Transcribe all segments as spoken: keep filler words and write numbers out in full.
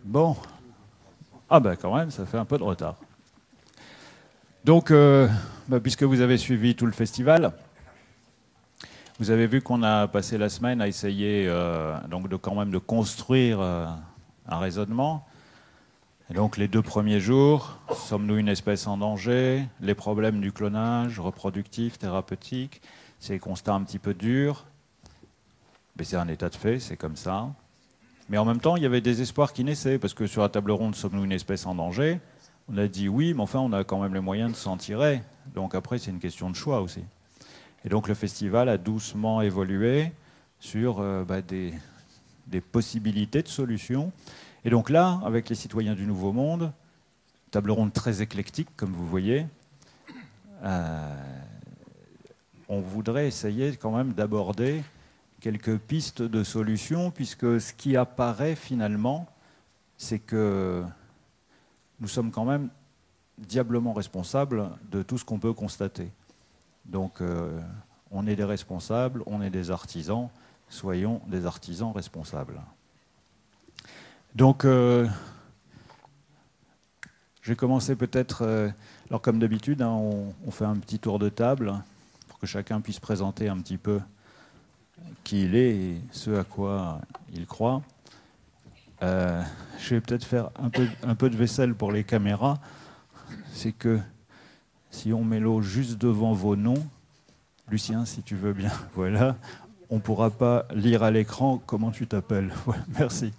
Bon. Ah ben quand même, ça fait un peu de retard. Donc, euh, bah, puisque vous avez suivi tout le festival, vous avez vu qu'on a passé la semaine à essayer euh, donc de, quand même de construire euh, un raisonnement. Et donc les deux premiers jours, sommes-nous une espèce en danger? Les problèmes du clonage, reproductif, thérapeutique, c'est des constats un petit peu durs. Mais c'est un état de fait, c'est comme ça. Mais en même temps, il y avait des espoirs qui naissaient, parce que sur la table ronde, sommes-nous une espèce en danger? On a dit oui, mais enfin, on a quand même les moyens de s'en tirer. Donc après, c'est une question de choix aussi. Et donc le festival a doucement évolué sur euh, bah, des, des possibilités de solutions. Et donc là, avec les citoyens du Nouveau Monde, table ronde très éclectique, comme vous voyez, euh, on voudrait essayer quand même d'aborder quelques pistes de solutions, puisque ce qui apparaît finalement, c'est que nous sommes quand même diablement responsables de tout ce qu'on peut constater. Donc euh, on est des responsables, on est des artisans, soyons des artisans responsables. Donc euh, je vais commencer peut-être, euh, alors comme d'habitude, hein, on, on fait un petit tour de table pour que chacun puisse présenter un petit peu qui il est et ce à quoi il croit. Euh, je vais peut-être faire un peu, un peu de vaisselle pour les caméras. C'est que si on met l'eau juste devant vos noms, Lucien, si tu veux bien, voilà, on ne pourra pas lire à l'écran comment tu t'appelles. Ouais, merci.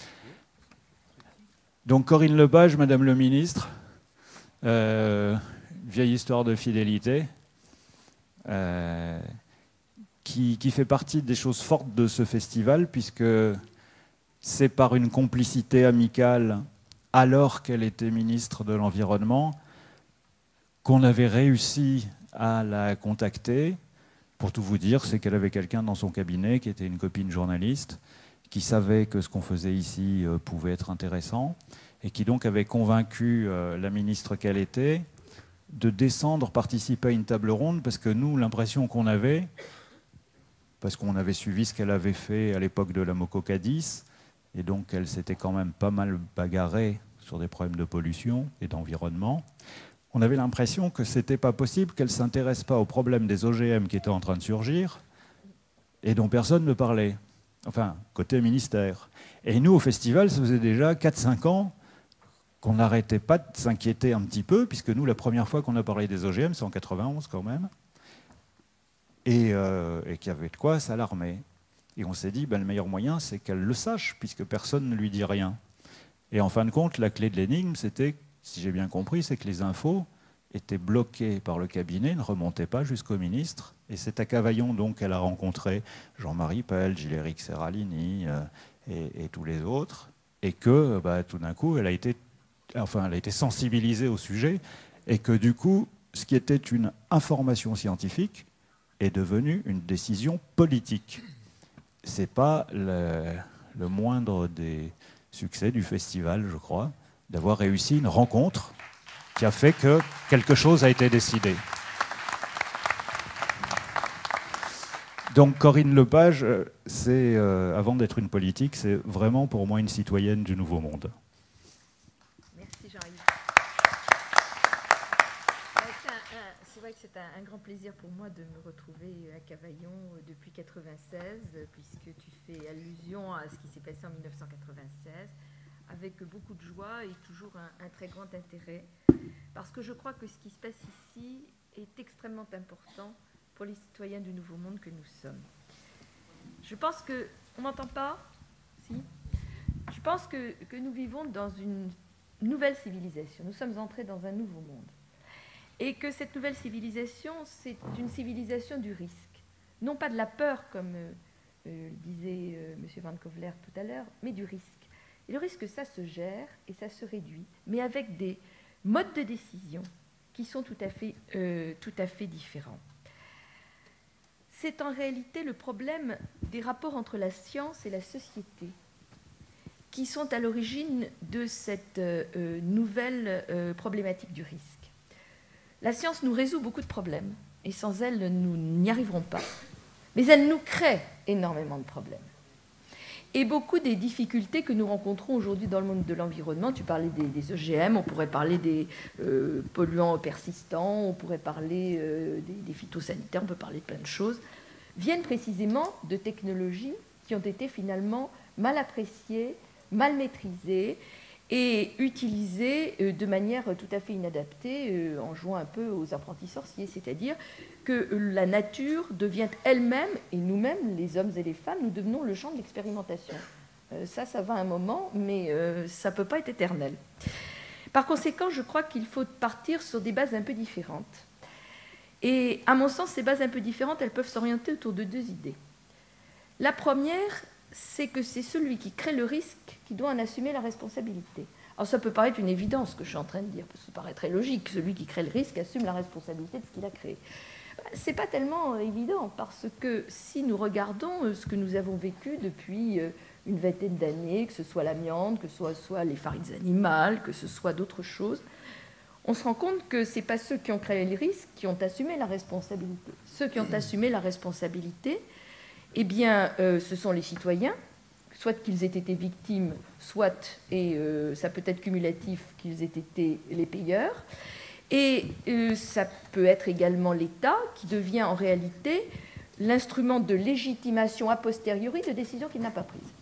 Donc Corinne Lepage, Madame le Ministre, euh, vieille histoire de fidélité. Euh, Qui, qui fait partie des choses fortes de ce festival, puisque c'est par une complicité amicale, alors qu'elle était ministre de l'Environnement, qu'on avait réussi à la contacter. Pour tout vous dire, c'est qu'elle avait quelqu'un dans son cabinet qui était une copine journaliste, qui savait que ce qu'on faisait ici euh, pouvait être intéressant, et qui donc avait convaincu euh, la ministre qu'elle était de descendre participer à une table ronde, parce que nous, l'impression qu'on avait, parce qu'on avait suivi ce qu'elle avait fait à l'époque de la Moco Cadiz, et donc elle s'était quand même pas mal bagarrée sur des problèmes de pollution et d'environnement. On avait l'impression que ce n'était pas possible qu'elle ne s'intéresse pas aux problèmes des O G M qui étaient en train de surgir et dont personne ne parlait, enfin, côté ministère. Et nous, au festival, ça faisait déjà quatre cinq ans qu'on n'arrêtait pas de s'inquiéter un petit peu, puisque nous, la première fois qu'on a parlé des O G M, c'est en quatre-vingt-onze quand même, et, euh, et qu'il y avait de quoi s'alarmer. Et on s'est dit, ben, le meilleur moyen, c'est qu'elle le sache, puisque personne ne lui dit rien. Et en fin de compte, la clé de l'énigme, c'était, si j'ai bien compris, c'est que les infos étaient bloquées par le cabinet, ne remontaient pas jusqu'au ministre. Et c'est à Cavaillon donc qu'elle a rencontré Jean-Marie Pell, Gilles-Éric Serralini euh, et, et tous les autres, et que bah, tout d'un coup, elle a été, enfin, elle a été sensibilisée au sujet, et que du coup, ce qui était une information scientifique est devenu une décision politique. Ce n'est pas le, le moindre des succès du festival, je crois, d'avoir réussi une rencontre qui a fait que quelque chose a été décidé. Donc Corinne Lepage, c'est, euh, avant d'être une politique, c'est vraiment pour moi une citoyenne du Nouveau Monde. Merci Jean-Yves. C'est vrai que c'est un, un grand plaisir pour moi de me retrouver à Cavaillon depuis mille neuf cent quatre-vingt-seize, puisque tu fais allusion à ce qui s'est passé en mille neuf cent quatre-vingt-seize, avec beaucoup de joie et toujours un, un très grand intérêt, parce que je crois que ce qui se passe ici est extrêmement important pour les citoyens du Nouveau Monde que nous sommes. Je pense que... On m'entend pas? Si. Je pense que, que nous vivons dans une nouvelle civilisation. Nous sommes entrés dans un nouveau monde. Et que cette nouvelle civilisation, c'est une civilisation du risque. Non pas de la peur, comme euh, euh, disait euh, M. Van Kovler tout à l'heure, mais du risque. Et le risque, ça se gère et ça se réduit, mais avec des modes de décision qui sont tout à fait, euh, tout à fait différents. C'est en réalité le problème des rapports entre la science et la société qui sont à l'origine de cette euh, nouvelle euh, problématique du risque. La science nous résout beaucoup de problèmes, et sans elle, nous n'y arriverons pas. Mais elle nous crée énormément de problèmes. et beaucoup des difficultés que nous rencontrons aujourd'hui dans le monde de l'environnement. Tu parlais des, des E G M, on pourrait parler des euh, polluants persistants, on pourrait parler euh, des, des phytosanitaires, on peut parler de plein de choses, viennent précisément de technologies qui ont été finalement mal appréciées, mal maîtrisées et utilisées euh, de manière tout à fait inadaptée, euh, en jouant un peu aux apprentis sorciers, c'est-à-dire que la nature devient elle-même, et nous-mêmes, les hommes et les femmes, nous devenons le champ de l'expérimentation. Euh, ça, ça va un moment, mais euh, ça ne peut pas être éternel. Par conséquent, je crois qu'il faut partir sur des bases un peu différentes. Et à mon sens, ces bases un peu différentes, elles peuvent s'orienter autour de deux idées. La première, c'est que c'est celui qui crée le risque qui doit en assumer la responsabilité. Alors ça peut paraître une évidence ce que je suis en train de dire, parce que ça paraît très logique, celui qui crée le risque assume la responsabilité de ce qu'il a créé. Ce n'est pas tellement évident, parce que si nous regardons ce que nous avons vécu depuis une vingtaine d'années, que ce soit l'amiante, que ce soit, soit les farines animales, que ce soit d'autres choses, on se rend compte que ce n'est pas ceux qui ont créé les risques qui ont assumé la responsabilité. Ceux qui ont assumé la responsabilité, eh bien, euh, ce sont les citoyens, soit qu'ils aient été victimes, soit, et euh, ça peut être cumulatif, qu'ils aient été les payeurs. Et euh, ça peut être également l'État qui devient en réalité l'instrument de légitimation a posteriori de décisions qu'il n'a pas prises.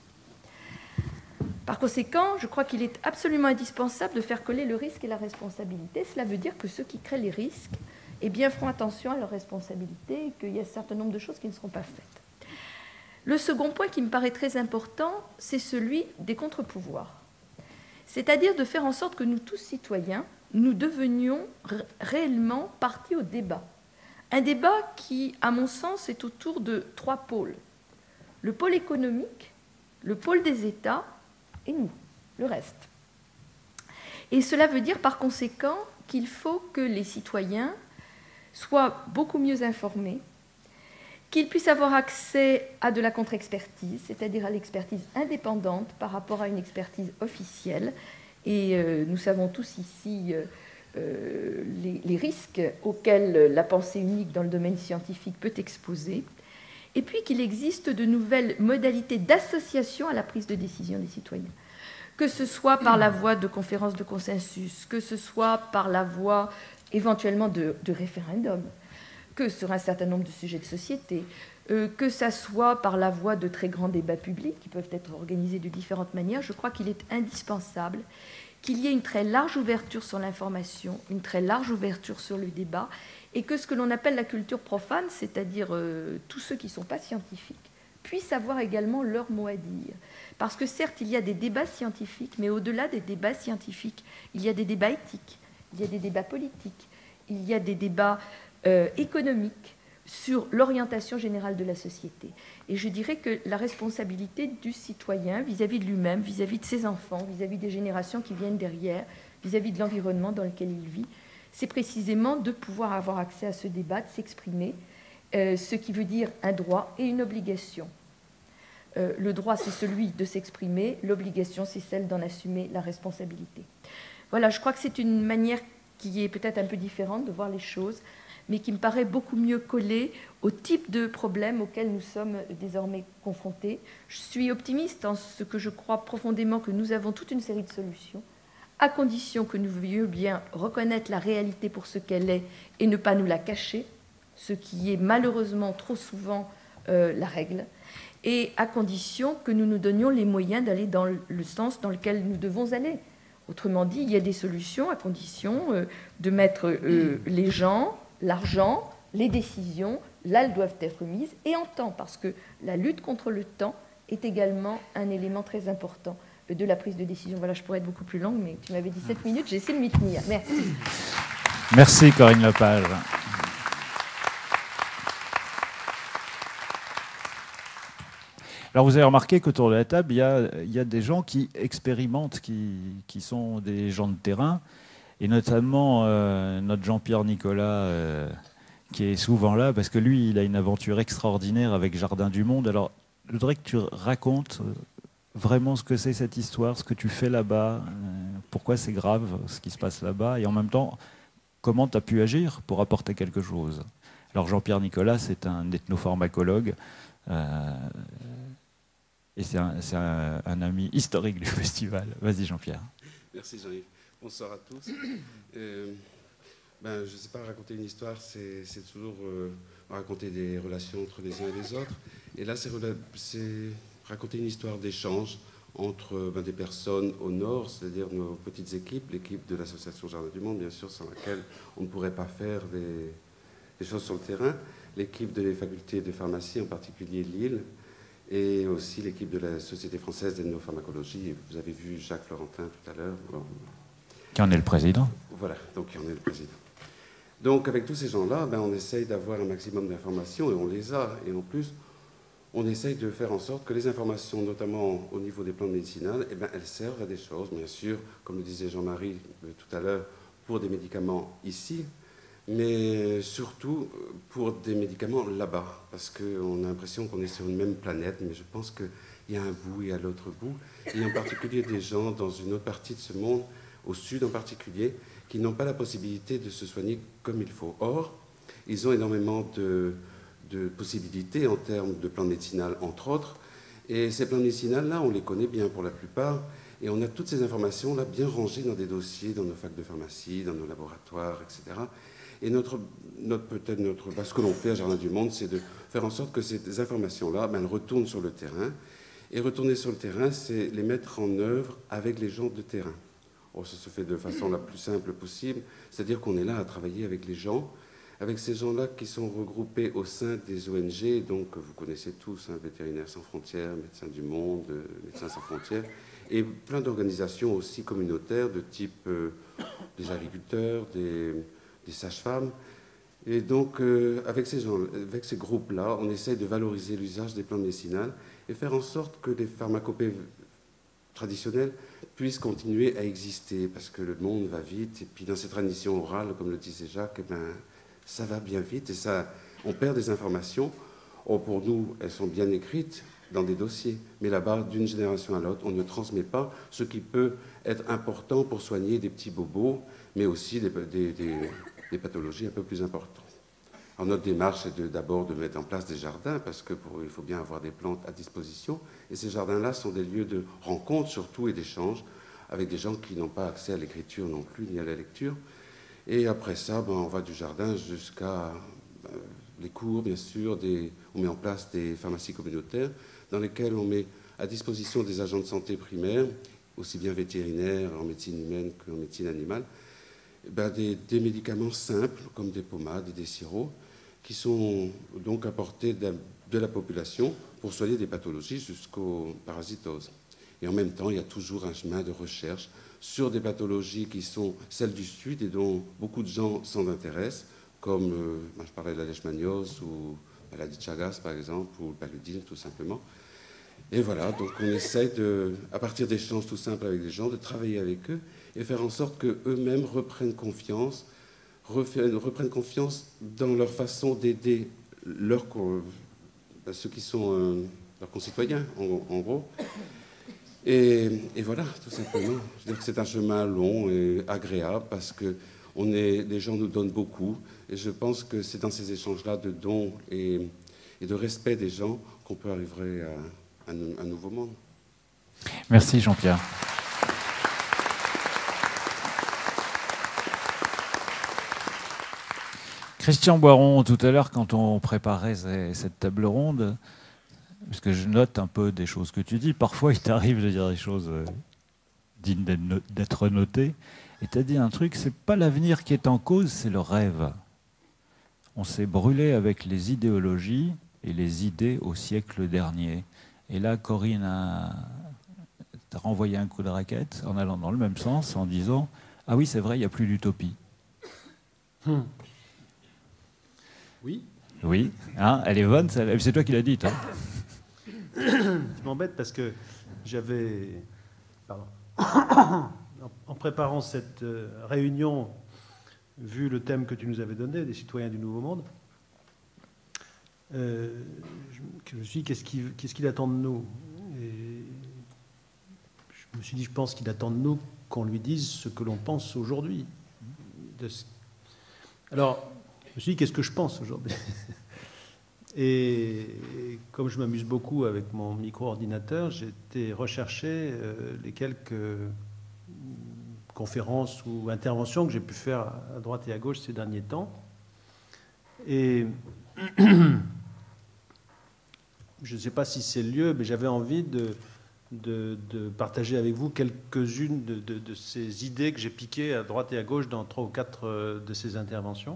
Par conséquent, je crois qu'il est absolument indispensable de faire coller le risque et la responsabilité. Cela veut dire que ceux qui créent les risques, eh bien, feront attention à leurs responsabilités et qu'il y a un certain nombre de choses qui ne seront pas faites. Le second point qui me paraît très important, c'est celui des contre-pouvoirs. C'est-à-dire de faire en sorte que nous tous citoyens, nous devenions réellement partie au débat. Un débat qui, à mon sens, est autour de trois pôles. Le pôle économique, le pôle des États et nous, le reste. Et cela veut dire par conséquent qu'il faut que les citoyens soient beaucoup mieux informés, qu'ils puissent avoir accès à de la contre-expertise, c'est-à-dire à l'expertise indépendante par rapport à une expertise officielle. Et euh, nous savons tous ici euh, euh, les, les risques auxquels la pensée unique dans le domaine scientifique peut exposer. Et puis qu'il existe de nouvelles modalités d'association à la prise de décision des citoyens. Que ce soit par la voie de conférences de consensus, que ce soit par la voie éventuellement de, de référendum, que sur un certain nombre de sujets de société, euh, que ça soit par la voie de très grands débats publics qui peuvent être organisés de différentes manières, je crois qu'il est indispensable qu'il y ait une très large ouverture sur l'information, une très large ouverture sur le débat, et que ce que l'on appelle la culture profane, c'est-à-dire euh, tous ceux qui ne sont pas scientifiques, puissent avoir également leur mot à dire. Parce que certes, il y a des débats scientifiques, mais au-delà des débats scientifiques, il y a des débats éthiques, il y a des débats politiques, il y a des débats euh, économiques sur l'orientation générale de la société. Et je dirais que la responsabilité du citoyen vis-à-vis de lui-même, vis-à-vis de ses enfants, vis-à-vis des générations qui viennent derrière, vis-à-vis de l'environnement dans lequel il vit, c'est précisément de pouvoir avoir accès à ce débat, de s'exprimer, euh, ce qui veut dire un droit et une obligation. Euh, le droit, c'est celui de s'exprimer, l'obligation, c'est celle d'en assumer la responsabilité. Voilà, je crois que c'est une manière qui est peut-être un peu différente de voir les choses, mais qui me paraît beaucoup mieux collée au type de problèmes auxquels nous sommes désormais confrontés. Je suis optimiste en ce que je crois profondément que nous avons toute une série de solutions, à condition que nous veuillions bien reconnaître la réalité pour ce qu'elle est et ne pas nous la cacher, ce qui est malheureusement trop souvent euh, la règle, et à condition que nous nous donnions les moyens d'aller dans le sens dans lequel nous devons aller. Autrement dit, il y a des solutions à condition euh, de mettre euh, les gens, l'argent, les décisions, là, elles doivent être mises, et en temps, parce que la lutte contre le temps est également un élément très important de la prise de décision. Voilà, je pourrais être beaucoup plus longue, mais tu m'avais dit sept minutes, j'ai essayé de m'y tenir. Merci. Merci Corinne Lepage. Alors vous avez remarqué qu'autour de la table, il y a, il y a des gens qui expérimentent, qui, qui sont des gens de terrain, et notamment euh, notre Jean-Pierre Nicolas, euh, qui est souvent là, parce que lui, il a une aventure extraordinaire avec Jardin du Monde. Alors, je voudrais que tu racontes vraiment ce que c'est cette histoire, ce que tu fais là-bas, euh, pourquoi c'est grave ce qui se passe là-bas, et en même temps, comment tu as pu agir pour apporter quelque chose. Alors Jean-Pierre Nicolas, c'est un ethnopharmacologue, euh, et c'est un, un, un ami historique du festival. Vas-y Jean-Pierre. Merci Jean-Yves. Bonsoir à tous. Euh, ben, je ne sais pas, raconter une histoire, c'est toujours euh, raconter des relations entre les uns et les autres. Et là, c'est raconter une histoire d'échange entre ben, des personnes au nord, c'est-à-dire nos petites équipes, l'équipe de l'association Jardin du Monde, bien sûr, sans laquelle on ne pourrait pas faire des, des choses sur le terrain, l'équipe de les facultés de pharmacie, en particulier Lille, et aussi l'équipe de la Société française d'ethnopharmacologie. Vous avez vu Jacques Florentin tout à l'heure. Bon. Qui en est le président. Voilà, donc qui en est le président. Donc avec tous ces gens-là, ben, on essaye d'avoir un maximum d'informations, et on les a. Et en plus, on essaye de faire en sorte que les informations, notamment au niveau des plantes médicinales, eh ben, elles servent à des choses, bien sûr, comme le disait Jean-Marie tout à l'heure, pour des médicaments ici, mais surtout pour des médicaments là-bas, parce qu'on a l'impression qu'on est sur une même planète, mais je pense qu'il y a un bout et à l'autre bout, et en particulier des gens dans une autre partie de ce monde, au sud en particulier, qui n'ont pas la possibilité de se soigner comme il faut. Or, ils ont énormément de, de possibilités en termes de plantes médicinales, entre autres, et ces plantes médicinales-là, on les connaît bien pour la plupart, et on a toutes ces informations-là bien rangées dans des dossiers, dans nos facs de pharmacie, dans nos laboratoires, et cetera. Et notre, notre, peut-être notre, bah, ce que l'on fait à Jardin du Monde, c'est de faire en sorte que ces informations-là, ben, elles retournent sur le terrain. Et retourner sur le terrain, c'est les mettre en œuvre avec les gens de terrain. Oh, ça se fait de façon la plus simple possible, c'est-à-dire qu'on est là à travailler avec les gens, avec ces gens-là qui sont regroupés au sein des O N G, donc vous connaissez tous, hein, Vétérinaires sans frontières, Médecins du Monde, euh, Médecins sans frontières, et plein d'organisations aussi communautaires de type euh, des agriculteurs, des... des sages-femmes. Et donc, euh, avec ces gens, avec ces groupes-là, on essaye de valoriser l'usage des plantes médicinales et faire en sorte que les pharmacopées traditionnelles puissent continuer à exister, parce que le monde va vite, et puis dans cette tradition orale, comme le disait Jacques, eh ben, ça va bien vite, et ça, on perd des informations. Oh, pour nous, elles sont bien écrites dans des dossiers, mais là-bas, d'une génération à l'autre, on ne transmet pas ce qui peut être important pour soigner des petits bobos, mais aussi des, des, des, des pathologies un peu plus importantes. Alors notre démarche, c'est d'abord de, de mettre en place des jardins, parce qu'il faut bien avoir des plantes à disposition, et ces jardins-là sont des lieux de rencontre surtout et d'échange avec des gens qui n'ont pas accès à l'écriture non plus, ni à la lecture. Et après ça, ben, on va du jardin jusqu'à ben, les cours, bien sûr, des, on met en place des pharmacies communautaires dans lesquelles on met à disposition des agents de santé primaires, aussi bien vétérinaires, en médecine humaine qu'en médecine animale, ben des, des médicaments simples, comme des pommades et des sirops, qui sont donc apportés de, de la population pour soigner des pathologies jusqu'aux parasitoses. Et en même temps, il y a toujours un chemin de recherche sur des pathologies qui sont celles du Sud et dont beaucoup de gens s'en intéressent, comme, euh, ben je parlais de la leishmaniose ou la maladie de Chagas, par exemple, ou le paludisme, tout simplement. Et voilà, donc on essaie, de, à partir d'échanges tout simples avec les gens, de travailler avec eux et faire en sorte qu'eux-mêmes reprennent confiance, reprennent confiance dans leur façon d'aider leurs, ceux qui sont euh, leurs concitoyens, en, en gros. Et, et voilà, tout simplement. Je veux dire que c'est un chemin long et agréable parce que on est, les gens nous donnent beaucoup. Et je pense que c'est dans ces échanges-là de dons et, et de respect des gens qu'on peut arriver à un, un nouveau monde. Merci Jean-Pierre. Christian Boiron, tout à l'heure, quand on préparait cette table ronde, parce que je note un peu des choses que tu dis, parfois il t'arrive de dire des choses dignes d'être notées, et tu as dit un truc, c'est pas l'avenir qui est en cause, c'est le rêve. On s'est brûlé avec les idéologies et les idées au siècle dernier. Et là, Corinne a, a renvoyé un coup de raquette en allant dans le même sens, en disant « Ah oui, c'est vrai, il n'y a plus d'utopie. Hmm. » Oui. Oui, hein, elle est bonne, c'est toi qui l'as dite. Hein. Je m'embête parce que j'avais, pardon, en préparant cette réunion, vu le thème que tu nous avais donné, des citoyens du Nouveau Monde, euh, je me suis dit, qu'est-ce qu'il qu'est-ce qu'il attend de nous? Et je me suis dit, je pense qu'il attend de nous qu'on lui dise ce que l'on pense aujourd'hui. Alors, je me suis dit, qu'est-ce que je pense aujourd'hui? Et, et comme je m'amuse beaucoup avec mon micro-ordinateur, j'ai été rechercher euh, les quelques conférences ou interventions que j'ai pu faire à droite et à gauche ces derniers temps. Et je ne sais pas si c'est le lieu, mais j'avais envie de, de, de partager avec vous quelques-unes de, de, de ces idées que j'ai piquées à droite et à gauche dans trois ou quatre de ces interventions.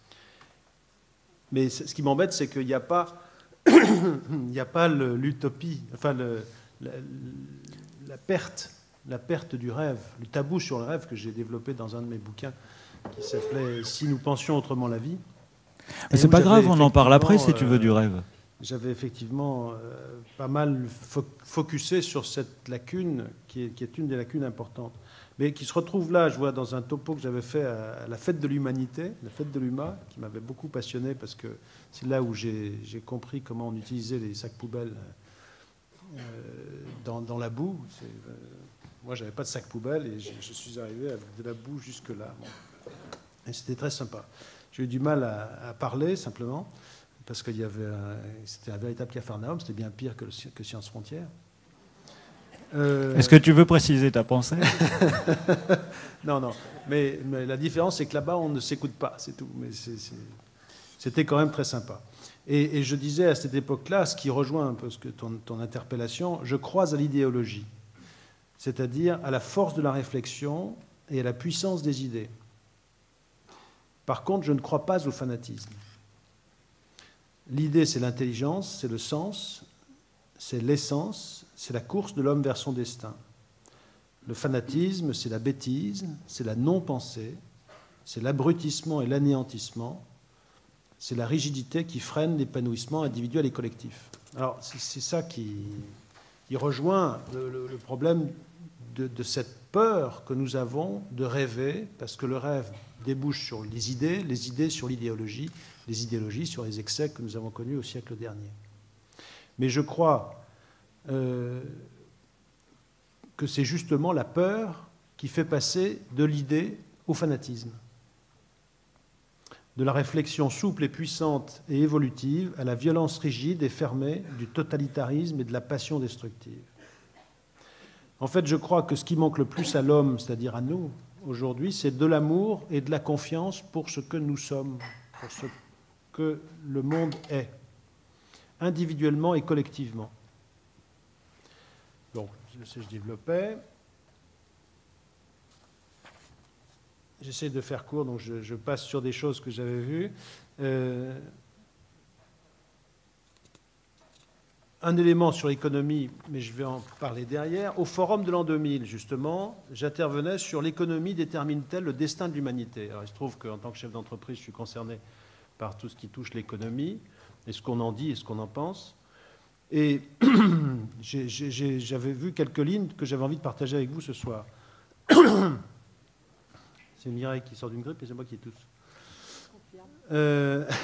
Mais ce qui m'embête, c'est qu'il n'y a pas, il n'y a pas l'utopie, enfin le, la, la perte, la perte du rêve, le tabou sur le rêve que j'ai développé dans un de mes bouquins qui s'appelait « Si nous pensions autrement la vie ». C'est pas grave, on en parle après si tu veux du rêve. J'avais effectivement euh, pas mal fo focusé sur cette lacune qui est, qui est une des lacunes importantes, mais qui se retrouve là, je vois, dans un topo que j'avais fait à la fête de l'humanité, la fête de l'U M A, qui m'avait beaucoup passionné parce que c'est là où j'ai compris comment on utilisait les sacs poubelles euh, dans, dans la boue. Euh, moi, j'avais pas de sac poubelle et je, je suis arrivé avec de la boue jusque-là. Bon. Et c'était très sympa. J'ai eu du mal à, à parler, simplement, parce qu'il y avait, c'était un véritable capharnaüm, c'était bien pire que, le, que Sciences Frontières. Euh... Est-ce que tu veux préciser ta pensée? Non, non. Mais, mais la différence, c'est que là-bas, on ne s'écoute pas, c'est tout. Mais c'était quand même très sympa. Et, et je disais à cette époque-là, ce qui rejoint un peu ce que ton, ton interpellation, je crois à l'idéologie, c'est-à-dire à la force de la réflexion et à la puissance des idées. Par contre, je ne crois pas au fanatisme. L'idée, c'est l'intelligence, c'est le sens, c'est l'essence, c'est la course de l'homme vers son destin. Le fanatisme, c'est la bêtise, c'est la non-pensée, c'est l'abrutissement et l'anéantissement, c'est la rigidité qui freine l'épanouissement individuel et collectif. Alors, c'est ça qui, qui rejoint le, le, le problème de, de cette peur que nous avons de rêver, parce que le rêve débouche sur les idées, les idées sur l'idéologie, les idéologies sur les excès que nous avons connus au siècle dernier. Mais je crois euh, que c'est justement la peur qui fait passer de l'idée au fanatisme, de la réflexion souple et puissante et évolutive à la violence rigide et fermée du totalitarisme et de la passion destructive. En fait, je crois que ce qui manque le plus à l'homme, c'est-à-dire à nous, aujourd'hui, c'est de l'amour et de la confiance pour ce que nous sommes, pour ce que le monde est, individuellement et collectivement. Donc, je sais, je développais. J'essaie de faire court, donc je, je passe sur des choses que j'avais vues. Euh, un élément sur l'économie, mais je vais en parler derrière. Au forum de l'an deux mille, justement, j'intervenais sur l'économie détermine-t-elle le destin de l'humanité. Alors, il se trouve qu'en tant que chef d'entreprise, je suis concerné par tout ce qui touche l'économie, et ce qu'on en dit et ce qu'on en pense. Et j'avais vu quelques lignes que j'avais envie de partager avec vous ce soir. C'est Mireille qui sort d'une grippe et c'est moi qui tousse. Euh,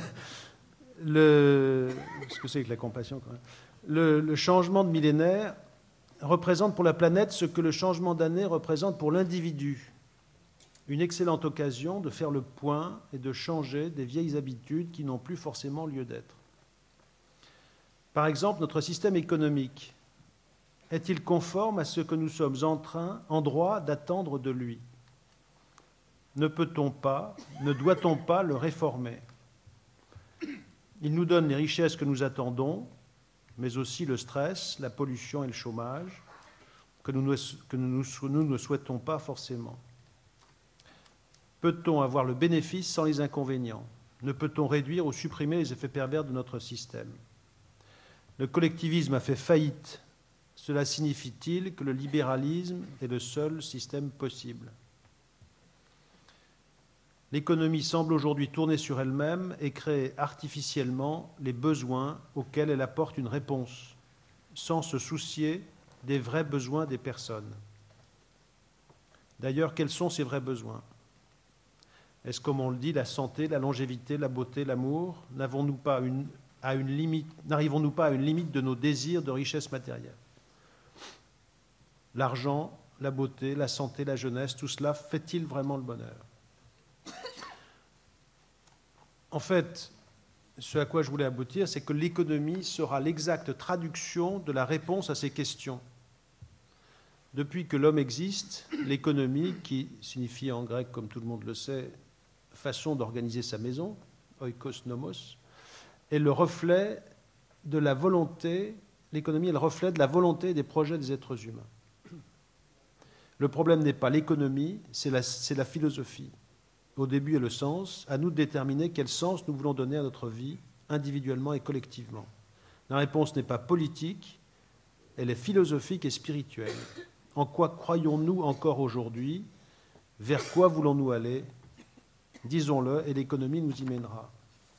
le, ce que c'est que la compassion quand même. Le, le changement de millénaire représente pour la planète ce que le changement d'année représente pour l'individu. Une excellente occasion de faire le point et de changer des vieilles habitudes qui n'ont plus forcément lieu d'être. Par exemple, notre système économique est-il conforme à ce que nous sommes en train, en droit d'attendre de lui? Ne peut-on pas, ne doit-on pas le réformer? Il nous donne les richesses que nous attendons, mais aussi le stress, la pollution et le chômage que nous, que nous, nous ne souhaitons pas forcément. Peut-on avoir le bénéfice sans les inconvénients? Ne peut-on réduire ou supprimer les effets pervers de notre système? Le collectivisme a fait faillite. Cela signifie-t-il que le libéralisme est le seul système possible? L'économie semble aujourd'hui tourner sur elle-même et créer artificiellement les besoins auxquels elle apporte une réponse, sans se soucier des vrais besoins des personnes. D'ailleurs, quels sont ces vrais besoins? Est-ce, comme on le dit, la santé, la longévité, la beauté, l'amour? N'avons-nous pas une, à une limite, n'arrivons-nous pas à une limite de nos désirs de richesse matérielle? L'argent, la beauté, la santé, la jeunesse, tout cela fait-il vraiment le bonheur? En fait, ce à quoi je voulais aboutir, c'est que l'économie sera l'exacte traduction de la réponse à ces questions. Depuis que l'homme existe, l'économie, qui signifie en grec, comme tout le monde le sait, façon d'organiser sa maison, oikos nomos, est le reflet de la volonté, l'économie est le reflet de la volonté et des projets des êtres humains. Le problème n'est pas l'économie, c'est la, c'est la philosophie. Au début est le sens, à nous de déterminer quel sens nous voulons donner à notre vie, individuellement et collectivement. La réponse n'est pas politique, elle est philosophique et spirituelle. En quoi croyons-nous encore aujourd'hui? Vers quoi voulons-nous aller? Disons-le, et l'économie nous y mènera.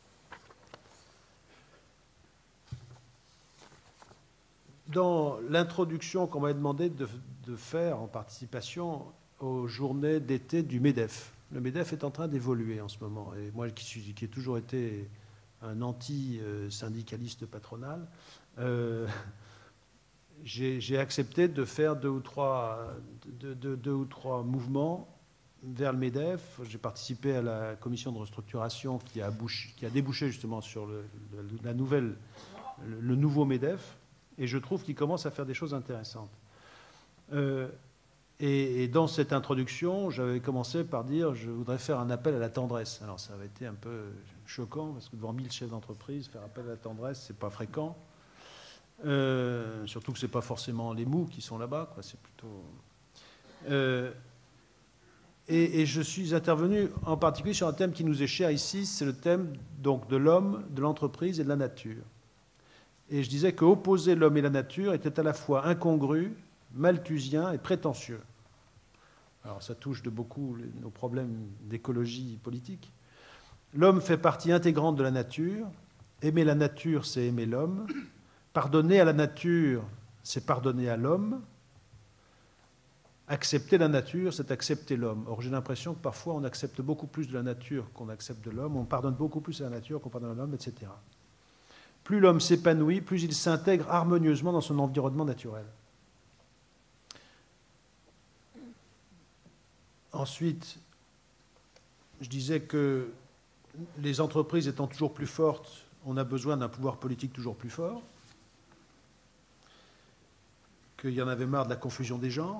Dans l'introduction qu'on m'avait demandé de, de faire en participation aux journées d'été du MEDEF, le MEDEF est en train d'évoluer en ce moment. Et moi, qui, suis, qui ai toujours été un anti-syndicaliste patronal, euh, j'ai, j'ai accepté de faire deux ou trois, de, de, deux ou trois mouvements vers le MEDEF. J'ai participé à la commission de restructuration qui a, abouché, qui a débouché justement sur le, le, la nouvelle, le, le nouveau MEDEF. Et je trouve qu'il commence à faire des choses intéressantes. Euh, et, et dans cette introduction, j'avais commencé par dire je voudrais faire un appel à la tendresse. Alors ça avait été un peu choquant, parce que devant mille chefs d'entreprise, faire appel à la tendresse, c'est pas fréquent. Euh, surtout que c'est pas forcément les mous qui sont là-bas, quoi. C'est plutôt. Euh, et, et je suis intervenu en particulier sur un thème qui nous est cher ici, c'est le thème donc de l'homme, de l'entreprise et de la nature. Et je disais qu'opposer l'homme et la nature était à la fois incongru, malthusien et prétentieux. Alors ça touche de beaucoup nos problèmes d'écologie politique. L'homme fait partie intégrante de la nature. Aimer la nature, c'est aimer l'homme. Pardonner à la nature, c'est pardonner à l'homme. Accepter la nature, c'est accepter l'homme. Or, j'ai l'impression que parfois, on accepte beaucoup plus de la nature qu'on accepte de l'homme. On pardonne beaucoup plus à la nature qu'on pardonne à l'homme, et cetera. Plus l'homme s'épanouit, plus il s'intègre harmonieusement dans son environnement naturel. Ensuite, je disais que les entreprises étant toujours plus fortes, on a besoin d'un pouvoir politique toujours plus fort, qu'il y en avait marre de la confusion des genres.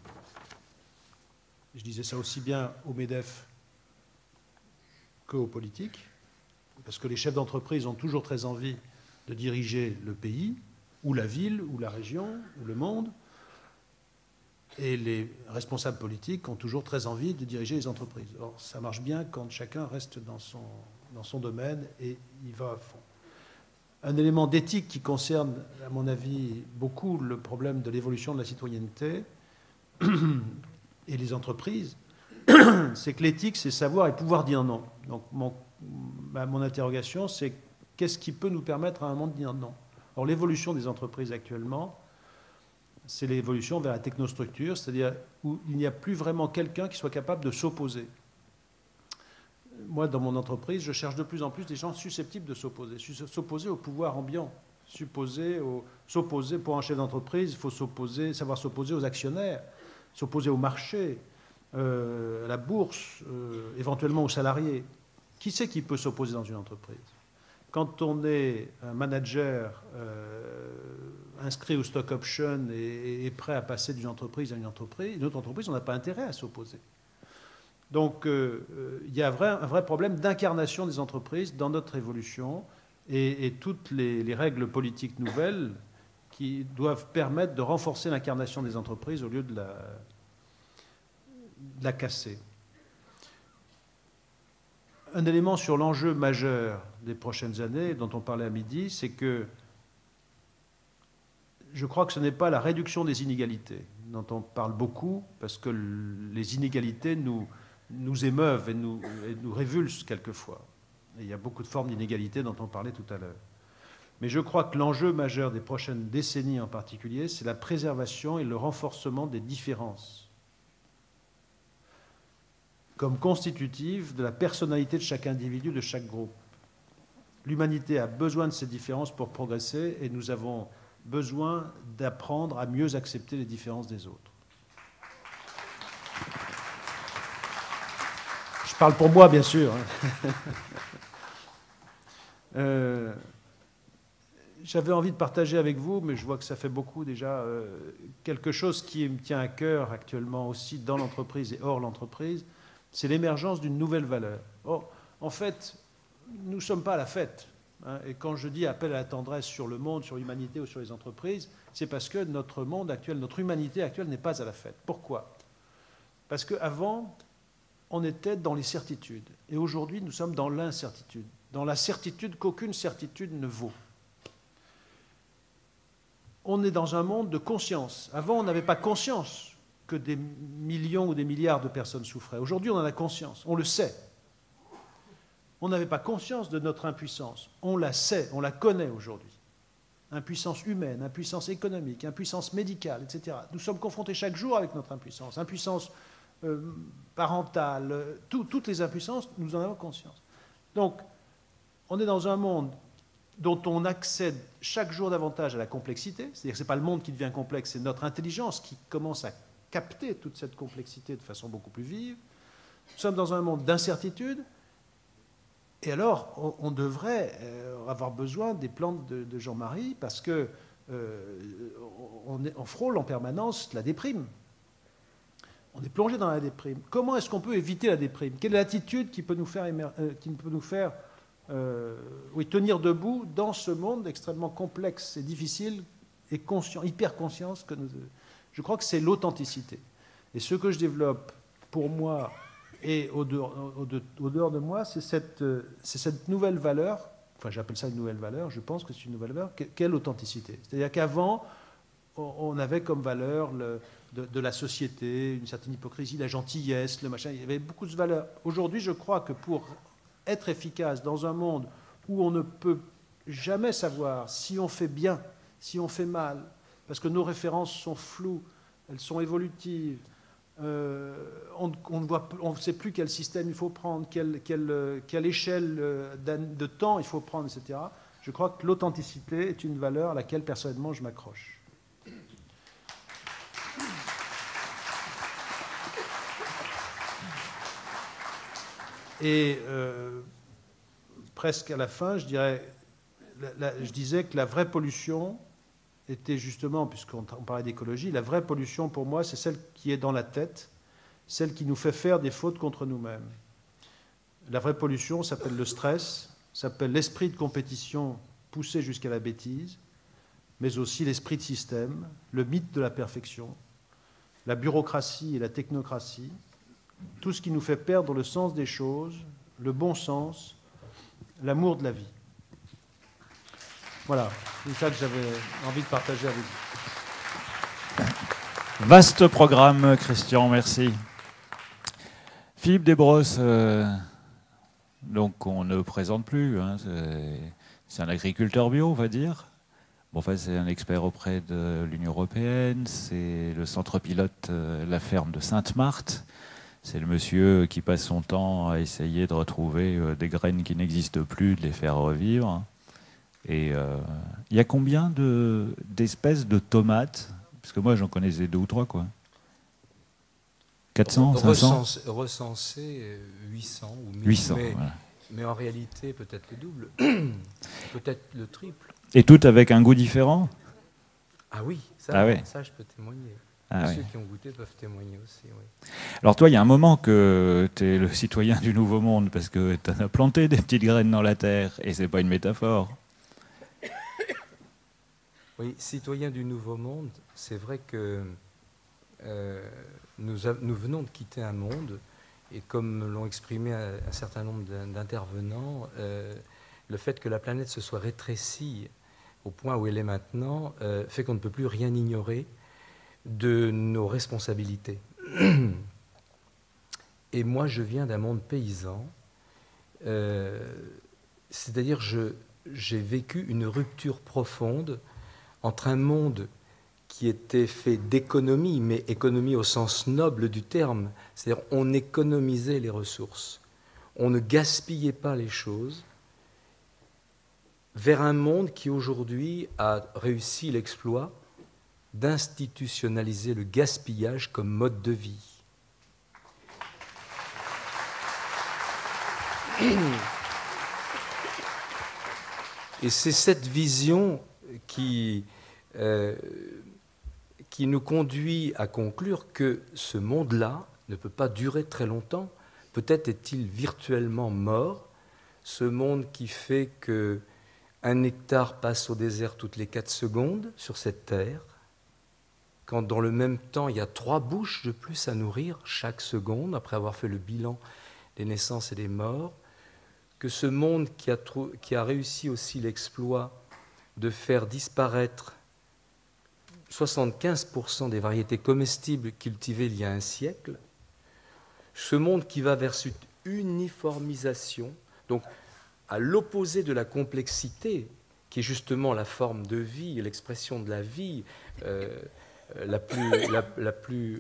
Je disais ça aussi bien au MEDEF qu'aux politiques, parce que les chefs d'entreprise ont toujours très envie de diriger le pays, ou la ville, ou la région, ou le monde. Et les responsables politiques ont toujours très envie de diriger les entreprises. Alors, ça marche bien quand chacun reste dans son, dans son domaine et y va à fond. Un élément d'éthique qui concerne, à mon avis, beaucoup le problème de l'évolution de la citoyenneté et les entreprises, c'est que l'éthique, c'est savoir et pouvoir dire non. Donc, mon, ma, mon interrogation, c'est qu'est-ce qui peut nous permettre à un moment de dire non? Alors, l'évolution des entreprises actuellement, c'est l'évolution vers la technostructure, c'est-à-dire où il n'y a plus vraiment quelqu'un qui soit capable de s'opposer. Moi, dans mon entreprise, je cherche de plus en plus des gens susceptibles de s'opposer, s'opposer au pouvoir ambiant, s'opposer, au, s'opposer pour un chef d'entreprise, il faut s'opposer, savoir s'opposer aux actionnaires, s'opposer au marché, euh, à la bourse, euh, éventuellement aux salariés. Qui c'est qui peut s'opposer dans une entreprise? Quand on est un manager euh, inscrit au stock option et, et prêt à passer d'une entreprise à une entreprise, une autre entreprise, on n'a pas intérêt à s'opposer. Donc, euh, il y a un vrai, un vrai problème d'incarnation des entreprises dans notre évolution et, et toutes les, les règles politiques nouvelles qui doivent permettre de renforcer l'incarnation des entreprises au lieu de la, de la casser. Un élément sur l'enjeu majeur des prochaines années, dont on parlait à midi, c'est que je crois que ce n'est pas la réduction des inégalités, dont on parle beaucoup, parce que les inégalités nous, nous émeuvent et nous, et nous révulsent quelquefois. Et il y a beaucoup de formes d'inégalités dont on parlait tout à l'heure. Mais je crois que l'enjeu majeur des prochaines décennies en particulier, c'est la préservation et le renforcement des différences, comme constitutive de la personnalité de chaque individu, de chaque groupe. L'humanité a besoin de ces différences pour progresser et nous avons besoin d'apprendre à mieux accepter les différences des autres. Je parle pour moi, bien sûr. Euh, J'avais envie de partager avec vous, mais je vois que ça fait beaucoup déjà, euh, quelque chose qui me tient à cœur actuellement aussi dans l'entreprise et hors l'entreprise, c'est l'émergence d'une nouvelle valeur. Or, en fait, nous ne sommes pas à la fête. Hein, et quand je dis appel à la tendresse sur le monde, sur l'humanité ou sur les entreprises, c'est parce que notre monde actuel, notre humanité actuelle n'est pas à la fête. Pourquoi? Parce qu'avant, on était dans les certitudes. Et aujourd'hui, nous sommes dans l'incertitude. Dans la certitude qu'aucune certitude ne vaut. On est dans un monde de conscience. Avant, on n'avait pas conscience que des millions ou des milliards de personnes souffraient. Aujourd'hui, on en a conscience, on le sait. On n'avait pas conscience de notre impuissance. On la sait, on la connaît aujourd'hui. Impuissance humaine, impuissance économique, impuissance médicale, et cetera. Nous sommes confrontés chaque jour avec notre impuissance. Impuissance euh, parentale, euh, tout, toutes les impuissances, nous en avons conscience. Donc, on est dans un monde dont on accède chaque jour davantage à la complexité, c'est-à-dire que ce n'est pas le monde qui devient complexe, c'est notre intelligence qui commence à capter toute cette complexité de façon beaucoup plus vive. Nous sommes dans un monde d'incertitude, et alors on, on devrait euh, avoir besoin des plans de, de Jean-Marie, parce que euh, on, est, on frôle en permanence la déprime. On est plongé dans la déprime. Comment est-ce qu'on peut éviter la déprime? Quelle est l'attitude qui peut nous faire, émer, euh, qui peut nous faire Euh, oui, tenir debout dans ce monde extrêmement complexe et difficile et conscient, hyper conscience que nous... Je crois que c'est l'authenticité. Et ce que je développe pour moi et au-dehors, au-dehors de moi, c'est cette, c'est cette nouvelle valeur, enfin j'appelle ça une nouvelle valeur, je pense que c'est une nouvelle valeur, qu'est l'authenticité. C'est-à-dire qu'avant, on avait comme valeur le, de, de la société, une certaine hypocrisie, la gentillesse, le machin, il y avait beaucoup de valeurs. Aujourd'hui, je crois que pour être efficace dans un monde où on ne peut jamais savoir si on fait bien, si on fait mal, parce que nos références sont floues, elles sont évolutives, euh, on, on ne voit, on ne sait plus quel système il faut prendre, quelle, quelle, quelle échelle de temps il faut prendre, et cetera. Je crois que l'authenticité est une valeur à laquelle personnellement je m'accroche. Et euh, presque à la fin, je, dirais, la, la, je disais que la vraie pollution était justement, puisqu'on on parlait d'écologie, la vraie pollution pour moi, c'est celle qui est dans la tête, celle qui nous fait faire des fautes contre nous-mêmes. La vraie pollution s'appelle le stress, s'appelle l'esprit de compétition poussé jusqu'à la bêtise, mais aussi l'esprit de système, le mythe de la perfection, la bureaucratie et la technocratie, tout ce qui nous fait perdre le sens des choses, le bon sens, l'amour de la vie. Voilà, c'est ça que j'avais envie de partager avec vous. Vaste programme, Christian, merci. Philippe Desbrosses, euh, donc on ne présente plus, hein, c'est un agriculteur bio, on va dire. Bon, enfin, c'est un expert auprès de l'Union européenne, c'est le centre pilote euh, la ferme de Sainte-Marthe. C'est le monsieur qui passe son temps à essayer de retrouver euh, des graines qui n'existent plus, de les faire revivre. Et euh, il y a combien de, d'espèces de tomates? Parce que moi, j'en connaissais deux ou trois, quoi. quatre cents, cinq cents Recensé, recensé huit cents ou mille. huit cents, mais, voilà. Mais en réalité, peut-être le double, peut-être le triple. Et toutes avec un goût différent? Ah oui, ça, ah ouais. ça je peux témoigner. Ah Ceux oui. qui ont goûté peuvent témoigner aussi, oui. Alors toi, il y a un moment que tu es le citoyen du Nouveau Monde, parce que tu as planté des petites graines dans la terre, et c'est pas une métaphore. Oui, citoyen du Nouveau Monde, c'est vrai que euh, nous, a, nous venons de quitter un monde, et comme l'ont exprimé un, un certain nombre d'intervenants, euh, le fait que la planète se soit rétrécie au point où elle est maintenant euh, fait qu'on ne peut plus rien ignorer de nos responsabilités. Et moi, je viens d'un monde paysan, euh, c'est-à-dire je j'ai vécu une rupture profonde entre un monde qui était fait d'économie, mais économie au sens noble du terme, c'est-à-dire on économisait les ressources, on ne gaspillait pas les choses, vers un monde qui aujourd'hui a réussi l'exploit d'institutionnaliser le gaspillage comme mode de vie. et c'est cette vision qui, euh, qui nous conduit à conclure que ce monde-là ne peut pas durer très longtemps. Peut-être est-il virtuellement mort, ce monde qui fait qu'un hectare passe au désert toutes les quatre secondes sur cette terre, quand dans le même temps, il y a trois bouches de plus à nourrir chaque seconde, après avoir fait le bilan des naissances et des morts, que ce monde qui a, qui a réussi aussi l'exploit de faire disparaître soixante-quinze pour cent des variétés comestibles cultivées il y a un siècle, ce monde qui va vers cette uniformisation, donc à l'opposé de la complexité, qui est justement la forme de vie, l'expression de la vie, euh, la plus, la, la plus,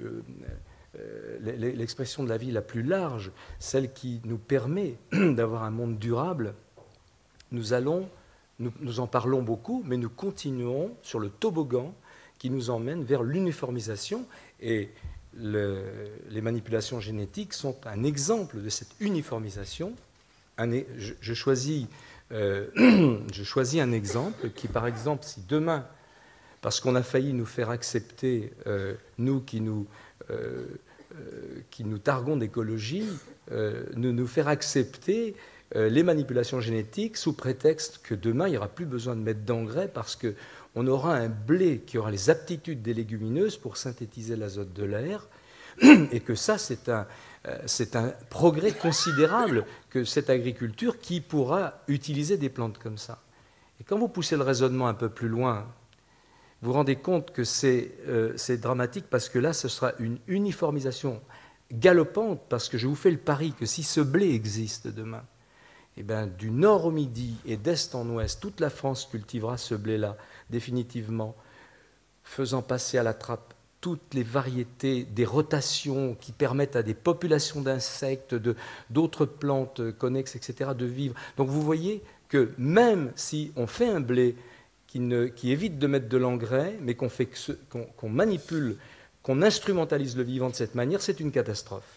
euh, l'expression de la vie la plus large, celle qui nous permet d'avoir un monde durable, nous allons, nous, nous en parlons beaucoup, mais nous continuons sur le toboggan qui nous emmène vers l'uniformisation, et le, les manipulations génétiques sont un exemple de cette uniformisation. Un, je, je, choisis, euh, je choisis un exemple qui, par exemple, si demain, parce qu'on a failli nous faire accepter, euh, nous qui nous, euh, euh, qui nous targuons d'écologie, euh, nous, nous faire accepter euh, les manipulations génétiques sous prétexte que demain, il n'y aura plus besoin de mettre d'engrais parce qu'on aura un blé qui aura les aptitudes des légumineuses pour synthétiser l'azote de l'air, et que ça, c'est un, euh, c'est un progrès considérable que cette agriculture qui pourra utiliser des plantes comme ça. Et quand vous poussez le raisonnement un peu plus loin, vous vous rendez compte que c'est euh, dramatique parce que là, ce sera une uniformisation galopante, parce que je vous fais le pari que si ce blé existe demain, eh bien, du nord au midi et d'est en ouest, toute la France cultivera ce blé-là définitivement, faisant passer à la trappe toutes les variétés, des rotations qui permettent à des populations d'insectes, d'autres plantes connexes, et cetera, de vivre. Donc vous voyez que même si on fait un blé qui, ne, qui évite de mettre de l'engrais, mais qu'on qu'on qu'on manipule, qu'on instrumentalise le vivant de cette manière, c'est une catastrophe.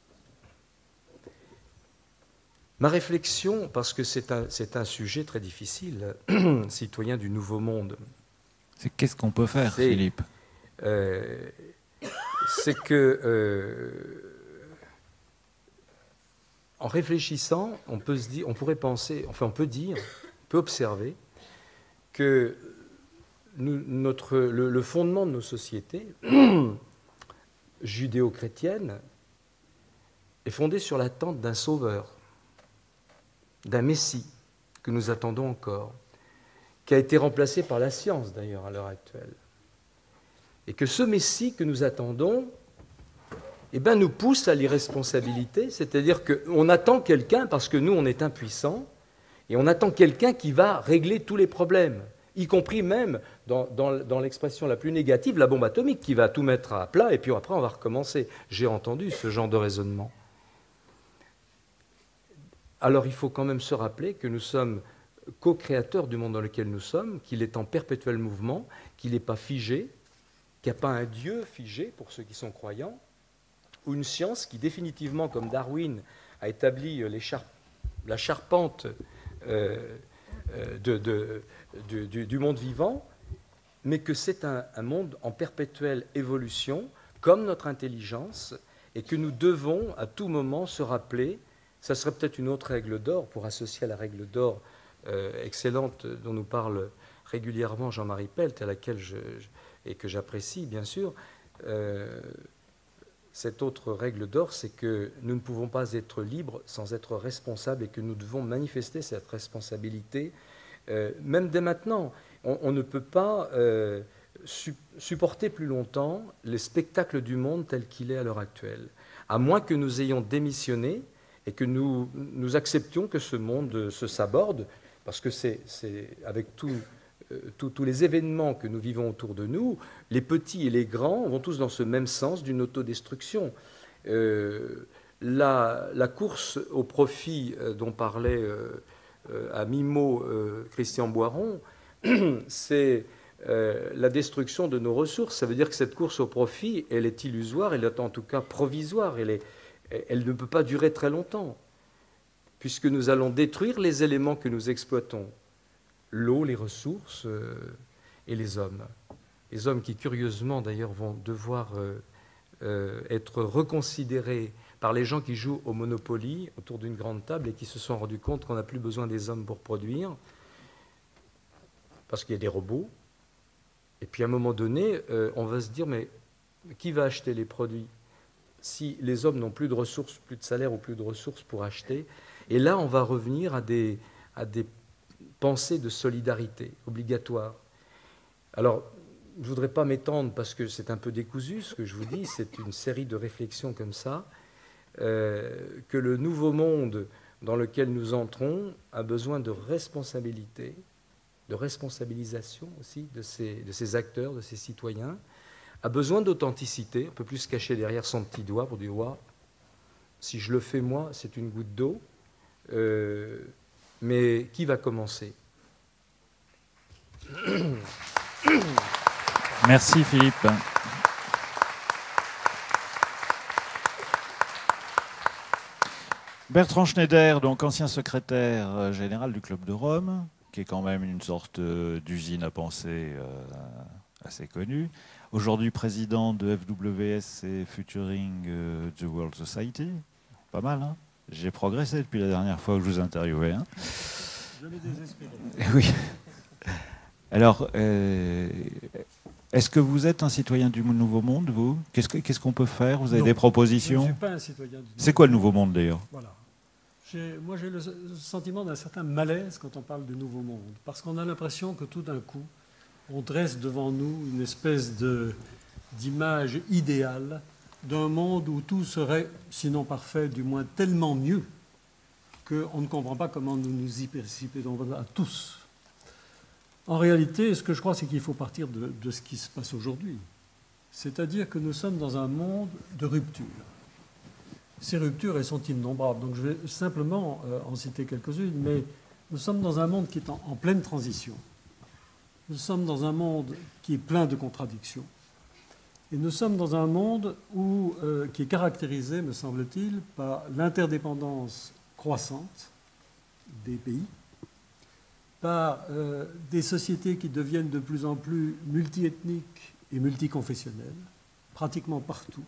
Ma réflexion, parce que c'est un, c'est un sujet très difficile, citoyen du Nouveau Monde. C'est qu'est-ce qu'on peut faire, Philippe? euh, C'est que, euh, en réfléchissant, on peut se dire, on pourrait penser, enfin on peut dire, on peut observer que nous, notre, le, le fondement de nos sociétés judéo-chrétiennes est fondé sur l'attente d'un sauveur, d'un Messie que nous attendons encore, qui a été remplacé par la science d'ailleurs à l'heure actuelle. Et que ce Messie que nous attendons eh ben, nous pousse à l'irresponsabilité, c'est-à-dire qu'on attend quelqu'un parce que nous on est impuissants, et on attend quelqu'un qui va régler tous les problèmes, y compris même, dans, dans, dans l'expression la plus négative, la bombe atomique, qui va tout mettre à plat, et puis après on va recommencer. J'ai entendu ce genre de raisonnement. Alors il faut quand même se rappeler que nous sommes co-créateurs du monde dans lequel nous sommes, qu'il est en perpétuel mouvement, qu'il n'est pas figé, qu'il n'y a pas un Dieu figé pour ceux qui sont croyants, ou une science qui définitivement, comme Darwin a établi les char la charpente euh, de, de, de, du, du monde vivant, mais que c'est un, un monde en perpétuelle évolution, comme notre intelligence, et que nous devons à tout moment se rappeler. Ça serait peut-être une autre règle d'or pour associer à la règle d'or euh, excellente dont nous parle régulièrement Jean-Marie Pelt, à laquelle je, je, et que j'apprécie bien sûr. Euh, cette autre règle d'or, c'est que nous ne pouvons pas être libres sans être responsables et que nous devons manifester cette responsabilité, euh, même dès maintenant. On, on ne peut pas euh, su supporter plus longtemps les spectacles du monde tel qu'il est à l'heure actuelle, à moins que nous ayons démissionné et que nous, nous acceptions que ce monde se saborde, parce que c'est avec tout, euh, tous les événements que nous vivons autour de nous, les petits et les grands vont tous dans ce même sens d'une autodestruction. Euh, la, la course au profit euh, dont parlait euh, euh, à mi-mot euh, Christian Boiron, c'est euh, la destruction de nos ressources. Ça veut dire que cette course au profit, elle est illusoire, elle est en tout cas provisoire, elle est elle ne peut pas durer très longtemps, puisque nous allons détruire les éléments que nous exploitons. l'eau, les ressources euh, et les hommes. Les hommes qui, curieusement, d'ailleurs, vont devoir euh, euh, être reconsidérés par les gens qui jouent au Monopoly autour d'une grande table et qui se sont rendus compte qu'on n'a plus besoin des hommes pour produire, parce qu'il y a des robots. Et puis, à un moment donné, euh, on va se dire, mais qui va acheter les produits si les hommes n'ont plus de ressources, plus de salaire ou plus de ressources pour acheter? Et là, on va revenir à des, à des pensées de solidarité obligatoire. Alors, je ne voudrais pas m'étendre parce que c'est un peu décousu ce que je vous dis, c'est une série de réflexions comme ça, euh, que le nouveau monde dans lequel nous entrons a besoin de responsabilité, de responsabilisation aussi de ces, de ces acteurs, de ces citoyens, a besoin d'authenticité, un peu plus se cacher derrière son petit doigt pour dire ouais, si je le fais moi, c'est une goutte d'eau, euh, mais qui va commencer? Merci Philippe. Bertrand Schneider, donc ancien secrétaire général du Club de Rome, qui est quand même une sorte d'usine à penser assez connue. Aujourd'hui président de F W S et Futuring the World Society. Pas mal, hein? J'ai progressé depuis la dernière fois que je vous interviewais. Hein? Je l'ai désespéré. Oui. Alors, euh, est-ce que vous êtes un citoyen du Nouveau Monde, vous? Qu'est-ce que, qu'est-ce qu'on peut faire? Vous avez Non, des propositions? Je ne suis pas un citoyen du C'est quoi le Nouveau Monde, d'ailleurs? Voilà. J'ai, moi, j'ai le sentiment d'un certain malaise quand on parle de Nouveau Monde, parce qu'on a l'impression que tout d'un coup, on dresse devant nous une espèce de, d'image idéale d'un monde où tout serait, sinon parfait, du moins tellement mieux, qu'on ne comprend pas comment nous nous y précipitons à tous. En réalité, ce que je crois, c'est qu'il faut partir de, de ce qui se passe aujourd'hui. C'est-à-dire que nous sommes dans un monde de rupture. Ces ruptures, elles sont innombrables. Donc je vais simplement euh, en citer quelques-unes, mais nous sommes dans un monde qui est en, en pleine transition. Nous sommes dans un monde qui est plein de contradictions. Et nous sommes dans un monde où, euh, qui est caractérisé, me semble-t-il, par l'interdépendance croissante des pays, par euh, des sociétés qui deviennent de plus en plus multiethniques et multiconfessionnelles, pratiquement partout,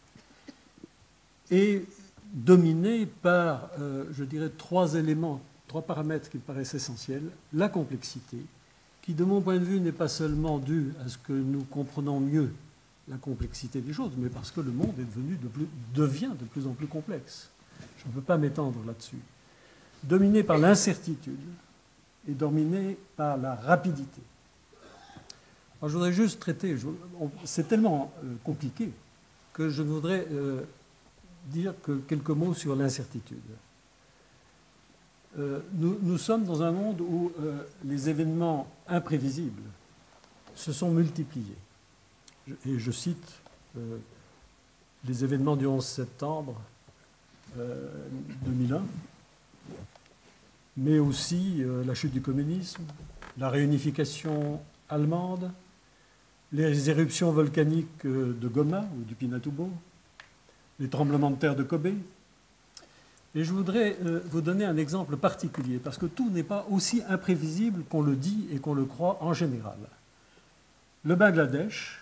et dominées par, euh, je dirais, trois éléments, trois paramètres qui me paraissent essentiels. La complexité, qui, de mon point de vue, n'est pas seulement due à ce que nous comprenons mieux la complexité des choses, mais parce que le monde est devenu de plus, devient de plus en plus complexe. Je ne peux pas m'étendre là-dessus. Dominé par l'incertitude et dominé par la rapidité. Alors, je voudrais juste traiter, je, c'est tellement euh, compliqué que je voudrais euh, dire que quelques mots sur l'incertitude. Euh, nous, nous sommes dans un monde où euh, les événements imprévisibles se sont multipliés. Et je cite euh, les événements du onze septembre euh, deux mille un, mais aussi euh, la chute du communisme, la réunification allemande, les éruptions volcaniques euh, de Goma ou du Pinatubo, les tremblements de terre de Kobe. Et je voudrais euh, vous donner un exemple particulier, parce que tout n'est pas aussi imprévisible qu'on le dit et qu'on le croit en général. Le Bangladesh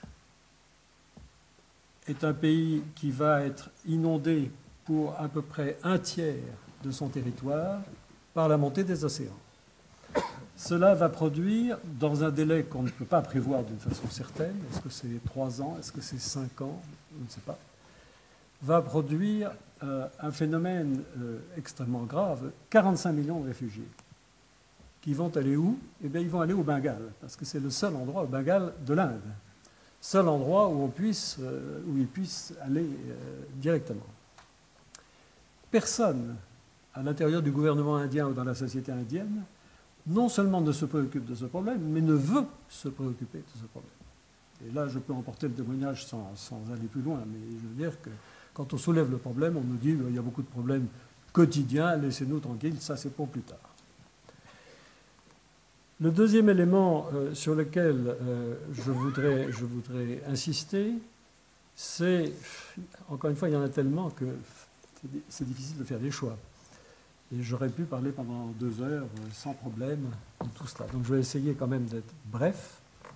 est un pays qui va être inondé pour à peu près un tiers de son territoire par la montée des océans. Cela va produire, dans un délai qu'on ne peut pas prévoir d'une façon certaine, est-ce que c'est trois ans, est-ce que c'est cinq ans, je ne sais pas, va produire euh, un phénomène euh, extrêmement grave, quarante-cinq millions de réfugiés. Qui vont aller où? Eh bien, ils vont aller au Bengale, parce que c'est le seul endroit, au Bengale de l'Inde, seul endroit où, on puisse, euh, où ils puissent aller euh, directement. Personne à l'intérieur du gouvernement indien ou dans la société indienne, non seulement ne se préoccupe de ce problème, mais ne veut se préoccuper de ce problème. Et là, je peux emporter le témoignage sans, sans aller plus loin, mais je veux dire que quand on soulève le problème, on nous dit qu'il y a beaucoup de problèmes quotidiens, laissez-nous tranquilles, ça c'est pour plus tard. Le deuxième élément euh, sur lequel euh, je, voudrais, je voudrais insister, c'est, encore une fois, il y en a tellement que c'est difficile de faire des choix. Et j'aurais pu parler pendant deux heures euh, sans problème de tout cela. Donc je vais essayer quand même d'être bref.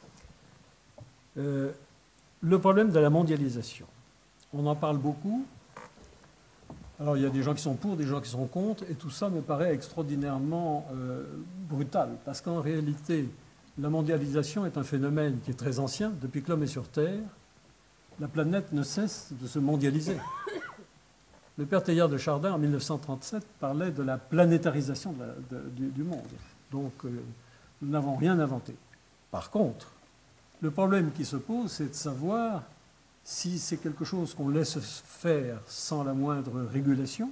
Euh, le problème de la mondialisation. On en parle beaucoup. Alors il y a des gens qui sont pour, des gens qui sont contre, et tout ça me paraît extraordinairement euh, brutal. Parce qu'en réalité, la mondialisation est un phénomène qui est très ancien. Depuis que l'homme est sur Terre, la planète ne cesse de se mondialiser. Le père Teilhard de Chardin, en mille neuf cent trente-sept, parlait de la planétarisation de la, de, du, du monde. Donc, euh, nous n'avons rien inventé. Par contre, le problème qui se pose, c'est de savoir si c'est quelque chose qu'on laisse faire sans la moindre régulation,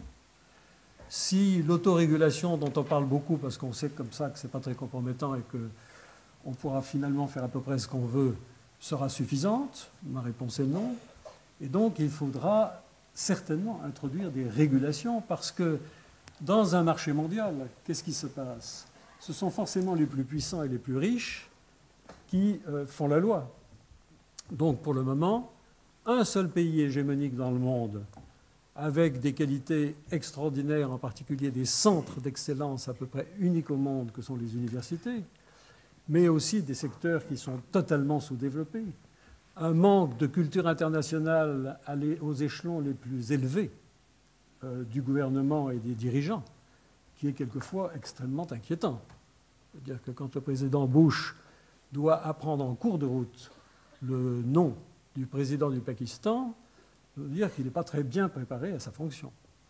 si l'autorégulation dont on parle beaucoup, parce qu'on sait comme ça que ce n'est pas très compromettant et qu'on pourra finalement faire à peu près ce qu'on veut, sera suffisante. Ma réponse est non. Et donc, il faudra certainement introduire des régulations, parce que dans un marché mondial, qu'est-ce qui se passe? Ce sont forcément les plus puissants et les plus riches qui euh, font la loi. Donc pour le moment, un seul pays hégémonique dans le monde, avec des qualités extraordinaires, en particulier des centres d'excellence à peu près uniques au monde que sont les universités, mais aussi des secteurs qui sont totalement sous-développés, un manque de culture internationale aux échelons les plus élevés euh, du gouvernement et des dirigeants, qui est quelquefois extrêmement inquiétant. C'est-à-dire que quand le président Bush doit apprendre en cours de route le nom du président du Pakistan, ça veut dire qu'il n'est pas très bien préparé à sa fonction.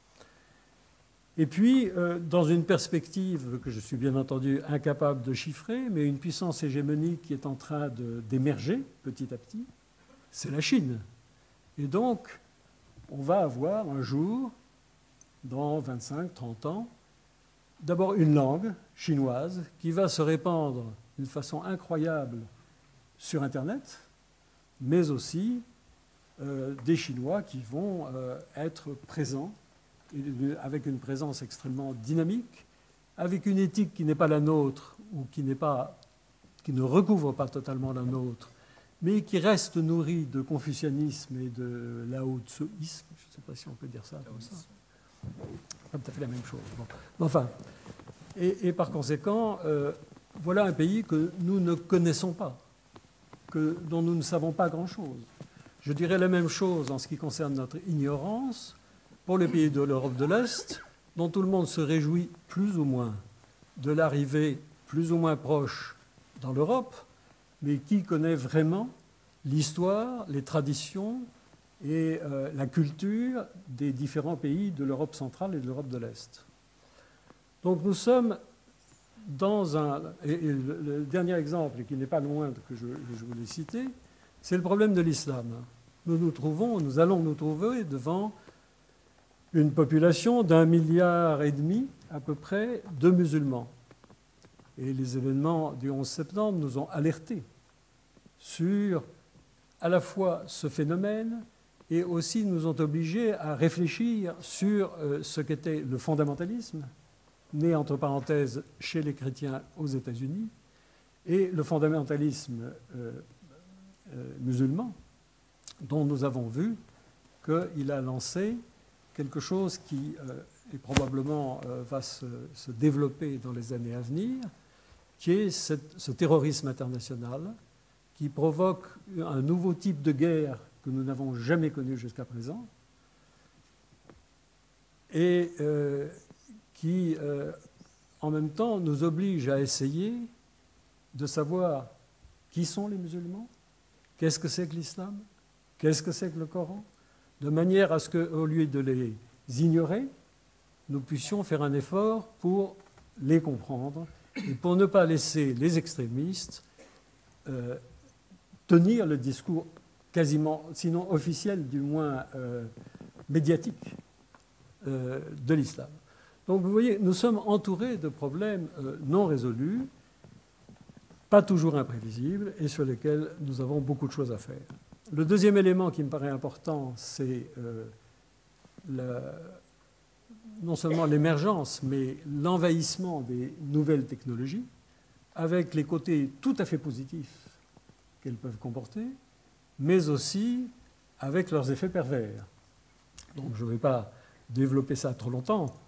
Et puis, euh, dans une perspective que je suis bien entendu incapable de chiffrer, mais une puissance hégémonique qui est en train d'émerger petit à petit, c'est la Chine. Et donc, on va avoir un jour, dans vingt-cinq à trente ans, d'abord une langue chinoise qui va se répandre d'une façon incroyable sur Internet, mais aussi euh, des Chinois qui vont euh, être présents, avec une présence extrêmement dynamique, avec une éthique qui n'est pas la nôtre, ou qui, n'est pas, qui ne recouvre pas totalement la nôtre, mais qui reste nourrie de confucianisme et de lao-tzuisme, je ne sais pas si on peut dire ça comme ça. Pas tout à fait la même chose. Bon. Enfin, et, et par conséquent, euh, voilà un pays que nous ne connaissons pas, que, dont nous ne savons pas grand-chose. Je dirais la même chose en ce qui concerne notre ignorance pour les pays de l'Europe de l'Est, dont tout le monde se réjouit plus ou moins de l'arrivée plus ou moins proche dans l'Europe, mais qui connaît vraiment l'histoire, les traditions et euh, la culture des différents pays de l'Europe centrale et de l'Europe de l'Est. Donc nous sommes dans un... Et, et le, le dernier exemple, qui n'est pas le moindre que je, que je voulais citer, c'est le problème de l'islam. Nous nous trouvons, nous allons nous trouver devant une population d'un milliard et demi à peu près de musulmans. Et les événements du onze septembre nous ont alertés sur à la fois ce phénomène et aussi nous ont obligés à réfléchir sur euh, ce qu'était le fondamentalisme, né entre parenthèses chez les chrétiens aux États-Unis, et le fondamentalisme euh, euh, musulman, dont nous avons vu qu'il a lancé quelque chose qui euh, et probablement euh, va se, se développer dans les années à venir, qui est cette, ce terrorisme international qui provoque un nouveau type de guerre que nous n'avons jamais connu jusqu'à présent et euh, qui, euh, en même temps, nous oblige à essayer de savoir qui sont les musulmans, qu'est-ce que c'est que l'islam, qu'est-ce que c'est que le Coran, de manière à ce qu'au lieu de les ignorer, nous puissions faire un effort pour les comprendre et pour ne pas laisser les extrémistes euh, tenir le discours quasiment, sinon officiel, du moins euh, médiatique euh, de l'islam. Donc vous voyez, nous sommes entourés de problèmes euh, non résolus, pas toujours imprévisibles, et sur lesquels nous avons beaucoup de choses à faire. Le deuxième élément qui me paraît important, c'est euh, la, non seulement l'émergence, mais l'envahissement des nouvelles technologies, avec les côtés tout à fait positifs qu'elles peuvent comporter, mais aussi avec leurs effets pervers. Donc je ne vais pas développer ça trop longtemps,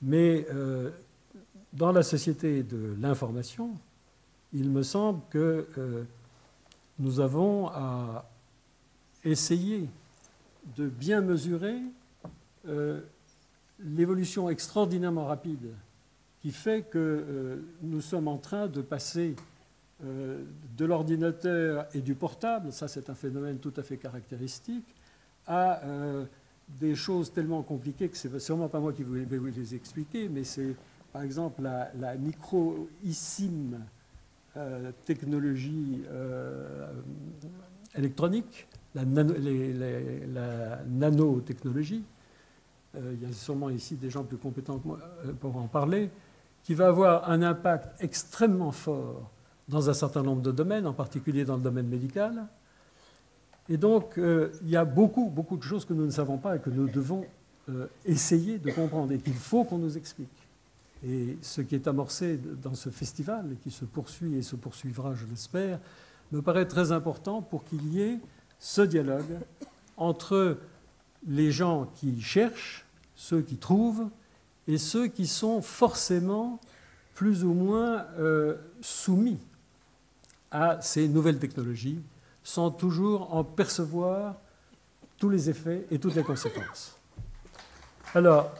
Mais euh, dans la société de l'information, il me semble que euh, nous avons à essayer de bien mesurer euh, l'évolution extraordinairement rapide qui fait que euh, nous sommes en train de passer euh, de l'ordinateur et du portable, ça c'est un phénomène tout à fait caractéristique, à euh, des choses tellement compliquées que c'est sûrement pas moi qui vais vous les expliquer, mais c'est par exemple la, la micro-I S I M euh, technologie euh, électronique, la, nano, les, les, la nanotechnologie. Euh, il y a sûrement ici des gens plus compétents que moi pour en parler, qui va avoir un impact extrêmement fort dans un certain nombre de domaines, en particulier dans le domaine médical. Et donc, euh, il y a beaucoup, beaucoup de choses que nous ne savons pas et que nous devons euh, essayer de comprendre et qu'il faut qu'on nous explique. Et ce qui est amorcé dans ce festival et qui se poursuit et se poursuivra, je l'espère, me paraît très important pour qu'il y ait ce dialogue entre les gens qui cherchent, ceux qui trouvent, et ceux qui sont forcément plus ou moins euh, soumis à ces nouvelles technologies, sans toujours en percevoir tous les effets et toutes les conséquences. Alors,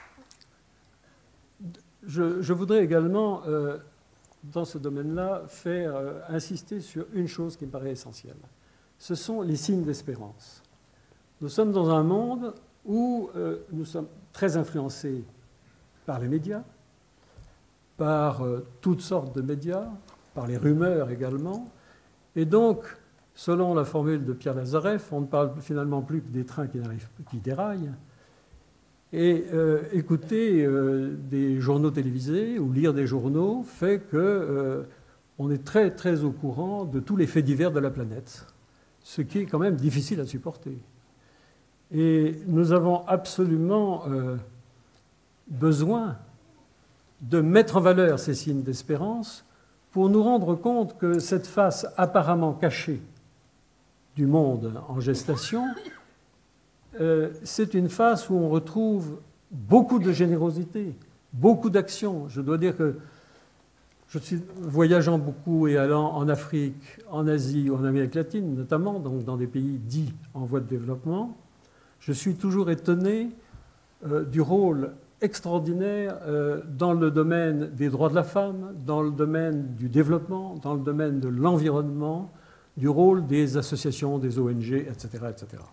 je, je voudrais également, euh, dans ce domaine-là, faire euh, insister sur une chose qui me paraît essentielle. Ce sont les signes d'espérance. Nous sommes dans un monde où euh, nous sommes très influencés par les médias, par euh, toutes sortes de médias, par les rumeurs également. Et donc, selon la formule de Pierre Lazareff, on ne parle finalement plus que des trains qui, qui déraillent. Et euh, écouter euh, des journaux télévisés ou lire des journaux fait qu'on euh, est très, très au courant de tous les faits divers de la planète, ce qui est quand même difficile à supporter. Et nous avons absolument euh, besoin de mettre en valeur ces signes d'espérance pour nous rendre compte que cette face apparemment cachée du monde en gestation, euh, c'est une face où on retrouve beaucoup de générosité, beaucoup d'action. Je dois dire que je suis voyageant beaucoup et allant en Afrique, en Asie ou en Amérique latine, notamment, donc dans des pays dits en voie de développement, je suis toujours étonné euh, du rôle extraordinaire euh, dans le domaine des droits de la femme, dans le domaine du développement, dans le domaine de l'environnement, du rôle des associations, des O N G, et cetera, et cetera.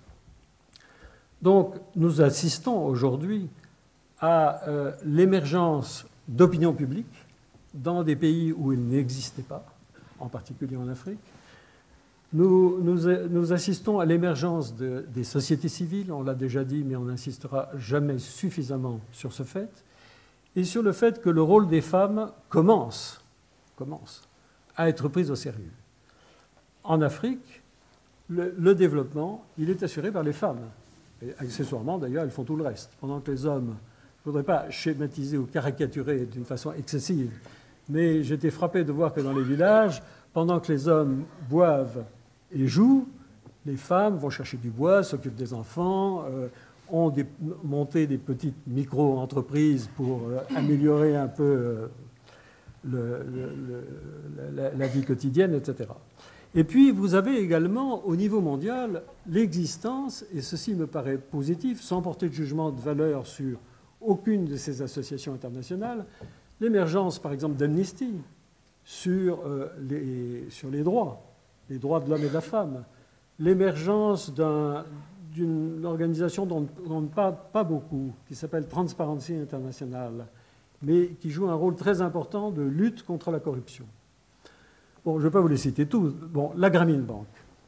Donc, nous assistons aujourd'hui à euh, l'émergence d'opinions publiques dans des pays où il n'existait pas, en particulier en Afrique. Nous, nous, nous assistons à l'émergence de, des sociétés civiles, on l'a déjà dit, mais on n'insistera jamais suffisamment sur ce fait, et sur le fait que le rôle des femmes commence, commence à être pris au sérieux. En Afrique, le, le développement, il est assuré par les femmes. Et accessoirement, d'ailleurs, elles font tout le reste. Pendant que les hommes, je ne voudrais pas schématiser ou caricaturer d'une façon excessive, mais j'étais frappé de voir que dans les villages, pendant que les hommes boivent et jouent, les femmes vont chercher du bois, s'occupent des enfants, euh, ont des, monté des petites micro-entreprises pour euh, améliorer un peu euh, le, le, le, la, la vie quotidienne, et cetera. Et puis, vous avez également, au niveau mondial, l'existence, et ceci me paraît positif, sans porter de jugement de valeur sur aucune de ces associations internationales, l'émergence, par exemple, d'Amnesty sur, euh, les, sur les droits, les droits de l'homme et de la femme, l'émergence d'un, d'une organisation dont on ne parle pas beaucoup, qui s'appelle Transparency International, mais qui joue un rôle très important de lutte contre la corruption. Bon, je ne vais pas vous les citer tous. Bon, la Grameen Bank.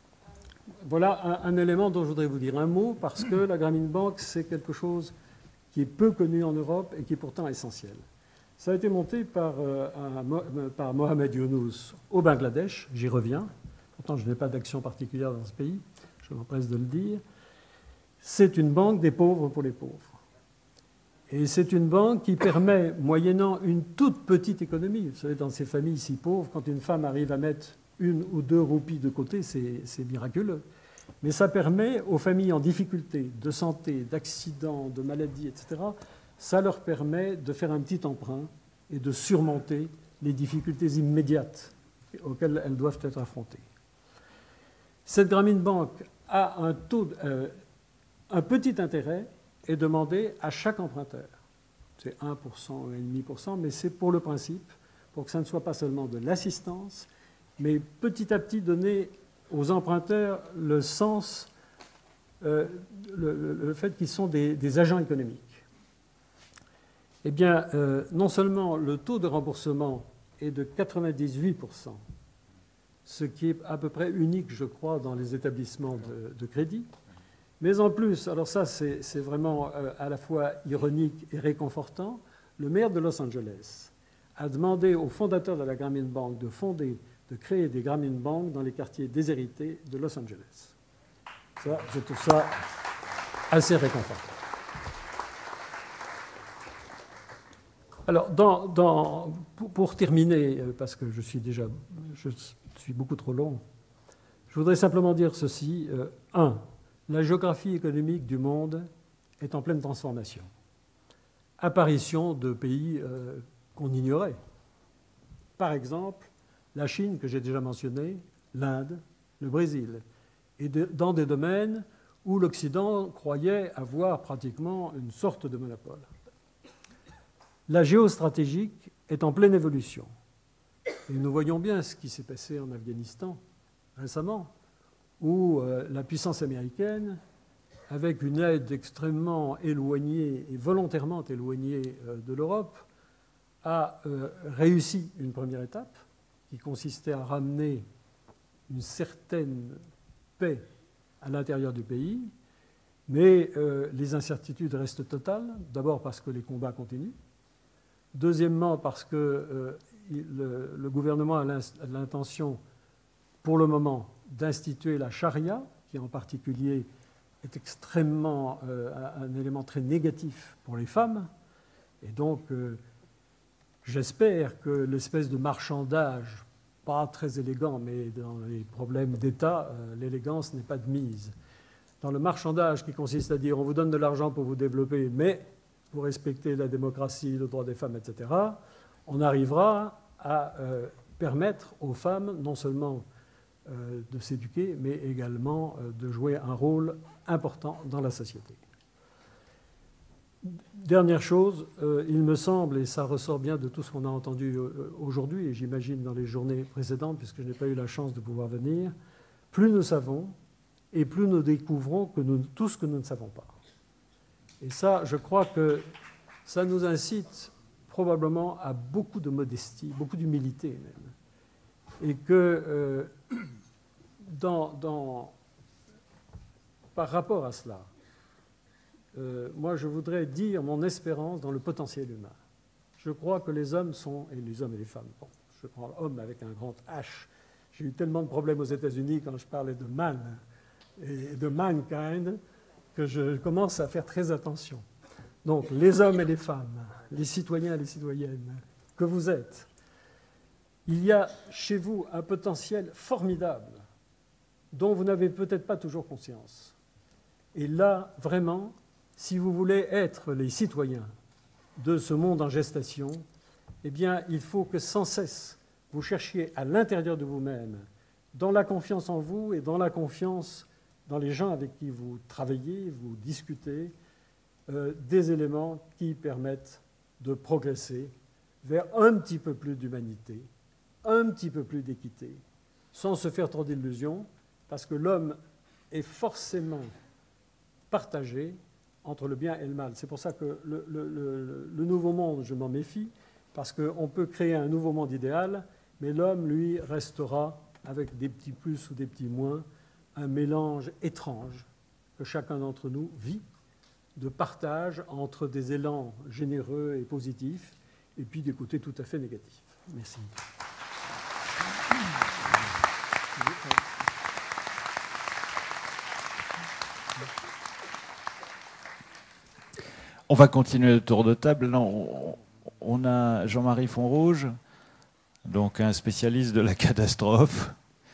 Voilà un, un élément dont je voudrais vous dire un mot, parce que la Grameen Bank, c'est quelque chose qui est peu connu en Europe et qui est pourtant essentiel. Ça a été monté par, euh, un, par Mohamed Younous au Bangladesh, j'y reviens. Pourtant, je n'ai pas d'action particulière dans ce pays, je m'empresse de le dire. C'est une banque des pauvres pour les pauvres. Et c'est une banque qui permet, moyennant une toute petite économie, vous savez, dans ces familles si pauvres, quand une femme arrive à mettre une ou deux roupies de côté, c'est, c'est miraculeux. Mais ça permet aux familles en difficulté de santé, d'accidents, de maladies, et cetera, ça leur permet de faire un petit emprunt et de surmonter les difficultés immédiates auxquelles elles doivent être affrontées. Cette Grameen Bank a un, taux, euh, un petit intérêt est demandé à chaque emprunteur. C'est un pour cent, un virgule cinq pour cent, mais c'est pour le principe, pour que ça ne soit pas seulement de l'assistance, mais petit à petit donner aux emprunteurs le sens, euh, le, le fait qu'ils sont des, des agents économiques. Eh bien, euh, non seulement le taux de remboursement est de quatre-vingt-dix-huit pour cent, ce qui est à peu près unique, je crois, dans les établissements de, de crédit, mais en plus, alors ça c'est, c'est vraiment euh, à la fois ironique et réconfortant, le maire de Los Angeles a demandé au fondateur de la Grameen Bank de fonder, de créer des Grameen Bank dans les quartiers déshérités de Los Angeles. Ça, je trouve ça assez réconfortant. Alors, dans, dans, pour, pour terminer, parce que je suis déjà je suis beaucoup trop long, je voudrais simplement dire ceci. Euh, un, la géographie économique du monde est en pleine transformation. Apparition de pays euh, qu'on ignorait. Par exemple, la Chine, que j'ai déjà mentionné, l'Inde, le Brésil, et de, dans des domaines où l'Occident croyait avoir pratiquement une sorte de monopole. La géostratégique est en pleine évolution. Et nous voyons bien ce qui s'est passé en Afghanistan récemment, où euh, la puissance américaine, avec une aide extrêmement éloignée et volontairement éloignée euh, de l'Europe, a euh, réussi une première étape qui consistait à ramener une certaine paix à l'intérieur du pays, mais euh, les incertitudes restent totales, d'abord parce que les combats continuent, deuxièmement parce que euh, le, le gouvernement a l'intention, pour le moment, d'instituer la charia, qui en particulier est extrêmement euh, un élément très négatif pour les femmes, et donc euh, j'espère que l'espèce de marchandage, pas très élégant, mais dans les problèmes d'État, euh, l'élégance n'est pas de mise. Dans le marchandage qui consiste à dire on vous donne de l'argent pour vous développer, mais pour respecter la démocratie, le droit des femmes, et cetera, on arrivera à euh, permettre aux femmes non seulement euh, de s'éduquer, mais également euh, de jouer un rôle important dans la société. Dernière chose, euh, il me semble, et ça ressort bien de tout ce qu'on a entendu euh, aujourd'hui, et j'imagine dans les journées précédentes, puisque je n'ai pas eu la chance de pouvoir venir, plus nous savons, et plus nous découvrons que nous, tout ce que nous ne savons pas. Et ça, je crois que ça nous incite probablement à beaucoup de modestie, beaucoup d'humilité même. Et que euh, dans, dans, par rapport à cela, Euh, moi, je voudrais dire mon espérance dans le potentiel humain. Je crois que les hommes sont, et les hommes et les femmes, bon, je prends homme avec un grand H. J'ai eu tellement de problèmes aux États-Unis quand je parlais de man et de mankind que je commence à faire très attention. Donc, les hommes et les femmes, les citoyens et les citoyennes que vous êtes, il y a chez vous un potentiel formidable dont vous n'avez peut-être pas toujours conscience. Et là, vraiment, si vous voulez être les citoyens de ce monde en gestation, eh bien, il faut que sans cesse vous cherchiez à l'intérieur de vous-même, dans la confiance en vous et dans la confiance dans les gens avec qui vous travaillez, vous discutez, euh, des éléments qui permettent de progresser vers un petit peu plus d'humanité, un petit peu plus d'équité, sans se faire trop d'illusions, parce que l'homme est forcément partagé entre le bien et le mal. C'est pour ça que le, le, le, le nouveau monde, je m'en méfie, parce qu'on peut créer un nouveau monde idéal, mais l'homme, lui, restera, avec des petits plus ou des petits moins, un mélange étrange que chacun d'entre nous vit, de partage entre des élans généreux et positifs, et puis des côtés tout à fait négatifs. Merci. On va continuer le tour de table. Là, on, on a Jean-Marie Fonrouge, donc un spécialiste de la catastrophe.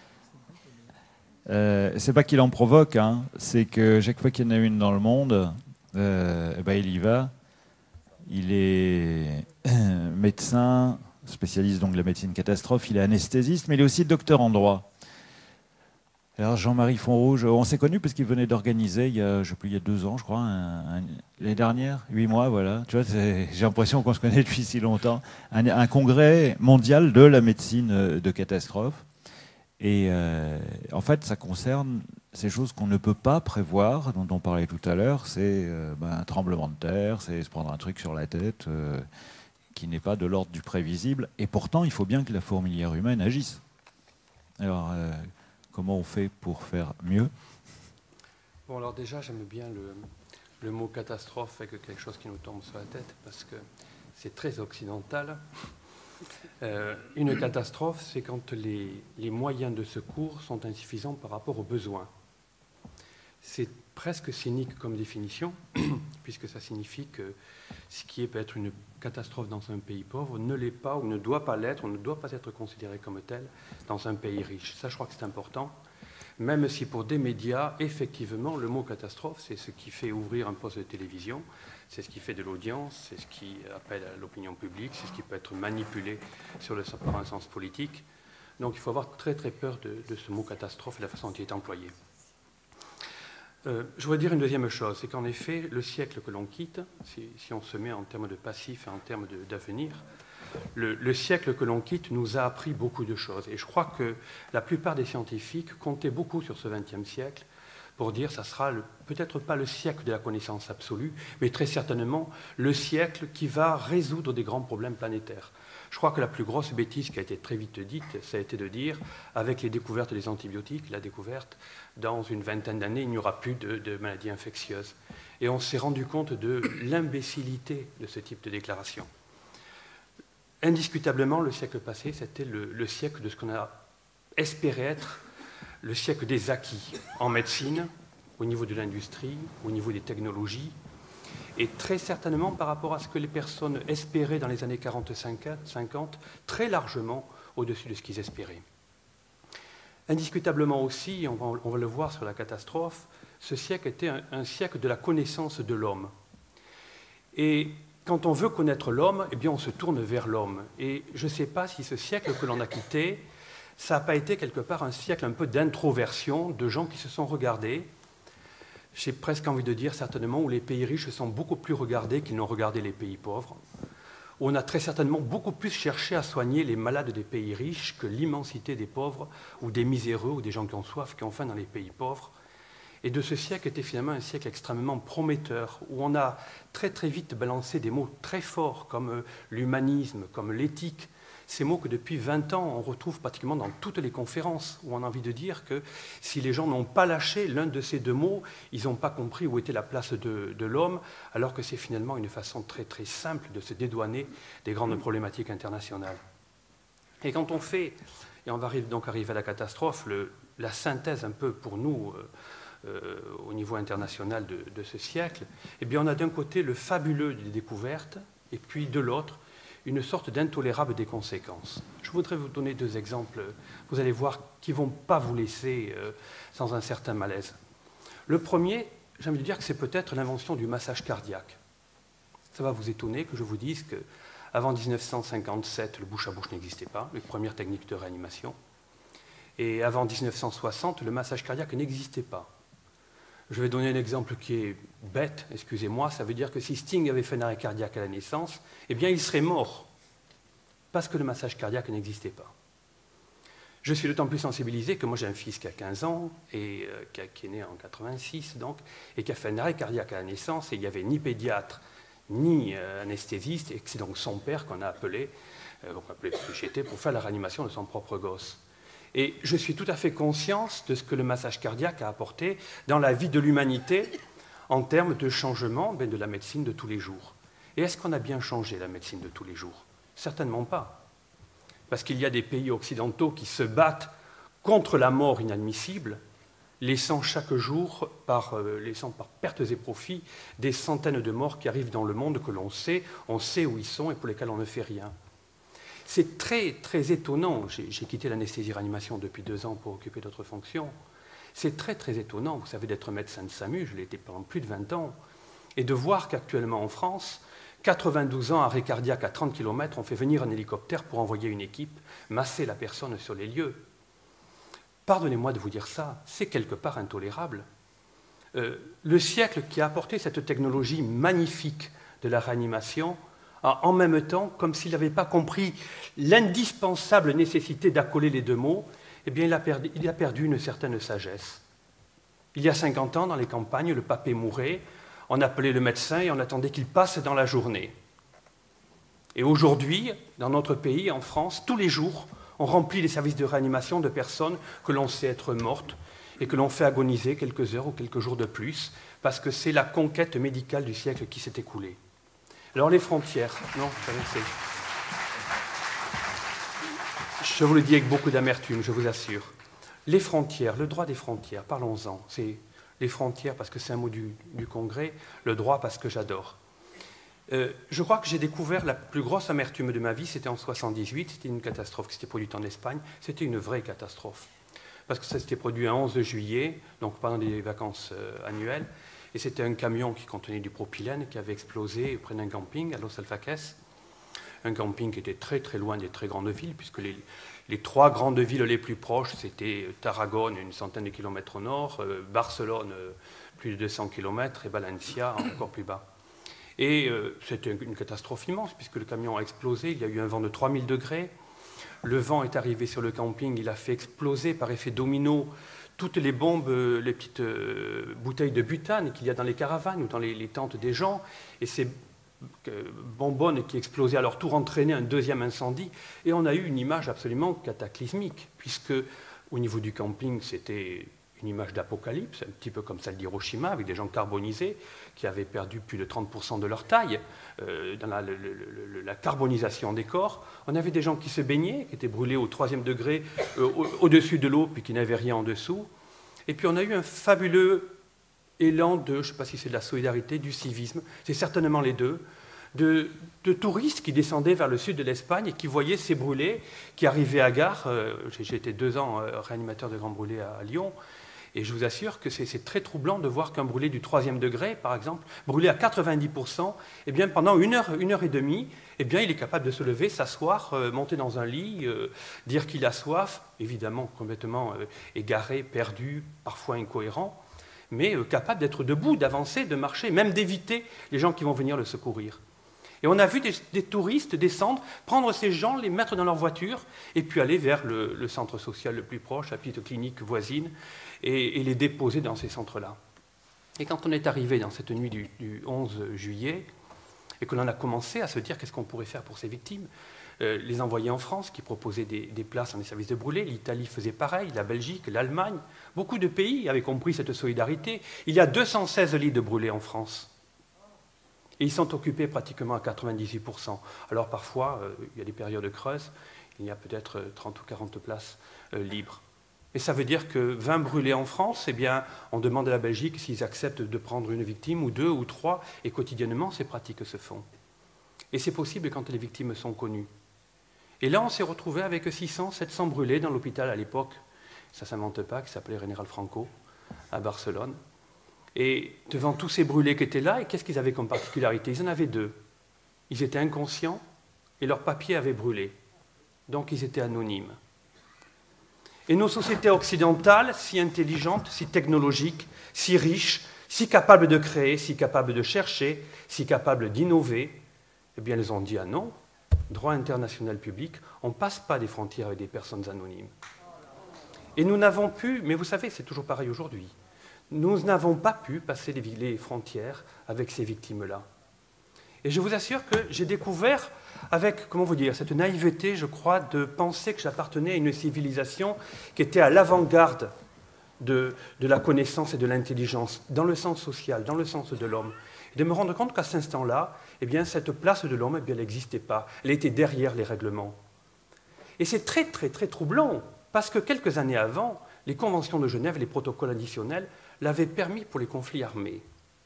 Euh, c'est pas qu'il en provoque, hein, c'est que chaque fois qu'il y en a une dans le monde, euh, eh ben, il y va. Il est médecin, spécialiste donc de la médecine catastrophe, il est anesthésiste, mais il est aussi docteur en droit. Alors Jean-Marie Fonrouge, on s'est connus parce qu'il venait d'organiser, il y a, je sais plus, il y a deux ans, je crois, un, un, l'année dernière, huit mois, voilà. Tu vois, j'ai l'impression qu'on se connaît depuis si longtemps. Un, un congrès mondial de la médecine de catastrophe. Et euh, en fait, ça concerne ces choses qu'on ne peut pas prévoir, dont on parlait tout à l'heure. C'est euh, ben, un tremblement de terre, c'est se prendre un truc sur la tête, euh, qui n'est pas de l'ordre du prévisible. Et pourtant, il faut bien que la fourmilière humaine agisse. Alors, euh, comment on fait pour faire mieux? Bon, alors déjà, j'aime bien le, le mot catastrophe avec quelque chose qui nous tombe sur la tête, parce que c'est très occidental. Euh, une catastrophe, c'est quand les, les moyens de secours sont insuffisants par rapport aux besoins. C'est presque cynique comme définition, puisque ça signifie que ce qui peut être une catastrophe dans un pays pauvre ne l'est pas ou ne doit pas l'être, ou ne doit pas être considéré comme tel dans un pays riche. Ça, je crois que c'est important, même si pour des médias, effectivement, le mot catastrophe, c'est ce qui fait ouvrir un poste de télévision, c'est ce qui fait de l'audience, c'est ce qui appelle à l'opinion publique, c'est ce qui peut être manipulé sur le, par un sens politique. Donc il faut avoir très très peur de, de ce mot catastrophe et de la façon dont il est employé. Euh, je voudrais dire une deuxième chose, c'est qu'en effet, le siècle que l'on quitte, si, si on se met en termes de passif et en termes d'avenir, le, le siècle que l'on quitte nous a appris beaucoup de choses. Et je crois que la plupart des scientifiques comptaient beaucoup sur ce vingtième siècle pour dire que ça sera peut-être pas le siècle de la connaissance absolue, mais très certainement le siècle qui va résoudre des grands problèmes planétaires. Je crois que la plus grosse bêtise qui a été très vite dite, ça a été de dire, avec les découvertes des antibiotiques, la découverte, dans une vingtaine d'années, il n'y aura plus de, de maladies infectieuses. Et on s'est rendu compte de l'imbécilité de ce type de déclaration. Indiscutablement, le siècle passé, c'était le, le siècle de ce qu'on a espéré être le siècle des acquis en médecine, au niveau de l'industrie, au niveau des technologies, et très certainement par rapport à ce que les personnes espéraient dans les années quarante cinquante, très largement au-dessus de ce qu'ils espéraient. Indiscutablement aussi, on va, on va le voir sur la catastrophe, ce siècle était un, un siècle de la connaissance de l'homme. Et quand on veut connaître l'homme, eh bien on se tourne vers l'homme. Et je ne sais pas si ce siècle que l'on a quitté, ça n'a pas été quelque part un siècle un peu d'introversion, de gens qui se sont regardés. J'ai presque envie de dire certainement où les pays riches se sont beaucoup plus regardés qu'ils n'ont regardé les pays pauvres. Où on a très certainement beaucoup plus cherché à soigner les malades des pays riches que l'immensité des pauvres ou des miséreux ou des gens qui ont soif, qui ont faim dans les pays pauvres. Et de ce siècle était finalement un siècle extrêmement prometteur, où on a très très vite balancé des mots très forts comme l'humanisme, comme l'éthique, ces mots que depuis vingt ans on retrouve pratiquement dans toutes les conférences, où on a envie de dire que si les gens n'ont pas lâché l'un de ces deux mots, ils n'ont pas compris où était la place de, de l'homme, alors que c'est finalement une façon très très simple de se dédouaner des grandes problématiques internationales. Et quand on fait, et on va donc arriver à la catastrophe, le, la synthèse un peu pour nous, euh, Euh, au niveau international de, de ce siècle, eh bien, on a d'un côté le fabuleux des découvertes, et puis de l'autre, une sorte d'intolérable des conséquences. Je voudrais vous donner deux exemples, vous allez voir, qui ne vont pas vous laisser euh, sans un certain malaise. Le premier, j'ai envie de dire que c'est peut-être l'invention du massage cardiaque. Ça va vous étonner que je vous dise qu'avant mille neuf cent cinquante-sept, le bouche-à-bouche n'existait pas, les premières techniques de réanimation, et avant mille neuf cent soixante, le massage cardiaque n'existait pas. Je vais donner un exemple qui est bête, excusez-moi, ça veut dire que si Sting avait fait un arrêt cardiaque à la naissance, eh bien il serait mort, parce que le massage cardiaque n'existait pas. Je suis d'autant plus sensibilisé que moi j'ai un fils qui a quinze ans, et, euh, qui, a, qui est né en quatre-vingt-six, donc, et qui a fait un arrêt cardiaque à la naissance, et il n'y avait ni pédiatre, ni euh, anesthésiste, et c'est donc son père qu'on a appelé, euh, qu'on appelait P G T, pour faire la réanimation de son propre gosse. Et je suis tout à fait conscience de ce que le massage cardiaque a apporté dans la vie de l'humanité en termes de changement de la médecine de tous les jours. Et est-ce qu'on a bien changé la médecine de tous les jours? Certainement pas. Parce qu'il y a des pays occidentaux qui se battent contre la mort inadmissible, laissant chaque jour, par, euh, laissant par pertes et profits, des centaines de morts qui arrivent dans le monde que l'on sait, on sait où ils sont et pour lesquels on ne fait rien. C'est très, très étonnant. J'ai quitté l'anesthésie-réanimation depuis deux ans pour occuper d'autres fonctions. C'est très, très étonnant, vous savez, d'être médecin de SAMU, je l'ai été pendant plus de vingt ans, et de voir qu'actuellement en France, quatre-vingt-douze ans, arrêt cardiaque à trente kilomètres, on fait venir un hélicoptère pour envoyer une équipe, masser la personne sur les lieux. Pardonnez-moi de vous dire ça, c'est quelque part intolérable. Euh, le siècle qui a apporté cette technologie magnifique de la réanimation a en même temps, comme s'il n'avait pas compris l'indispensable nécessité d'accoler les deux mots, eh bien il a, perdu, il a perdu une certaine sagesse. Il y a cinquante ans, dans les campagnes, le papé mourait, on appelait le médecin et on attendait qu'il passe dans la journée. Et aujourd'hui, dans notre pays, en France, tous les jours, on remplit les services de réanimation de personnes que l'on sait être mortes et que l'on fait agoniser quelques heures ou quelques jours de plus, parce que c'est la conquête médicale du siècle qui s'est écoulée. Alors les frontières, non, c'est... Je vous le dis avec beaucoup d'amertume, je vous assure. Les frontières, le droit des frontières, parlons-en. C'est les frontières parce que c'est un mot du, du Congrès, le droit parce que j'adore. Euh, je crois que j'ai découvert la plus grosse amertume de ma vie, c'était en soixante-dix-huit, c'était une catastrophe qui s'était produite en Espagne, c'était une vraie catastrophe. Parce que ça s'était produit un onze juillet, donc pendant des vacances euh, annuelles, et c'était un camion qui contenait du propylène qui avait explosé près d'un camping à Los Alfaques, un camping qui était très très loin des très grandes villes, puisque les, les trois grandes villes les plus proches, c'était Tarragone, une centaine de kilomètres au nord, euh, Barcelone, euh, plus de deux cents kilomètres, et Valencia, encore plus bas. Et euh, c'était une catastrophe immense, puisque le camion a explosé, il y a eu un vent de trois mille degrés, le vent est arrivé sur le camping, il a fait exploser par effet domino toutes les bombes, les petites euh, bouteilles de butane qu'il y a dans les caravanes ou dans les, les tentes des gens, et ces bonbonnes qui explosaient à leur tour entraînaient un deuxième incendie, et on a eu une image absolument cataclysmique, puisque au niveau du camping, c'était une image d'apocalypse, un petit peu comme celle d'Hiroshima, avec des gens carbonisés qui avaient perdu plus de trente pour cent de leur taille euh, dans la, le, le, la carbonisation des corps. On avait des gens qui se baignaient, qui étaient brûlés au troisième degré, euh, au-dessus de l'eau, puis qui n'avaient rien en dessous. Et puis on a eu un fabuleux élan de, je ne sais pas si c'est de la solidarité, du civisme, c'est certainement les deux, de, de touristes qui descendaient vers le sud de l'Espagne et qui voyaient ces brûlés, qui arrivaient à Gare. Euh, j'ai été deux ans euh, réanimateur de grands brûlés à, à Lyon. Et je vous assure que c'est très troublant de voir qu'un brûlé du troisième degré, par exemple, brûlé à quatre-vingt-dix pour cent, eh bien, pendant une heure, une heure et demie, eh bien, il est capable de se lever, s'asseoir, euh, monter dans un lit, euh, dire qu'il a soif, évidemment complètement euh, égaré, perdu, parfois incohérent, mais euh, capable d'être debout, d'avancer, de marcher, même d'éviter les gens qui vont venir le secourir. Et on a vu des, des touristes descendre, prendre ces gens, les mettre dans leur voiture, et puis aller vers le, le centre social le plus proche, la petite clinique voisine, et, et les déposer dans ces centres-là. Et quand on est arrivé dans cette nuit du, du onze juillet, et que l'on a commencé à se dire qu'est-ce qu'on pourrait faire pour ces victimes, euh, les envoyer en France, qui proposaient des, des places dans les services de brûlés, l'Italie faisait pareil, la Belgique, l'Allemagne, beaucoup de pays avaient compris cette solidarité. Il y a deux cent seize lits de brûlés en France. Et ils sont occupés pratiquement à quatre-vingt-dix-huit pour cent. Alors parfois, euh, il y a des périodes creuses, il y a peut-être trente ou quarante places euh, libres. Et ça veut dire que vingt brûlés en France, eh bien, on demande à la Belgique s'ils acceptent de prendre une victime, ou deux, ou trois, et quotidiennement, ces pratiques se font. Et c'est possible quand les victimes sont connues. Et là, on s'est retrouvé avec six cents, sept cents brûlés dans l'hôpital à l'époque, ça ne s'invente pas, qui s'appelait General Franco, à Barcelone. Et devant tous ces brûlés qui étaient là, et qu'est-ce qu'ils avaient comme particularité? Ils en avaient deux. Ils étaient inconscients, et leur papier avait brûlé. Donc ils étaient anonymes. Et nos sociétés occidentales, si intelligentes, si technologiques, si riches, si capables de créer, si capables de chercher, si capables d'innover, eh bien, elles ont dit « Ah non, droit international public, on ne passe pas des frontières avec des personnes anonymes. » Et nous n'avons pu, mais vous savez, c'est toujours pareil aujourd'hui, nous n'avons pas pu passer les, les frontières avec ces victimes-là. Et je vous assure que j'ai découvert, avec, comment vous dire, cette naïveté, je crois, de penser que j'appartenais à une civilisation qui était à l'avant-garde de, de la connaissance et de l'intelligence, dans le sens social, dans le sens de l'homme. Et de me rendre compte qu'à cet instant-là, eh bien, cette place de l'homme, eh bien, elle n'existait pas. Elle était derrière les règlements. Et c'est très, très, très troublant, parce que quelques années avant, les conventions de Genève, les protocoles additionnels, l'avaient permis pour les conflits armés.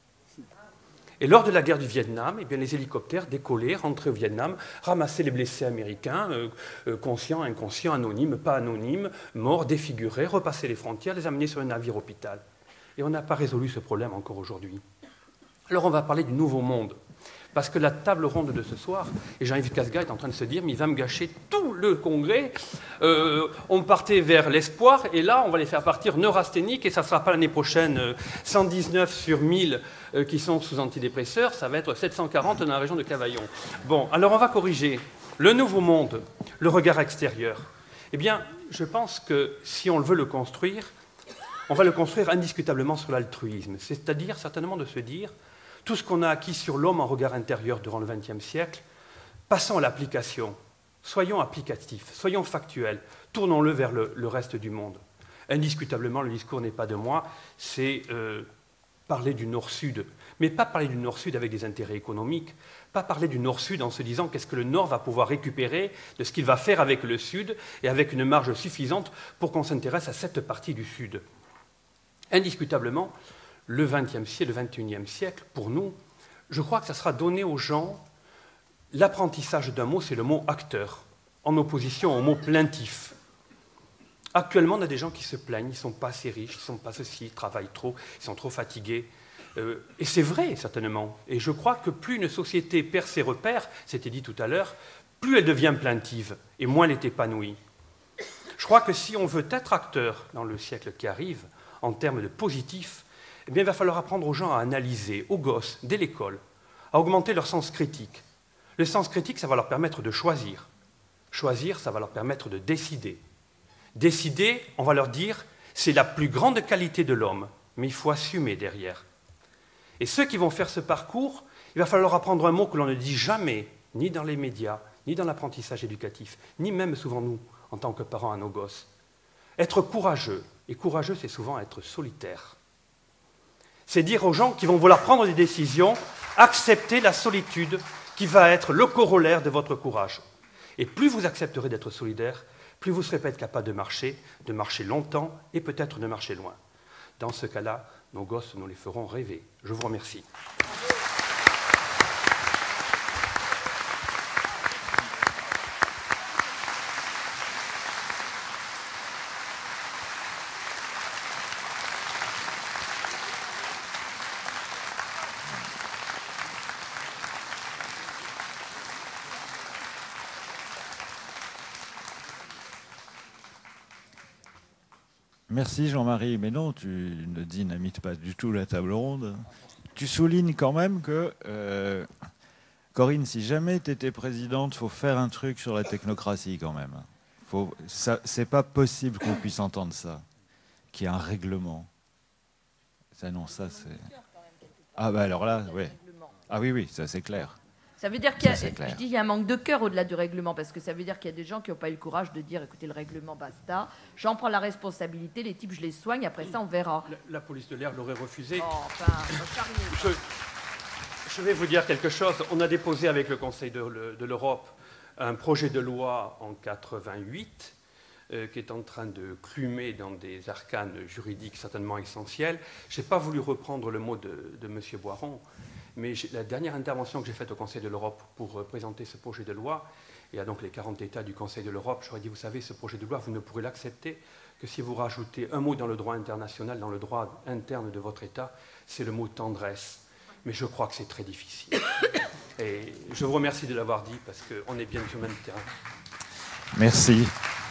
Et lors de la guerre du Vietnam, eh bien, les hélicoptères décollaient, rentraient au Vietnam, ramassaient les blessés américains, euh, euh, conscients, inconscients, anonymes, pas anonymes, morts, défigurés, repassaient les frontières, les amenaient sur un navire hôpital. Et on n'a pas résolu ce problème encore aujourd'hui. Alors on va parler du nouveau monde. Parce que la table ronde de ce soir, et Jean-Yves Casga est en train de se dire, mais il va me gâcher tout le congrès. Euh, on partait vers l'espoir, et là, on va les faire partir neurasthéniques, et ça ne sera pas l'année prochaine euh, cent dix-neuf sur mille euh, qui sont sous antidépresseurs, ça va être sept cent quarante dans la région de Cavaillon. Bon, alors on va corriger. Le nouveau monde, le regard extérieur. Eh bien, je pense que si on veut le construire, on va le construire indiscutablement sur l'altruisme, c'est-à-dire certainement de se dire, tout ce qu'on a acquis sur l'homme en regard intérieur durant le vingtième siècle, passons à l'application. Soyons applicatifs, soyons factuels, tournons-le vers le, le reste du monde. Indiscutablement, le discours n'est pas de moi, c'est euh, parler du Nord-Sud. Mais pas parler du Nord-Sud avec des intérêts économiques, pas parler du Nord-Sud en se disant qu'est-ce que le Nord va pouvoir récupérer de ce qu'il va faire avec le Sud et avec une marge suffisante pour qu'on s'intéresse à cette partie du Sud. Indiscutablement, le vingtième siècle, le vingt et unième siècle, pour nous, je crois que ça sera donner aux gens l'apprentissage d'un mot, c'est le mot acteur, en opposition au mot plaintif. Actuellement, on a des gens qui se plaignent, ils ne sont pas assez riches, ils ne sont pas ceci, ils travaillent trop, ils sont trop fatigués. Euh, et c'est vrai, certainement. Et je crois que plus une société perd ses repères, c'était dit tout à l'heure, plus elle devient plaintive et moins elle est épanouie. Je crois que si on veut être acteur dans le siècle qui arrive, en termes de positif, eh bien, il va falloir apprendre aux gens à analyser, aux gosses, dès l'école, à augmenter leur sens critique. Le sens critique, ça va leur permettre de choisir. Choisir, ça va leur permettre de décider. Décider, on va leur dire, c'est la plus grande qualité de l'homme, mais il faut assumer derrière. Et ceux qui vont faire ce parcours, il va falloir apprendre un mot que l'on ne dit jamais, ni dans les médias, ni dans l'apprentissage éducatif, ni même souvent nous, en tant que parents à nos gosses. Être courageux. Et courageux, c'est souvent être solitaire. C'est dire aux gens qui vont vouloir prendre des décisions, acceptez la solitude qui va être le corollaire de votre courage. Et plus vous accepterez d'être solidaire, plus vous serez peut-être capable de marcher, de marcher longtemps et peut-être de marcher loin. Dans ce cas-là, nos gosses, nous les ferons rêver. Je vous remercie. Merci Jean-Marie, mais non, tu ne dynamites pas du tout la table ronde. Tu soulignes quand même que, euh, Corinne, si jamais tu étais présidente, il faut faire un truc sur la technocratie quand même. Faut, ça, c'est pas possible qu'on puisse entendre ça, qu'il y ait un règlement. Ça, non, ça c'est... Ah bah alors là, oui. Ah oui, oui, ça c'est clair. Ça veut dire qu'il y a, Ça, je dis, il y a un manque de cœur au-delà du règlement, parce que ça veut dire qu'il y a des gens qui n'ont pas eu le courage de dire, écoutez, le règlement, basta, j'en prends la responsabilité, les types, je les soigne, après ça, on verra. La, la police de l'air l'aurait refusé. Oh, enfin, je, je vais vous dire quelque chose. On a déposé avec le Conseil de, de l'Europe un projet de loi en quatre-vingt-huit euh, qui est en train de clumer dans des arcanes juridiques certainement essentiels. Je n'ai pas voulu reprendre le mot de, de M. Boiron, mais la dernière intervention que j'ai faite au Conseil de l'Europe pour euh, présenter ce projet de loi, et à donc les quarante États du Conseil de l'Europe, j'aurais dit, vous savez, ce projet de loi, vous ne pourrez l'accepter que si vous rajoutez un mot dans le droit international, dans le droit interne de votre État, c'est le mot tendresse. Mais je crois que c'est très difficile. Et je vous remercie de l'avoir dit, parce qu'on est bien sur le même terrain. Merci.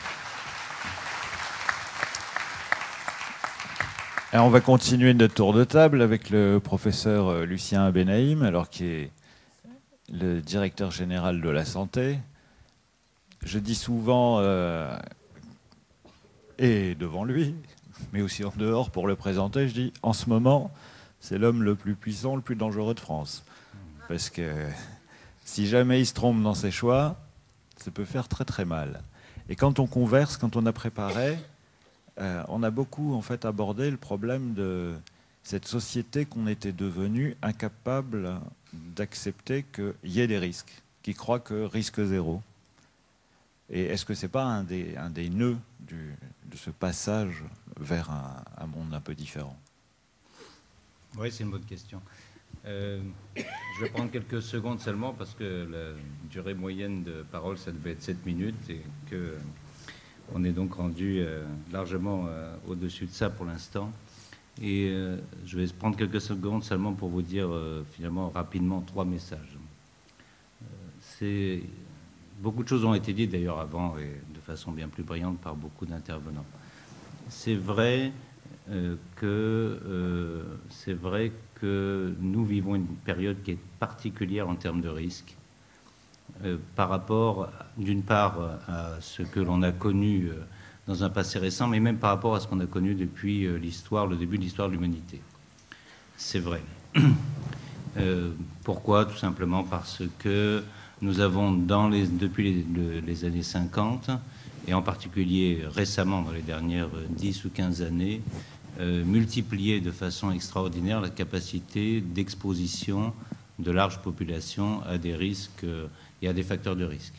Alors on va continuer notre tour de table avec le professeur Lucien Benaïm, alors qui est le directeur général de la santé. Je dis souvent, euh, et devant lui, mais aussi en dehors pour le présenter, je dis en ce moment, c'est l'homme le plus puissant, le plus dangereux de France. Parce que si jamais il se trompe dans ses choix, ça peut faire très très mal. Et quand on converse, quand on a préparé, Euh, on a beaucoup en fait abordé le problème de cette société qu'on était devenu incapable d'accepter qu'il y ait des risques, qui croit que risque zéro. Et est-ce que c'est pas un des, un des nœuds du, de ce passage vers un, un monde un peu différent? Oui, c'est une bonne question. Euh, je vais prendre quelques secondes seulement parce que la durée moyenne de parole, ça devait être sept minutes et que on est donc rendu euh, largement euh, au-dessus de ça pour l'instant. Et euh, je vais prendre quelques secondes seulement pour vous dire euh, finalement rapidement trois messages. beaucoup de choses ont été dites d'ailleurs avant et de façon bien plus brillante par beaucoup d'intervenants. C'est vrai euh, que euh, c'est vrai que nous vivons une période qui est particulière en termes de risques euh, par rapport, d'une part, à ce que l'on a connu euh, dans un passé récent, mais même par rapport à ce qu'on a connu depuis euh, l'histoire, le début de l'histoire de l'humanité. C'est vrai. Euh, pourquoi? Tout simplement parce que nous avons, dans les, depuis les, le, les années cinquante, et en particulier récemment, dans les dernières dix ou quinze années, euh, multiplié de façon extraordinaire la capacité d'exposition de larges populations à des risques euh, et à des facteurs de risque.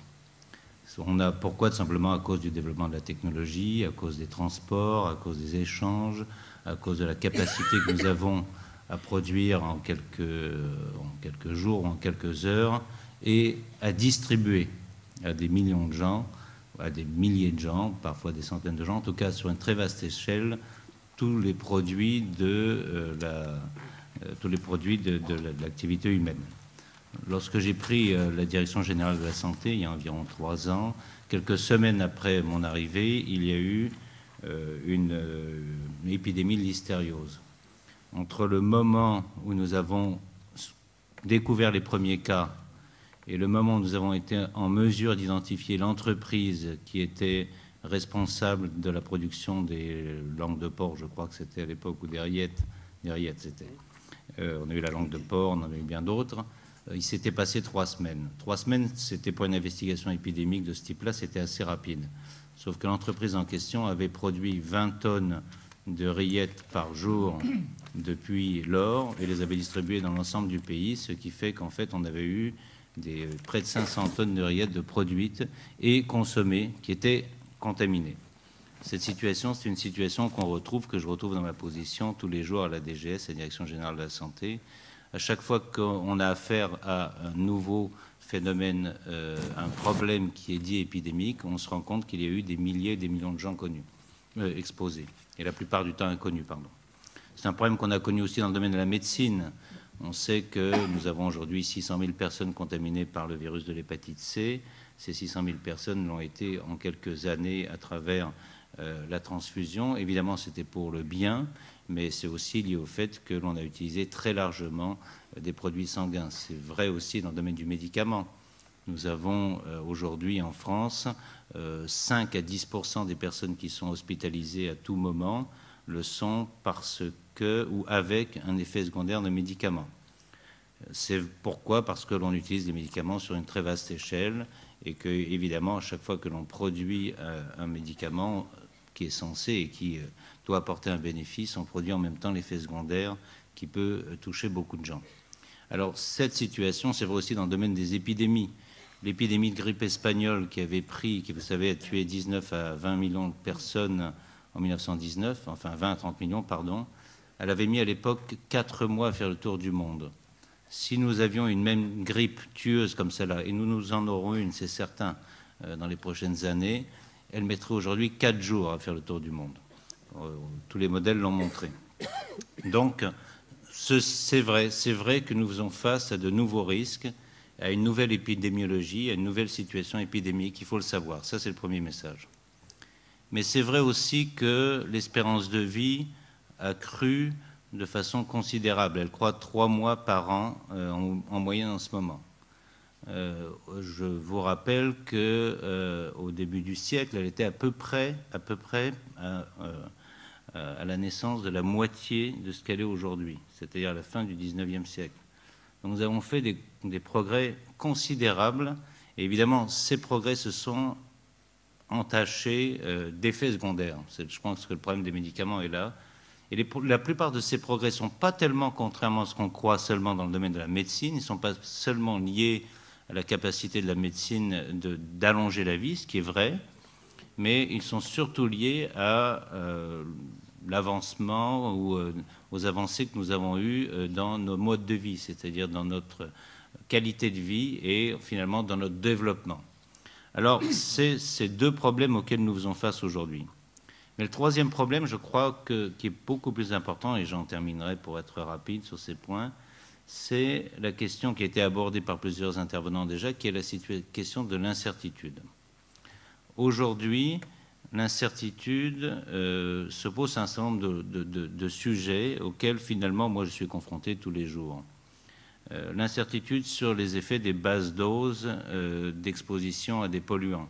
On a, pourquoi? Tout simplement à cause du développement de la technologie, à cause des transports, à cause des échanges, à cause de la capacité que nous avons à produire en quelques, en quelques jours, en quelques heures, et à distribuer à des millions de gens, à des milliers de gens, parfois des centaines de gens, en tout cas sur une très vaste échelle, tous les produits de euh, la, euh, tous les produits de, de, de l'activité humaine. Lorsque j'ai pris euh, la direction générale de la santé, il y a environ trois ans, quelques semaines après mon arrivée, il y a eu euh, une, euh, une épidémie de listériose. Entre le moment où nous avons découvert les premiers cas et le moment où nous avons été en mesure d'identifier l'entreprise qui était responsable de la production des langues de porc, je crois que c'était à l'époque, ou des rillettes, des rillettes c'était. Euh, on a eu la langue de porc, on en a eu bien d'autres. Euh, il s'était passé trois semaines. Trois semaines, c'était pour une investigation épidémique de ce type-là, c'était assez rapide. Sauf que l'entreprise en question avait produit vingt tonnes de rillettes par jour depuis lors et les avait distribuées dans l'ensemble du pays, ce qui fait qu'en fait on avait eu des, près de cinq cents tonnes de rillettes de produites et consommées qui étaient contaminées. Cette situation, c'est une situation qu'on retrouve, que je retrouve dans ma position tous les jours à la D G S, la Direction Générale de la Santé. À chaque fois qu'on a affaire à un nouveau phénomène, euh, un problème qui est dit épidémique, on se rend compte qu'il y a eu des milliers, des millions de gens connus, euh, exposés, et la plupart du temps inconnus, pardon. C'est un problème qu'on a connu aussi dans le domaine de la médecine. On sait que nous avons aujourd'hui six cent mille personnes contaminées par le virus de l'hépatite C. Ces six cent mille personnes l'ont été en quelques années à travers euh, la transfusion. Évidemment, c'était pour le bien, mais c'est aussi lié au fait que l'on a utilisé très largement euh, des produits sanguins. C'est vrai aussi dans le domaine du médicament. Nous avons euh, aujourd'hui en France euh, cinq à dix pour cent des personnes qui sont hospitalisées à tout moment le sont parce que ou avec un effet secondaire de médicaments. C'est pourquoi? Parce que l'on utilise des médicaments sur une très vaste échelle et que, évidemment, à chaque fois que l'on produit euh, un médicament qui est censé et qui euh, doit apporter un bénéfice, on produit en même temps l'effet secondaire qui peut euh, toucher beaucoup de gens. Alors, cette situation, c'est vrai aussi dans le domaine des épidémies. L'épidémie de grippe espagnole qui avait pris, qui, vous savez, a tué dix-neuf à vingt millions de personnes en mille neuf cent dix-neuf, enfin vingt à trente millions, pardon, elle avait mis à l'époque quatre mois à faire le tour du monde. Si nous avions une même grippe tueuse comme celle-là, et nous nous en aurons une, c'est certain, euh, dans les prochaines années, elle mettrait aujourd'hui quatre jours à faire le tour du monde. Euh, tous les modèles l'ont montré. Donc, ce, c'est vrai, c'est vrai que nous faisons face à de nouveaux risques, à une nouvelle épidémiologie, à une nouvelle situation épidémique, il faut le savoir. Ça, c'est le premier message. Mais c'est vrai aussi que l'espérance de vie a cru de façon considérable. Elle croît trois mois par an euh, en, en moyenne en ce moment. Euh, je vous rappelle que euh, au début du siècle, elle était à peu près, à peu près à, euh, à la naissance de la moitié de ce qu'elle est aujourd'hui, c'est-à-dire à la fin du dix-neuvième siècle. Donc nous avons fait des, des progrès considérables. Et évidemment, ces progrès se sont entachés euh, d'effets secondaires. C'est, je pense que le problème des médicaments est là. Et les, la plupart de ces progrès ne sont pas tellement, contrairement à ce qu'on croit, seulement dans le domaine de la médecine. Ils ne sont pas seulement liés à la capacité de la médecine de, d'allonger la vie, ce qui est vrai, mais ils sont surtout liés à euh, l'avancement ou euh, aux avancées que nous avons eues euh, dans nos modes de vie, c'est-à-dire dans notre qualité de vie et finalement dans notre développement. Alors, c'est ces deux problèmes auxquels nous faisons face aujourd'hui. Mais le troisième problème, je crois, que, qui est beaucoup plus important, et j'en terminerai pour être rapide sur ces points, c'est la question qui a été abordée par plusieurs intervenants déjà, qui est la question de l'incertitude. Aujourd'hui, l'incertitude euh, se pose un certain nombre de, de, de, de sujets auxquels finalement moi je suis confronté tous les jours. Euh, l'incertitude sur les effets des basses doses euh, d'exposition à des polluants.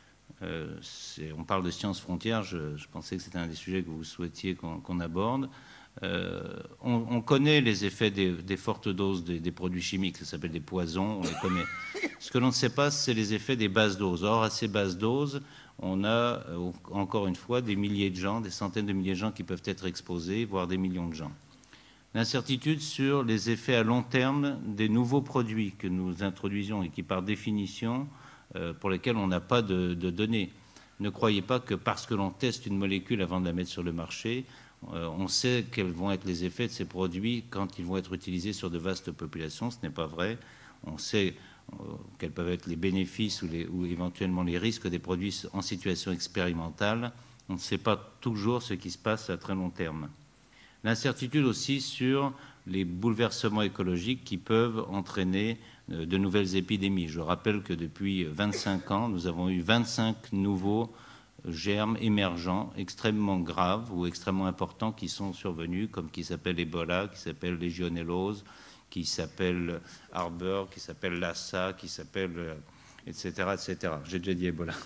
Euh, on parle de sciences frontières, je, je pensais que c'était un des sujets que vous souhaitiez qu'on qu'on aborde. Euh, on, on connaît les effets des, des fortes doses des, des produits chimiques, ça s'appelle des poisons, on les connaît. Ce que l'on ne sait pas, c'est les effets des basses doses. Or, à ces basses doses, on a, euh, encore une fois, des milliers de gens, des centaines de milliers de gens qui peuvent être exposés, voire des millions de gens. L'incertitude sur les effets à long terme des nouveaux produits que nous introduisons et qui, par définition, euh, pour lesquels on n'a pas de, de données. Ne croyez pas que parce que l'on teste une molécule avant de la mettre sur le marché, euh, on sait quels vont être les effets de ces produits quand ils vont être utilisés sur de vastes populations. Ce n'est pas vrai. On sait euh, quels peuvent être les bénéfices ou, les, ou éventuellement les risques des produits en situation expérimentale. On ne sait pas toujours ce qui se passe à très long terme. L'incertitude aussi sur les bouleversements écologiques qui peuvent entraîner de nouvelles épidémies. Je rappelle que depuis vingt-cinq ans, nous avons eu vingt-cinq nouveaux germes émergents extrêmement graves ou extrêmement importants qui sont survenus, comme qui s'appelle Ebola, qui s'appelle Legionellose, qui s'appelle Harbor, qui s'appelle Lassa, qui s'appelle et cetera, et cetera. J'ai déjà dit Ebola.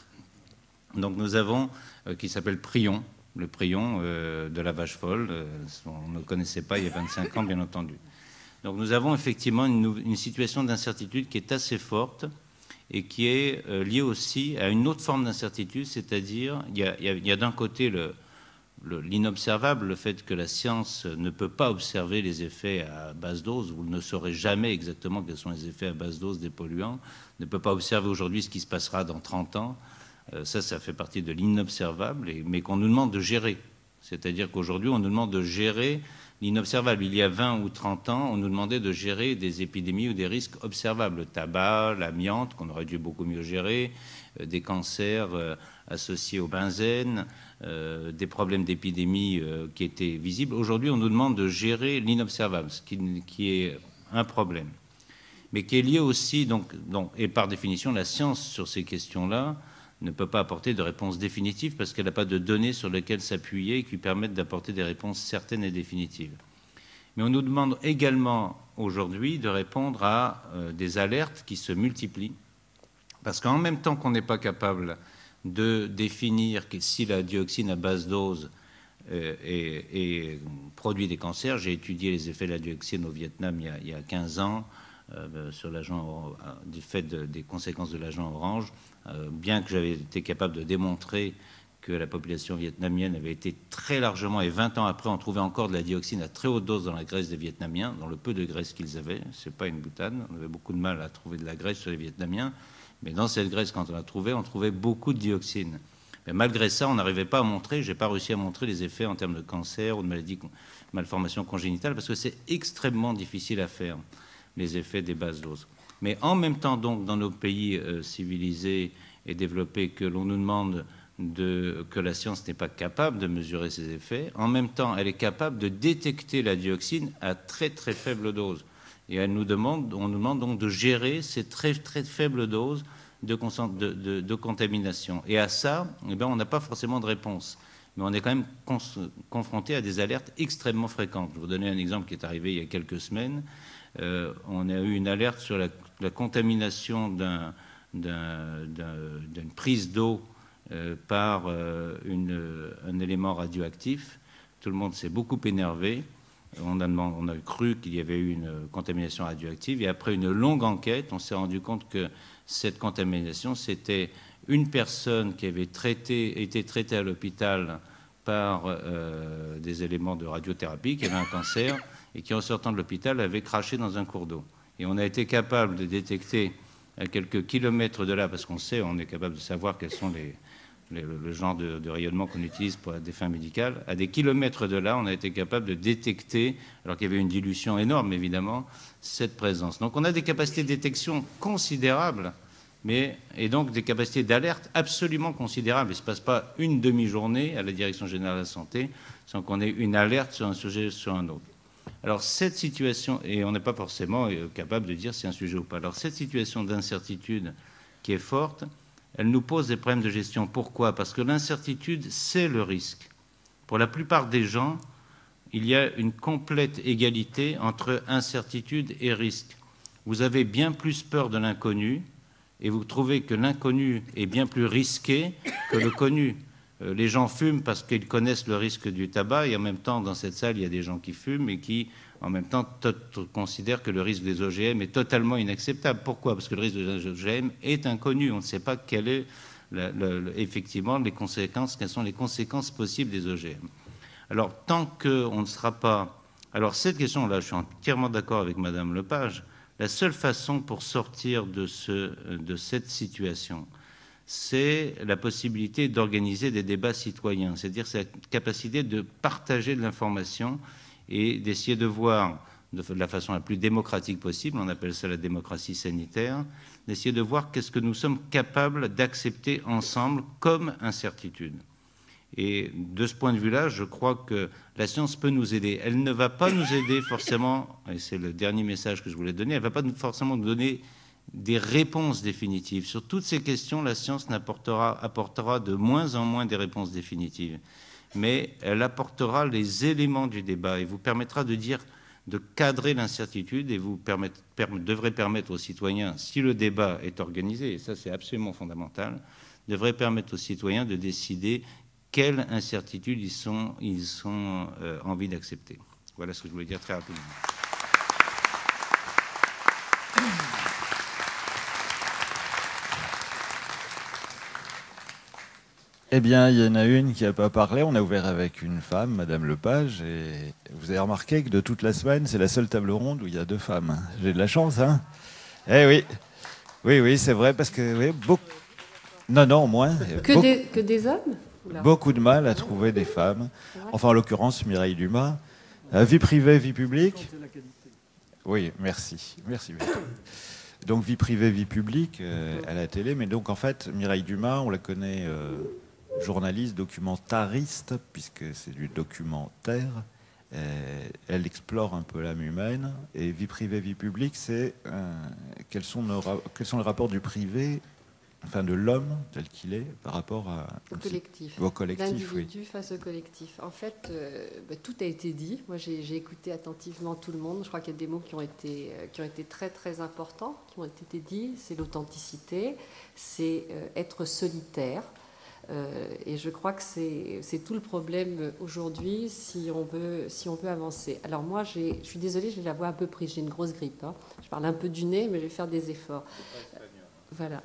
Donc nous avons euh, qui s'appelle Prion, le prion euh, de la vache folle. Euh, on ne le connaissait pas il y a vingt-cinq ans, bien entendu. Donc nous avons effectivement une, une situation d'incertitude qui est assez forte et qui est euh, liée aussi à une autre forme d'incertitude, c'est-à-dire il y a, il y a, a d'un côté le, le, l'inobservable, le fait que la science ne peut pas observer les effets à basse dose, vous ne saurez jamais exactement quels sont les effets à basse dose des polluants, ne peut pas observer aujourd'hui ce qui se passera dans trente ans. Euh, ça, ça fait partie de l'inobservable, et, mais qu'on nous demande de gérer. C'est-à-dire qu'aujourd'hui, on nous demande de gérer l'inobservable. Il y a vingt ou trente ans, on nous demandait de gérer des épidémies ou des risques observables. Le tabac, l'amiante, qu'on aurait dû beaucoup mieux gérer, euh, des cancers euh, associés au benzène, euh, des problèmes d'épidémie euh, qui étaient visibles. Aujourd'hui, on nous demande de gérer l'inobservable, ce qui, qui est un problème. Mais qui est lié aussi, donc, donc, et par définition, la science sur ces questions-là ne peut pas apporter de réponse définitive parce qu'elle n'a pas de données sur lesquelles s'appuyer et qui permettent d'apporter des réponses certaines et définitives. Mais on nous demande également aujourd'hui de répondre à euh, des alertes qui se multiplient parce qu'en même temps qu'on n'est pas capable de définir que si la dioxine à basse dose euh, est, est, produit des cancers, j'ai étudié les effets de la dioxine au Vietnam il y a, il y a quinze ans euh, sur l'agent, euh, du fait de, des conséquences de l'agent orange. Euh, bien que j'avais été capable de démontrer que la population vietnamienne avait été très largement, et vingt ans après, on trouvait encore de la dioxine à très haute dose dans la graisse des Vietnamiens, dans le peu de graisse qu'ils avaient. Ce n'est pas une boutade. On avait beaucoup de mal à trouver de la graisse sur les Vietnamiens. Mais dans cette graisse, quand on la trouvait, on trouvait beaucoup de dioxine. Mais malgré ça, on n'arrivait pas à montrer, je n'ai pas réussi à montrer les effets en termes de cancer ou de maladies, malformations congénitales, parce que c'est extrêmement difficile à faire, les effets des basses doses. Mais en même temps, donc, dans nos pays euh, civilisés et développés, que l'on nous demande de, que la science n'est pas capable de mesurer ces effets, en même temps, elle est capable de détecter la dioxine à très, très faible dose. Et elle nous demande, on nous demande donc de gérer ces très, très faibles doses de, de, de, de contamination. Et à ça, eh bien, on n'a pas forcément de réponse. Mais on est quand même confronté à des alertes extrêmement fréquentes. Je vais vous donner un exemple qui est arrivé il y a quelques semaines. Euh, on a eu une alerte sur la, la contamination d'un, d'un, d'un, d'une prise d'eau euh, par euh, une, un élément radioactif. Tout le monde s'est beaucoup énervé. On a, on a cru qu'il y avait eu une contamination radioactive. Et après une longue enquête, on s'est rendu compte que cette contamination, c'était une personne qui avait traité, été traitée à l'hôpital par euh, des éléments de radiothérapie, qui avait un cancer, et qui, en sortant de l'hôpital, avait craché dans un cours d'eau. Et on a été capable de détecter à quelques kilomètres de là, parce qu'on sait, on est capable de savoir quels sont les, les, le genre de, de rayonnement qu'on utilise pour des fins médicales. À des kilomètres de là, on a été capable de détecter, alors qu'il y avait une dilution énorme, évidemment, cette présence. Donc on a des capacités de détection considérables, mais, et donc des capacités d'alerte absolument considérables. Il ne se passe pas une demi-journée à la Direction générale de la santé sans qu'on ait une alerte sur un sujet ou sur un autre. Alors cette situation, et on n'est pas forcément capable de dire si c'est un sujet ou pas, alors cette situation d'incertitude qui est forte, elle nous pose des problèmes de gestion. Pourquoi? Parce que l'incertitude, c'est le risque. Pour la plupart des gens, il y a une complète égalité entre incertitude et risque. Vous avez bien plus peur de l'inconnu et vous trouvez que l'inconnu est bien plus risqué que le connu. Les gens fument parce qu'ils connaissent le risque du tabac et en même temps, dans cette salle, il y a des gens qui fument et qui, en même temps, considèrent que le risque des O G M est totalement inacceptable. Pourquoi? Parce que le risque des O G M est inconnu. On ne sait pas quelles est la, la, la, effectivement les conséquences, quelles sont les conséquences possibles des O G M. Alors, tant qu'on ne sera pas... Alors, cette question-là, je suis entièrement d'accord avec Madame Lepage. La seule façon pour sortir de, ce, de cette situation, c'est la possibilité d'organiser des débats citoyens, c'est-à-dire cette capacité de partager de l'information et d'essayer de voir de la façon la plus démocratique possible, on appelle ça la démocratie sanitaire, d'essayer de voir qu'est-ce que nous sommes capables d'accepter ensemble comme incertitude. Et de ce point de vue-là, je crois que la science peut nous aider. Elle ne va pas nous aider forcément, et c'est le dernier message que je voulais donner, elle ne va pas forcément nous donner des réponses définitives. Sur toutes ces questions, la science apportera, apportera de moins en moins des réponses définitives. Mais elle apportera les éléments du débat et vous permettra de dire, de cadrer l'incertitude et vous permettre, per, devrez permettre aux citoyens, si le débat est organisé, et ça c'est absolument fondamental, devrait permettre aux citoyens de décider quelle incertitude ils sont, ils ont euh, envie d'accepter. Voilà ce que je voulais dire très rapidement. Eh bien, il y en a une qui n'a pas parlé. On a ouvert avec une femme, Madame Lepage, et vous avez remarqué que de toute la semaine, c'est la seule table ronde où il y a deux femmes. J'ai de la chance, hein? Eh oui, oui, oui, c'est vrai, parce que oui, beaucoup... Non, non, moins. Que, Be... des, que des hommes? Oula. Beaucoup de mal à trouver des femmes. Enfin, en l'occurrence, Mireille Dumas. Euh, vie privée, vie publique. Oui, merci. Merci. Donc, vie privée, vie publique euh, à la télé. Mais donc, en fait, Mireille Dumas, on la connaît euh, journaliste, documentariste, puisque c'est du documentaire. Euh, elle explore un peu l'âme humaine. Et vie privée, vie publique, c'est euh, quels sont nos, quels sont les rapports du privé, enfin de l'homme tel qu'il est par rapport à, au collectif, au collectif, l'individu oui. face au collectif. En fait, euh, bah, tout a été dit. Moi, j'ai, j'ai écouté attentivement tout le monde. Je crois qu'il y a des mots qui ont été, euh, qui ont été très très importants, qui ont été dits. C'est l'authenticité, c'est euh, être solitaire. Euh, et je crois que c'est, c'est tout le problème aujourd'hui si on veut, si on veut avancer. Alors moi, j'ai, je suis désolée, j'ai la voix un peu prise. J'ai une grosse grippe. Hein. Je parle un peu du nez, mais je vais faire des efforts. Voilà.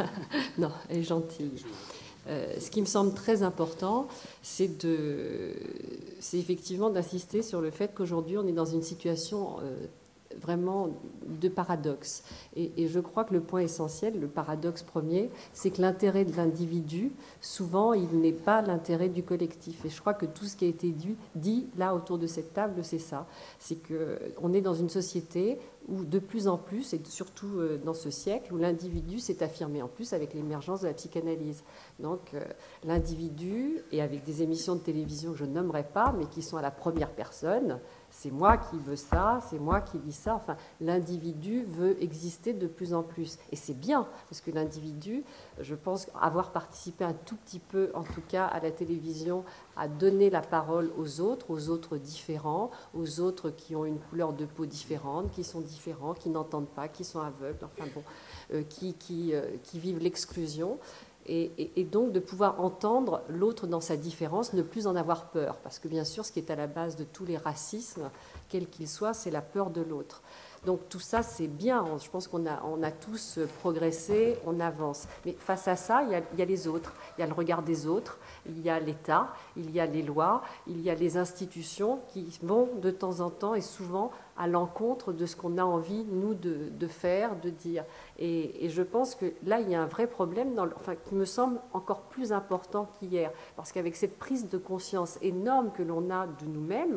Non, elle est gentille. Euh, ce qui me semble très important, c'est, de, c'est effectivement d'insister sur le fait qu'aujourd'hui, on est dans une situation euh, vraiment de paradoxe. Et, et je crois que le point essentiel, le paradoxe premier, c'est que l'intérêt de l'individu, souvent, il n'est pas l'intérêt du collectif. Et je crois que tout ce qui a été dit, dit là, autour de cette table, c'est ça. C'est qu'on est dans une société où de plus en plus, et surtout dans ce siècle, où l'individu s'est affirmé, en plus avec l'émergence de la psychanalyse. Donc euh, l'individu, et avec des émissions de télévision que je nommerai pas, mais qui sont à la première personne, c'est moi qui veux ça, c'est moi qui dis ça, enfin l'individu veut exister de plus en plus. Et c'est bien, parce que l'individu, je pense avoir participé un tout petit peu, en tout cas à la télévision, à donner la parole aux autres, aux autres différents, aux autres qui ont une couleur de peau différente, qui sont différents, qui n'entendent pas, qui sont aveugles, enfin bon, euh, qui, qui, euh, qui vivent l'exclusion. Et, et, et donc de pouvoir entendre l'autre dans sa différence, ne plus en avoir peur. Parce que bien sûr, ce qui est à la base de tous les racismes, quels qu'ils soient, c'est la peur de l'autre. Donc tout ça, c'est bien. Je pense qu'on a, on a tous progressé, on avance. Mais face à ça, il y a, il y a les autres. Il y a le regard des autres, il y a l'État, il y a les lois, il y a les institutions qui vont de temps en temps et souvent à l'encontre de ce qu'on a envie, nous, de, de faire, de dire. Et, et je pense que là, il y a un vrai problème, dans le, enfin, qui me semble encore plus important qu'hier. Parce qu'avec cette prise de conscience énorme que l'on a de nous-mêmes,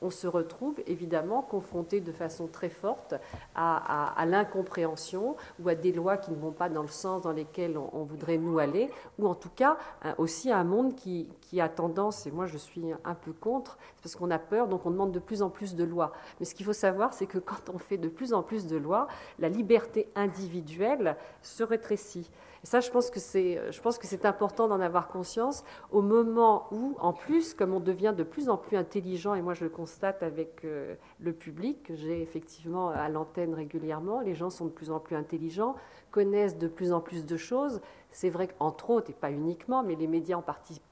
on se retrouve évidemment confronté de façon très forte à, à, à l'incompréhension ou à des lois qui ne vont pas dans le sens dans lesquels on, on voudrait nous aller, ou en tout cas aussi à un monde qui, qui a tendance, et moi je suis un peu contre, parce qu'on a peur, donc on demande de plus en plus de lois. Mais ce qu'il faut savoir, c'est que quand on fait de plus en plus de lois, la liberté individuelle se rétrécit. Et ça, je pense que c'est, je pense que c'est important d'en avoir conscience au moment où, en plus, comme on devient de plus en plus intelligent, et moi je le constate avec euh, le public, que j'ai effectivement à l'antenne régulièrement, les gens sont de plus en plus intelligents, connaissent de plus en plus de choses. C'est vrai qu'entre autres, et pas uniquement, mais les médias en participent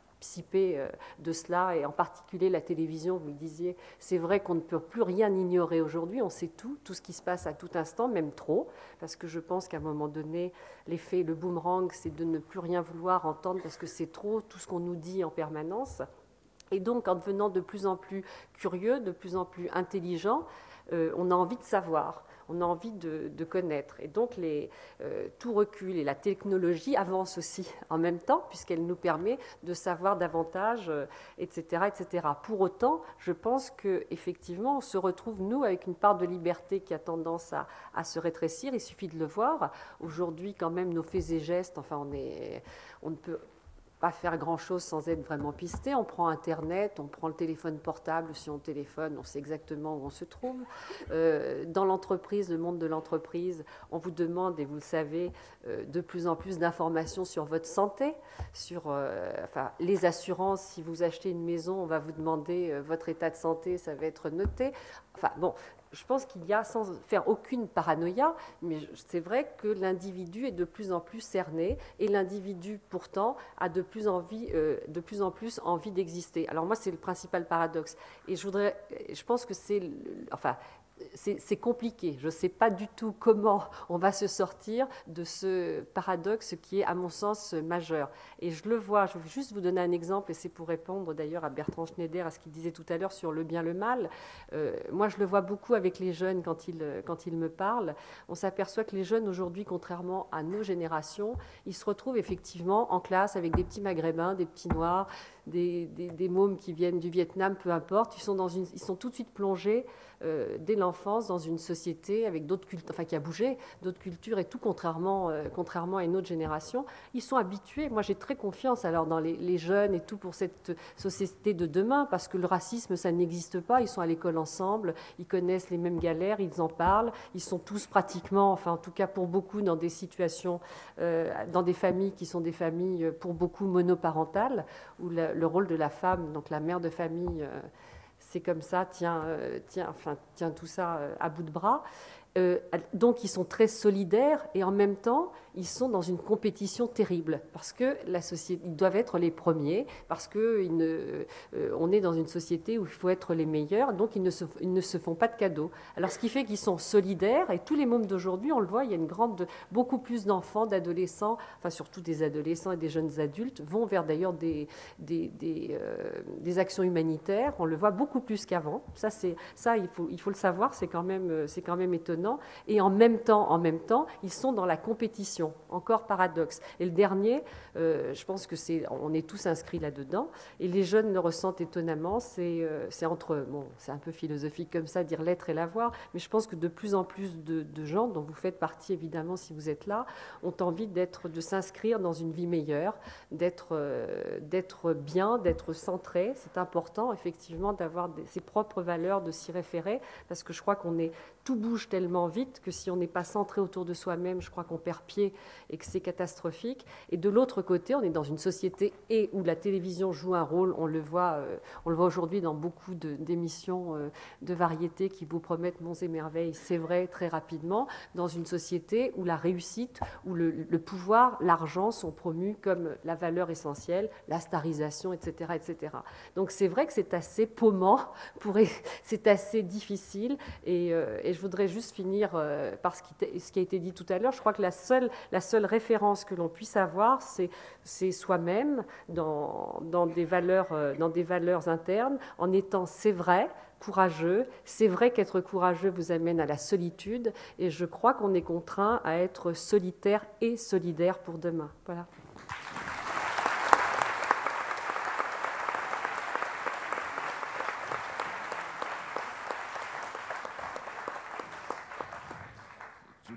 de cela, et en particulier la télévision, vous le disiez, c'est vrai qu'on ne peut plus rien ignorer aujourd'hui, on sait tout, tout ce qui se passe à tout instant, même trop, parce que je pense qu'à un moment donné, l'effet, le boomerang, c'est de ne plus rien vouloir entendre parce que c'est trop, tout ce qu'on nous dit en permanence. Et donc, en devenant de plus en plus curieux, de plus en plus intelligent, euh, on a envie de savoir. On a envie de, de connaître. Et donc, les, euh, tout recule et la technologie avance aussi en même temps, puisqu'elle nous permet de savoir davantage, euh, et cetera, et cetera. Pour autant, je pense qu'effectivement, on se retrouve, nous, avec une part de liberté qui a tendance à, à se rétrécir. Il suffit de le voir. Aujourd'hui, quand même, nos faits et gestes, enfin, on, est, on ne peut pas faire grand-chose sans être vraiment pisté. On prend Internet, on prend le téléphone portable. Si on téléphone, on sait exactement où on se trouve. Euh, dans l'entreprise, le monde de l'entreprise, on vous demande, et vous le savez, euh, de plus en plus d'informations sur votre santé, sur euh, enfin, les assurances. Si vous achetez une maison, on va vous demander euh, votre état de santé, ça va être noté. Enfin, bon... Je pense qu'il y a, sans faire aucune paranoïa, mais c'est vrai que l'individu est de plus en plus cerné et l'individu, pourtant, a de plus, envie, euh, de plus en plus envie d'exister. Alors moi, c'est le principal paradoxe. Et je, voudrais, je pense que c'est... Enfin, c'est compliqué. Je ne sais pas du tout comment on va se sortir de ce paradoxe qui est, à mon sens, majeur. Et je le vois, je vais juste vous donner un exemple, et c'est pour répondre d'ailleurs à Bertrand Schneider, à ce qu'il disait tout à l'heure sur le bien, le mal. Euh, moi, je le vois beaucoup avec les jeunes quand ils, quand ils me parlent. On s'aperçoit que les jeunes, aujourd'hui, contrairement à nos générations, ils se retrouvent effectivement en classe avec des petits maghrébins, des petits noirs, des, des, des mômes qui viennent du Vietnam, peu importe. Ils sont, dans une, ils sont tout de suite plongés euh, dès l'enfance dans une société avec d'autres cultures, enfin qui a bougé, d'autres cultures et tout, contrairement, euh, contrairement à une autre génération. Ils sont habitués. Moi, j'ai très confiance alors dans les, les jeunes et tout pour cette société de demain, parce que le racisme, ça n'existe pas. Ils sont à l'école ensemble, ils connaissent les mêmes galères, ils en parlent. Ils sont tous pratiquement, enfin en tout cas pour beaucoup, dans des situations, euh, dans des familles qui sont des familles pour beaucoup monoparentales, où la, le rôle de la femme, donc la mère de famille, euh, c'est comme ça, tient, euh, tient, enfin, tient tout ça euh, à bout de bras. Euh, donc ils sont très solidaires et en même temps ils sont dans une compétition terrible parce que la société, ils doivent être les premiers, parce que ils ne, euh, on est dans une société où il faut être les meilleurs, donc ils ne se, ils ne se font pas de cadeaux. Alors ce qui fait qu'ils sont solidaires, et tous les mômes d'aujourd'hui, on le voit, il y a une grande, beaucoup plus d'enfants, d'adolescents, enfin surtout des adolescents et des jeunes adultes, vont vers d'ailleurs des, des, des, euh, des actions humanitaires. On le voit beaucoup plus qu'avant. Ça, c'est, ça il, faut, il faut le savoir, c'est quand même, c'est quand même étonnant. Et en même temps, en même temps, ils sont dans la compétition. Encore paradoxe. Et le dernier, euh, je pense que c'est, on est tous inscrits là-dedans. Et les jeunes le ressentent étonnamment. C'est, euh, c'est entre, bon, c'est un peu philosophique comme ça, dire l'être et l'avoir. Mais je pense que de plus en plus de, de gens, dont vous faites partie évidemment si vous êtes là, ont envie d'être, de s'inscrire dans une vie meilleure, d'être, euh, d'être bien, d'être centré. C'est important effectivement d'avoir des, ses propres valeurs, de s'y référer, parce que je crois qu'on est, tout bouge tellement vite que si on n'est pas centré autour de soi-même, je crois qu'on perd pied et que c'est catastrophique. Et de l'autre côté, on est dans une société et où la télévision joue un rôle, on le voit, euh, on le voit aujourd'hui dans beaucoup de, d'émissions euh, de variété qui vous promettent monts et merveilles, c'est vrai, très rapidement, dans une société où la réussite, où le, le pouvoir, l'argent sont promus comme la valeur essentielle, la starisation, et cetera, et cetera. Donc c'est vrai que c'est assez paumant, pour, c'est assez difficile, et, euh, et je voudrais juste finir euh, par ce qui, ce qui a été dit tout à l'heure. Je crois que la seule, la seule référence que l'on puisse avoir, c'est, c'est soi-même dans, dans, des valeurs, euh, dans des valeurs internes, en étant, c'est vrai, courageux. C'est vrai qu'être courageux vous amène à la solitude, et je crois qu'on est contraint à être solitaire et solidaire pour demain. Voilà.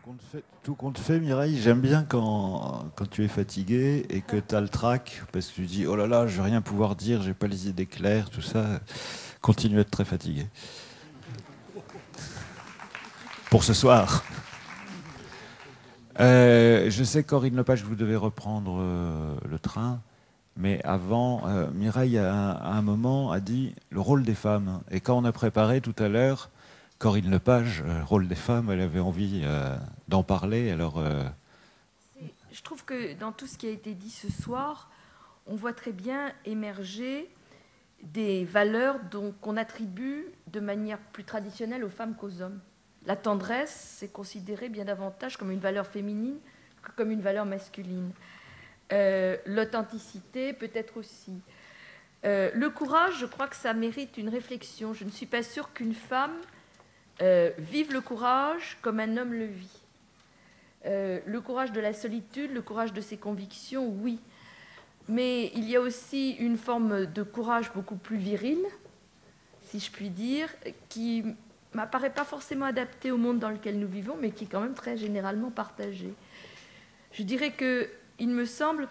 compte fait, tout compte fait, Mireille, j'aime bien quand, quand tu es fatigué et que tu as le trac, parce que tu dis, oh là là, je vais rien pouvoir dire, j'ai pas les idées claires, tout ça. Continue à être très fatigué. Pour ce soir. Euh, je sais, Corinne Lepage, que vous devez reprendre euh, le train, mais avant, euh, Mireille, à, à un moment, a dit le rôle des femmes. Et quand on a préparé tout à l'heure, Corinne Lepage, le rôle des femmes, elle avait envie euh, d'en parler. Alors, euh... je trouve que dans tout ce qui a été dit ce soir, on voit très bien émerger des valeurs dont, qu'on attribue de manière plus traditionnelle aux femmes qu'aux hommes. La tendresse, c'est considéré bien davantage comme une valeur féminine que comme une valeur masculine. Euh, l'authenticité, peut-être aussi. Euh, le courage, je crois que ça mérite une réflexion. Je ne suis pas sûre qu'une femme euh, vive le courage comme un homme le vit. Euh, le courage de la solitude, le courage de ses convictions, oui. Mais il y a aussi une forme de courage beaucoup plus viril, si je puis dire, qui ne m'apparaît pas forcément adaptée au monde dans lequel nous vivons, mais qui est quand même très généralement partagée. Je dirais qu'il me semble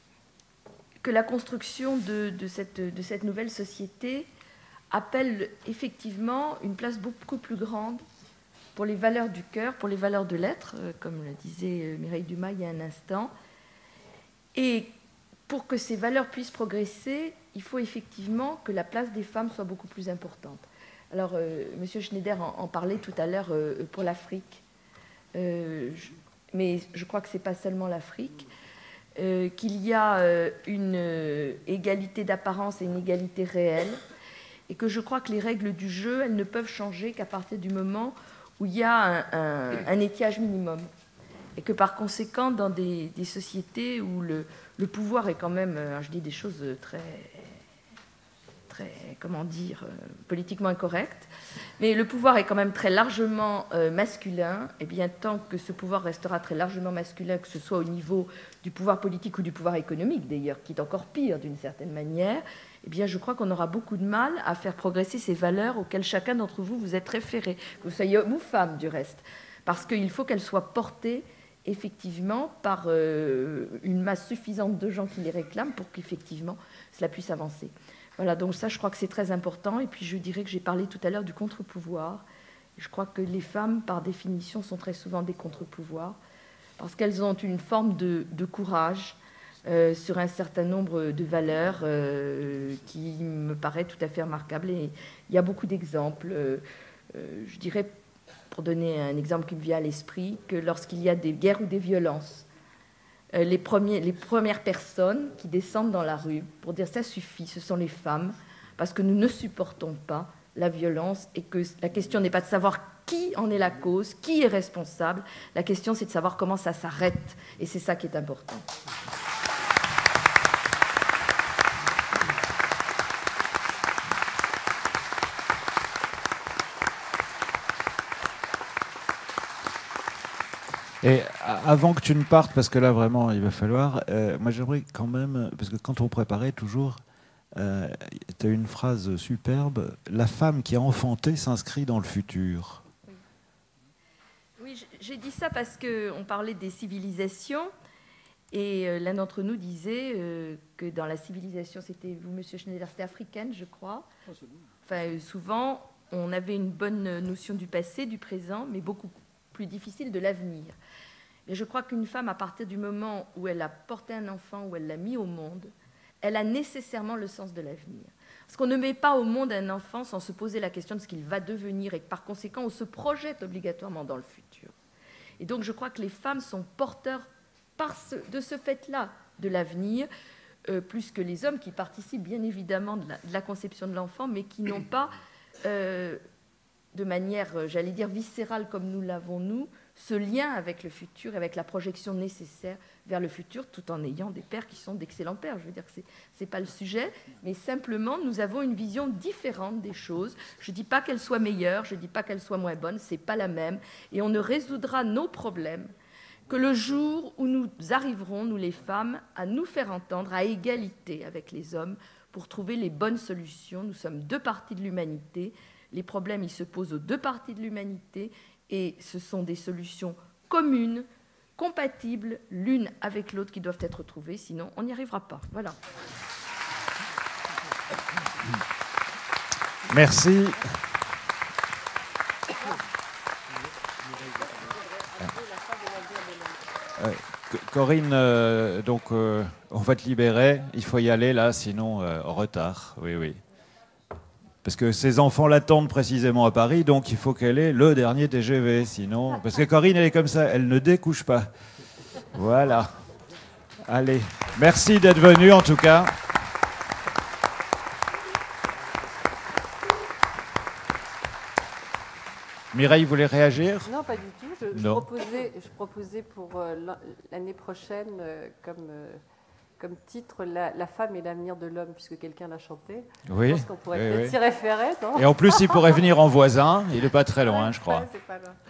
que la construction de, de, cette, de cette nouvelle société appelle effectivement une place beaucoup plus grande pour les valeurs du cœur, pour les valeurs de l'être, comme le disait Mireille Dumas il y a un instant. Et pour que ces valeurs puissent progresser, il faut effectivement que la place des femmes soit beaucoup plus importante. Alors, euh, M. Schneider en, en parlait tout à l'heure euh, pour l'Afrique. Euh, je, mais je crois que ce n'est pas seulement l'Afrique. Euh, qu'il y a euh, une euh, égalité d'apparence et une égalité réelle, et que je crois que les règles du jeu, elles ne peuvent changer qu'à partir du moment où il y a un, un, un étiage minimum. Et que par conséquent, dans des, des sociétés où le, le pouvoir est quand même, alors je dis des choses très, très comment dire, politiquement incorrectes, mais le pouvoir est quand même très largement euh, masculin, et bien tant que ce pouvoir restera très largement masculin, que ce soit au niveau du pouvoir politique ou du pouvoir économique d'ailleurs, qui est encore pire d'une certaine manière, eh bien je crois qu'on aura beaucoup de mal à faire progresser ces valeurs auxquelles chacun d'entre vous vous êtes référé, que vous soyez homme ou femme du reste, parce qu'il faut qu'elles soient portées effectivement par euh, une masse suffisante de gens qui les réclament pour qu'effectivement cela puisse avancer. Voilà, donc ça, je crois que c'est très important. Et puis, je dirais que j'ai parlé tout à l'heure du contre-pouvoir. Je crois que les femmes, par définition, sont très souvent des contre-pouvoirs parce qu'elles ont une forme de, de courage euh, sur un certain nombre de valeurs euh, qui me paraît tout à fait remarquable. Et il y a beaucoup d'exemples. Euh, euh, je dirais, pour donner un exemple qui me vient à l'esprit, que lorsqu'il y a des guerres ou des violences, Les, premiers, les premières personnes qui descendent dans la rue pour dire ça suffit, ce sont les femmes, parce que nous ne supportons pas la violence et que la question n'est pas de savoir qui en est la cause, qui est responsable, la question c'est de savoir comment ça s'arrête, et c'est ça qui est important. Et avant que tu ne partes, parce que là vraiment il va falloir, euh, moi j'aimerais quand même, parce que quand on préparait toujours, euh, tu as une phrase superbe, la femme qui a enfanté s'inscrit dans le futur. Oui, oui j'ai dit ça parce qu'on parlait des civilisations, et euh, l'un d'entre nous disait euh, que dans la civilisation, c'était vous, Monsieur Schneider, c'était africaine, je crois. Enfin, euh, souvent, on avait une bonne notion du passé, du présent, mais beaucoup plus difficile de l'avenir. Et je crois qu'une femme, à partir du moment où elle a porté un enfant, où elle l'a mis au monde, elle a nécessairement le sens de l'avenir. Parce qu'on ne met pas au monde un enfant sans se poser la question de ce qu'il va devenir, et que par conséquent, on se projette obligatoirement dans le futur. Et donc, je crois que les femmes sont porteurs par ce, de ce fait-là de l'avenir, euh, plus que les hommes qui participent bien évidemment de la, de la conception de l'enfant, mais qui n'ont pas... Euh, de manière, j'allais dire, viscérale comme nous l'avons nous, ce lien avec le futur, avec la projection nécessaire vers le futur, tout en ayant des pères qui sont d'excellents pères. Je veux dire que ce n'est pas le sujet, mais simplement, nous avons une vision différente des choses. Je ne dis pas qu'elle soit meilleure, je ne dis pas qu'elle soit moins bonne, ce n'est pas la même. Et on ne résoudra nos problèmes que le jour où nous arriverons, nous les femmes, à nous faire entendre à égalité avec les hommes pour trouver les bonnes solutions. Nous sommes deux parties de l'humanité. Les problèmes, ils se posent aux deux parties de l'humanité et ce sont des solutions communes, compatibles l'une avec l'autre qui doivent être trouvées, sinon on n'y arrivera pas. Voilà. Merci. Euh, Corinne, euh, donc euh, on va te libérer. Il faut y aller là, sinon euh, en retard. Oui, oui. Parce que ces enfants l'attendent précisément à Paris, donc il faut qu'elle ait le dernier T G V. Sinon, parce que Corinne, elle est comme ça, elle ne découche pas. Voilà. Allez, merci d'être venu en tout cas. Mireille voulait réagir? Non, pas du tout. Je, je, proposais, je proposais pour euh, l'année prochaine, euh, comme, euh, comme titre, la, la femme et l'avenir de l'homme, puisque quelqu'un l'a chanté. Oui. Je pense qu'on pourrait Oui, peut-être oui. s'y référer, non? Et en plus, il pourrait venir en voisin. Il n'est pas très loin, ouais, je crois. Ouais, c'est pas loin.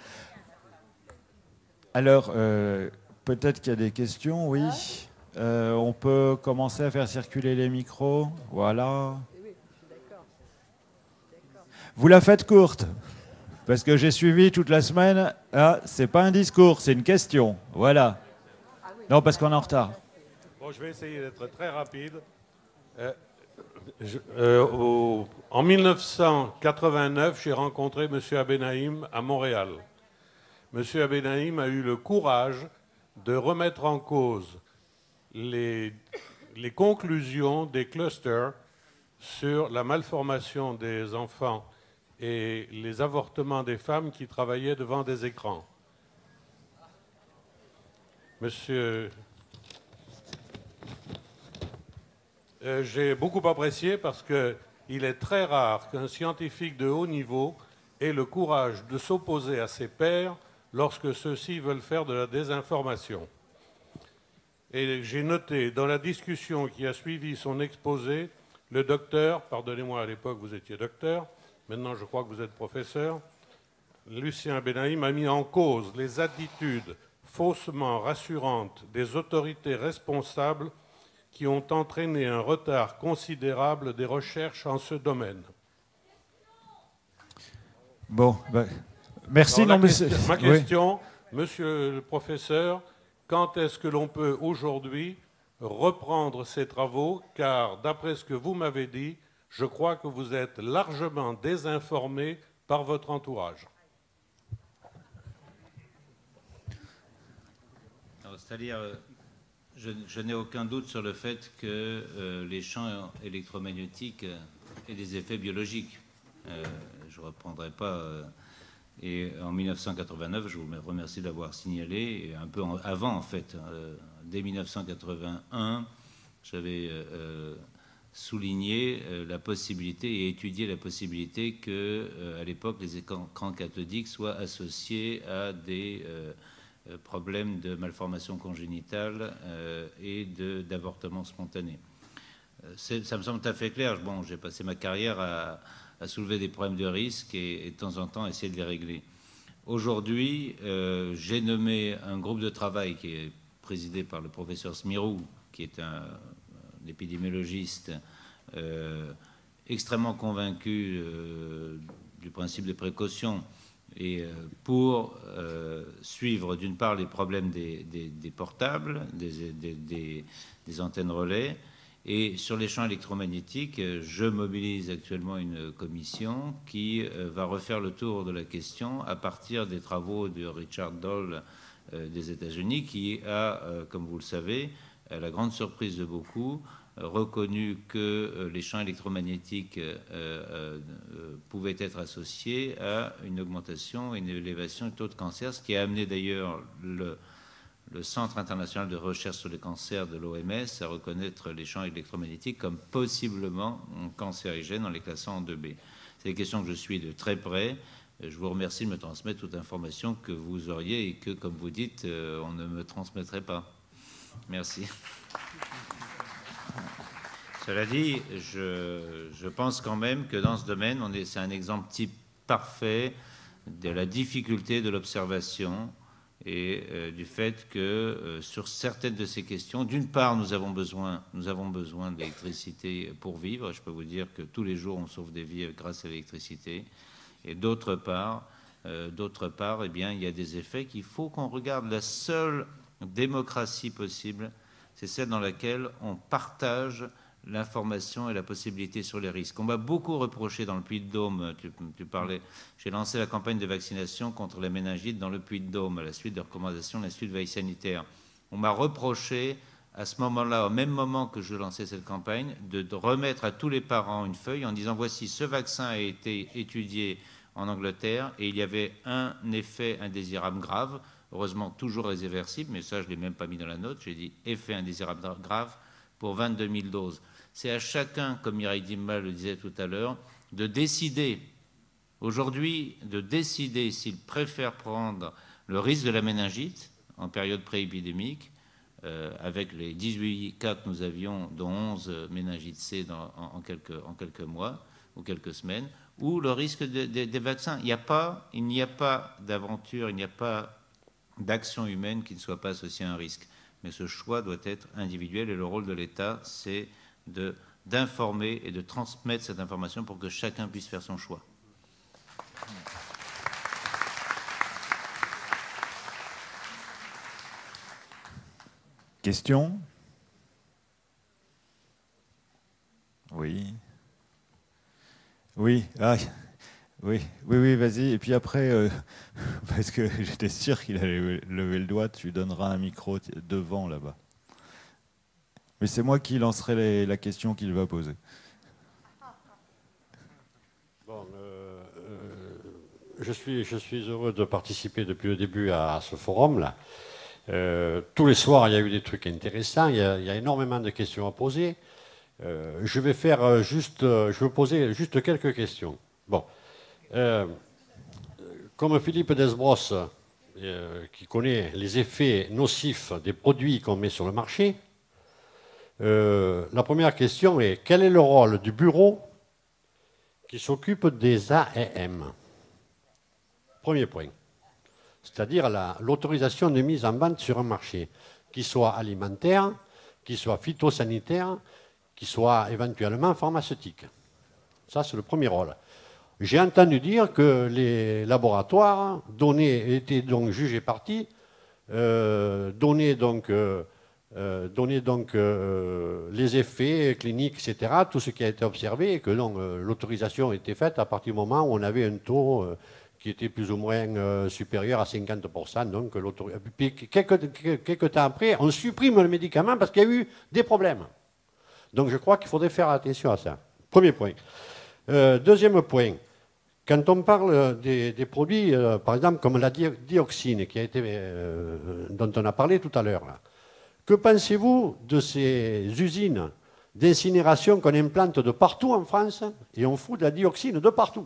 Alors, euh, peut-être qu'il y a des questions, oui. Euh, on peut commencer à faire circuler les micros. Voilà. Oui, je suis d'accord. Vous la faites courte, parce que j'ai suivi toute la semaine. Ah, c'est pas un discours, c'est une question. Voilà. Non, parce qu'on est en retard. Bon, je vais essayer d'être très rapide. Euh, je, euh, au, en mille neuf cent quatre-vingt-neuf, j'ai rencontré M. Abenaïm à Montréal. M. Abenaïm a eu le courage de remettre en cause les, les conclusions des clusters sur la malformation des enfants et les avortements des femmes qui travaillaient devant des écrans. Monsieur, euh, j'ai beaucoup apprécié parce qu'il est très rare qu'un scientifique de haut niveau ait le courage de s'opposer à ses pairs lorsque ceux-ci veulent faire de la désinformation. Et j'ai noté dans la discussion qui a suivi son exposé, le docteur, pardonnez-moi à l'époque vous étiez docteur, maintenant je crois que vous êtes professeur, Lucien Abenaïm a mis en cause les attitudes faussement rassurantes des autorités responsables qui ont entraîné un retard considérable des recherches en ce domaine. Bon, ben, merci. Alors, non, ma, mais question, ma question, oui. Monsieur le professeur, quand est-ce que l'on peut aujourd'hui reprendre ces travaux? Car d'après ce que vous m'avez dit, je crois que vous êtes largement désinformé par votre entourage. C'est-à-dire, je, je n'ai aucun doute sur le fait que euh, les champs électromagnétiques aient des effets biologiques. Euh, je ne reprendrai pas. Euh, et en mille neuf cent quatre-vingt-neuf, je vous remercie d'avoir signalé, et un peu en, avant en fait, euh, dès mille neuf cent quatre-vingt-un, j'avais euh, souligné euh, la possibilité et étudié la possibilité que, euh, à l'époque, les écrans cathodiques soient associés à des euh, problèmes de malformation congénitale euh, et d'avortement spontané. Euh, ça me semble tout à fait clair. Bon, j'ai passé ma carrière à, à soulever des problèmes de risque et, et de temps en temps essayer de les régler. Aujourd'hui, euh, j'ai nommé un groupe de travail qui est présidé par le professeur Smirou, qui est un, un épidémiologiste euh, extrêmement convaincu euh, du principe de précaution, et pour euh, suivre d'une part les problèmes des, des, des portables, des, des, des, des antennes relais, et sur les champs électromagnétiques, je mobilise actuellement une commission qui euh, va refaire le tour de la question à partir des travaux de Richard Doll euh, des États-Unis, qui a, euh, comme vous le savez, à la grande surprise de beaucoup, reconnu que les champs électromagnétiques euh, euh, pouvaient être associés à une augmentation et une élévation du taux de cancer, ce qui a amené d'ailleurs le, le Centre international de recherche sur les cancers de l'O M S à reconnaître les champs électromagnétiques comme possiblement cancérigènes en les classant en deux B. C'est des questions que je suis de très près. Je vous remercie de me transmettre toute information que vous auriez et que, comme vous dites, on ne me transmettrait pas. Merci. Cela dit, je, je pense quand même que dans ce domaine, c'est un exemple type parfait de la difficulté de l'observation et euh, du fait que euh, sur certaines de ces questions, d'une part, nous avons besoin, nous avons besoin d'électricité pour vivre. Je peux vous dire que tous les jours, on sauve des vies grâce à l'électricité. Et d'autre part, Euh, D'autre part, eh bien, il y a des effets qu'il faut qu'on regarde. La seule démocratie possible, c'est celle dans laquelle on partage l'information et la possibilité sur les risques. On m'a beaucoup reproché dans le Puy-de-Dôme, tu, tu parlais, j'ai lancé la campagne de vaccination contre les méningites dans le Puy-de-Dôme, à la suite de recommandations de l'Institut de veille sanitaire. On m'a reproché, à ce moment-là, au même moment que je lançais cette campagne, de, de remettre à tous les parents une feuille en disant, voici, ce vaccin a été étudié en Angleterre et il y avait un effet indésirable grave, heureusement toujours réversible, mais ça, je ne l'ai même pas mis dans la note, j'ai dit effet indésirable grave pour vingt-deux mille doses. C'est à chacun, comme Mireille Dimma le disait tout à l'heure, de décider, aujourd'hui, de décider s'il préfère prendre le risque de la méningite en période préépidémique, euh, avec les dix-huit cas que nous avions, dont onze méningites C dans, en, en, quelques, en quelques mois ou quelques semaines, ou le risque de, de, des vaccins. Il n'y a pas, il n'y a pas d'aventure, il n'y a pas d'action humaine qui ne soit pas associée à un risque. Mais ce choix doit être individuel et le rôle de l'État, c'est de, d'informer et de transmettre cette information pour que chacun puisse faire son choix. Question ? Oui. Oui, ah, oui, oui, oui, vas-y. Et puis après, euh, parce que j'étais sûr qu'il allait lever le doigt, tu donneras un micro devant là-bas. Mais c'est moi qui lancerai les, la question qu'il va poser. Bon, euh, euh, je suis, je suis heureux de participer depuis le début à, à ce forum-là. Euh, tous les soirs, il y a eu des trucs intéressants, il y a, il y a énormément de questions à poser. Euh, je vais faire juste, je vais poser juste quelques questions. Bon, euh, comme Philippe Desbrosses, euh, qui connaît les effets nocifs des produits qu'on met sur le marché, euh, la première question est, quel est le rôle du bureau qui s'occupe des A et M? Premier point. C'est-à-dire l'autorisation de mise en vente sur un marché, qui soit alimentaire, qui soit phytosanitaire, qui soit éventuellement pharmaceutique. Ça, c'est le premier rôle. J'ai entendu dire que les laboratoires donnaient, étaient donc jugés partis, euh, donnaient donc, euh, euh, donnaient donc euh, les effets cliniques, et cetera, tout ce qui a été observé, et que euh, l'autorisation était faite à partir du moment où on avait un taux euh, qui était plus ou moins euh, supérieur à cinquante pour cent. Donc, puis, quelques, quelques temps après, on supprime le médicament parce qu'il y a eu des problèmes. Donc, je crois qu'il faudrait faire attention à ça. Premier point. Euh, deuxième point. Quand on parle des, des produits, euh, par exemple, comme la dioxine, qui a été, euh, dont on a parlé tout à l'heure, que pensez-vous de ces usines d'incinération qu'on implante de partout en France et on fout de la dioxine de partout?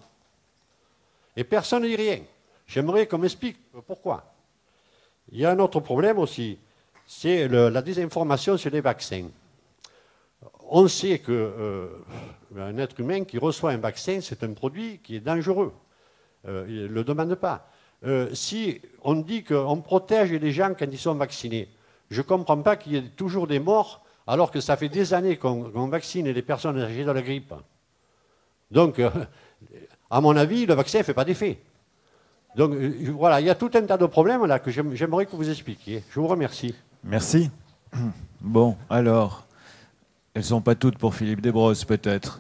Et personne ne dit rien. J'aimerais qu'on m'explique pourquoi. Il y a un autre problème aussi, c'est la désinformation sur les vaccins. On sait qu'un euh, être humain qui reçoit un vaccin, c'est un produit qui est dangereux. Euh, il ne le demande pas. Euh, si on dit qu'on protège les gens quand ils sont vaccinés, je ne comprends pas qu'il y ait toujours des morts alors que ça fait des années qu'on qu'on vaccine les personnes âgées de la grippe. Donc, euh, à mon avis, le vaccin ne fait pas d'effet. Donc euh, voilà, il y a tout un tas de problèmes là que j'aimerais que vous expliquiez. Je vous remercie. Merci. Bon, alors... Elles ne sont pas toutes pour Philippe Desbrosses, peut-être.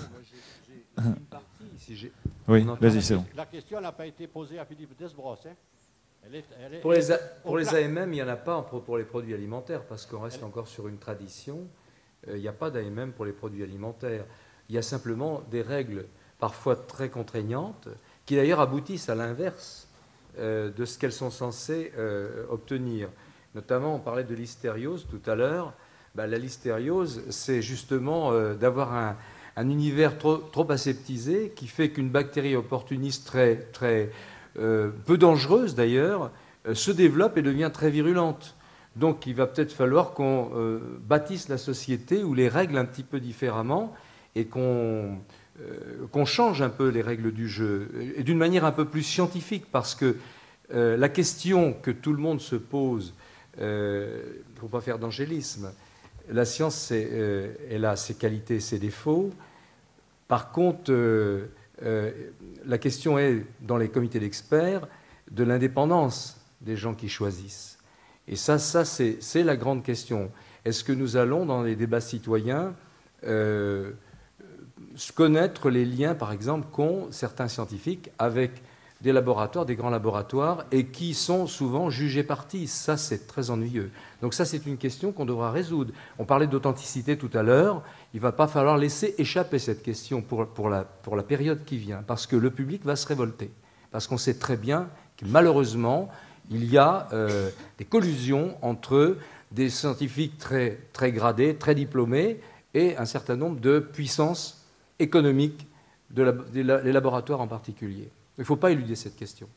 Oui, vas-y, c'est bon. La question n'a pas été posée à Philippe Desbrosses. Hein. Elle est, elle est, pour les, A, pour les A M M, il n'y en a pas pour les produits alimentaires, parce qu'on reste encore sur une tradition. Il n'y a pas d'A M M pour les produits alimentaires. Il y a simplement des règles parfois très contraignantes, qui d'ailleurs aboutissent à l'inverse euh, de ce qu'elles sont censées euh, obtenir. Notamment, on parlait de l'hystériose tout à l'heure. Ben, la listériose, c'est justement euh, d'avoir un, un univers trop, trop aseptisé qui fait qu'une bactérie opportuniste très, très euh, peu dangereuse d'ailleurs euh, se développe et devient très virulente. Donc il va peut-être falloir qu'on euh, bâtisse la société ou les règles un petit peu différemment et qu'on euh, qu'on change un peu les règles du jeu et d'une manière un peu plus scientifique, parce que euh, la question que tout le monde se pose, il euh, ne faut pas faire d'angélisme. La science, euh, elle a ses qualités et ses défauts. Par contre, euh, Euh, la question est, dans les comités d'experts, de l'indépendance des gens qui choisissent. Et ça, ça c'est, c'est la grande question. Est-ce que nous allons, dans les débats citoyens, euh, connaître les liens, par exemple, qu'ont certains scientifiques avec des laboratoires, des grands laboratoires, et qui sont souvent jugés partis? Ça, c'est très ennuyeux. Donc ça, c'est une question qu'on devra résoudre. On parlait d'authenticité tout à l'heure. Il ne va pas falloir laisser échapper cette question pour, pour, la, pour la période qui vient, parce que le public va se révolter. Parce qu'on sait très bien que, malheureusement, il y a euh, des collusions entre des scientifiques très, très gradés, très diplômés, et un certain nombre de puissances économiques, de la, des les laboratoires en particulier. Il ne faut pas éluder cette question.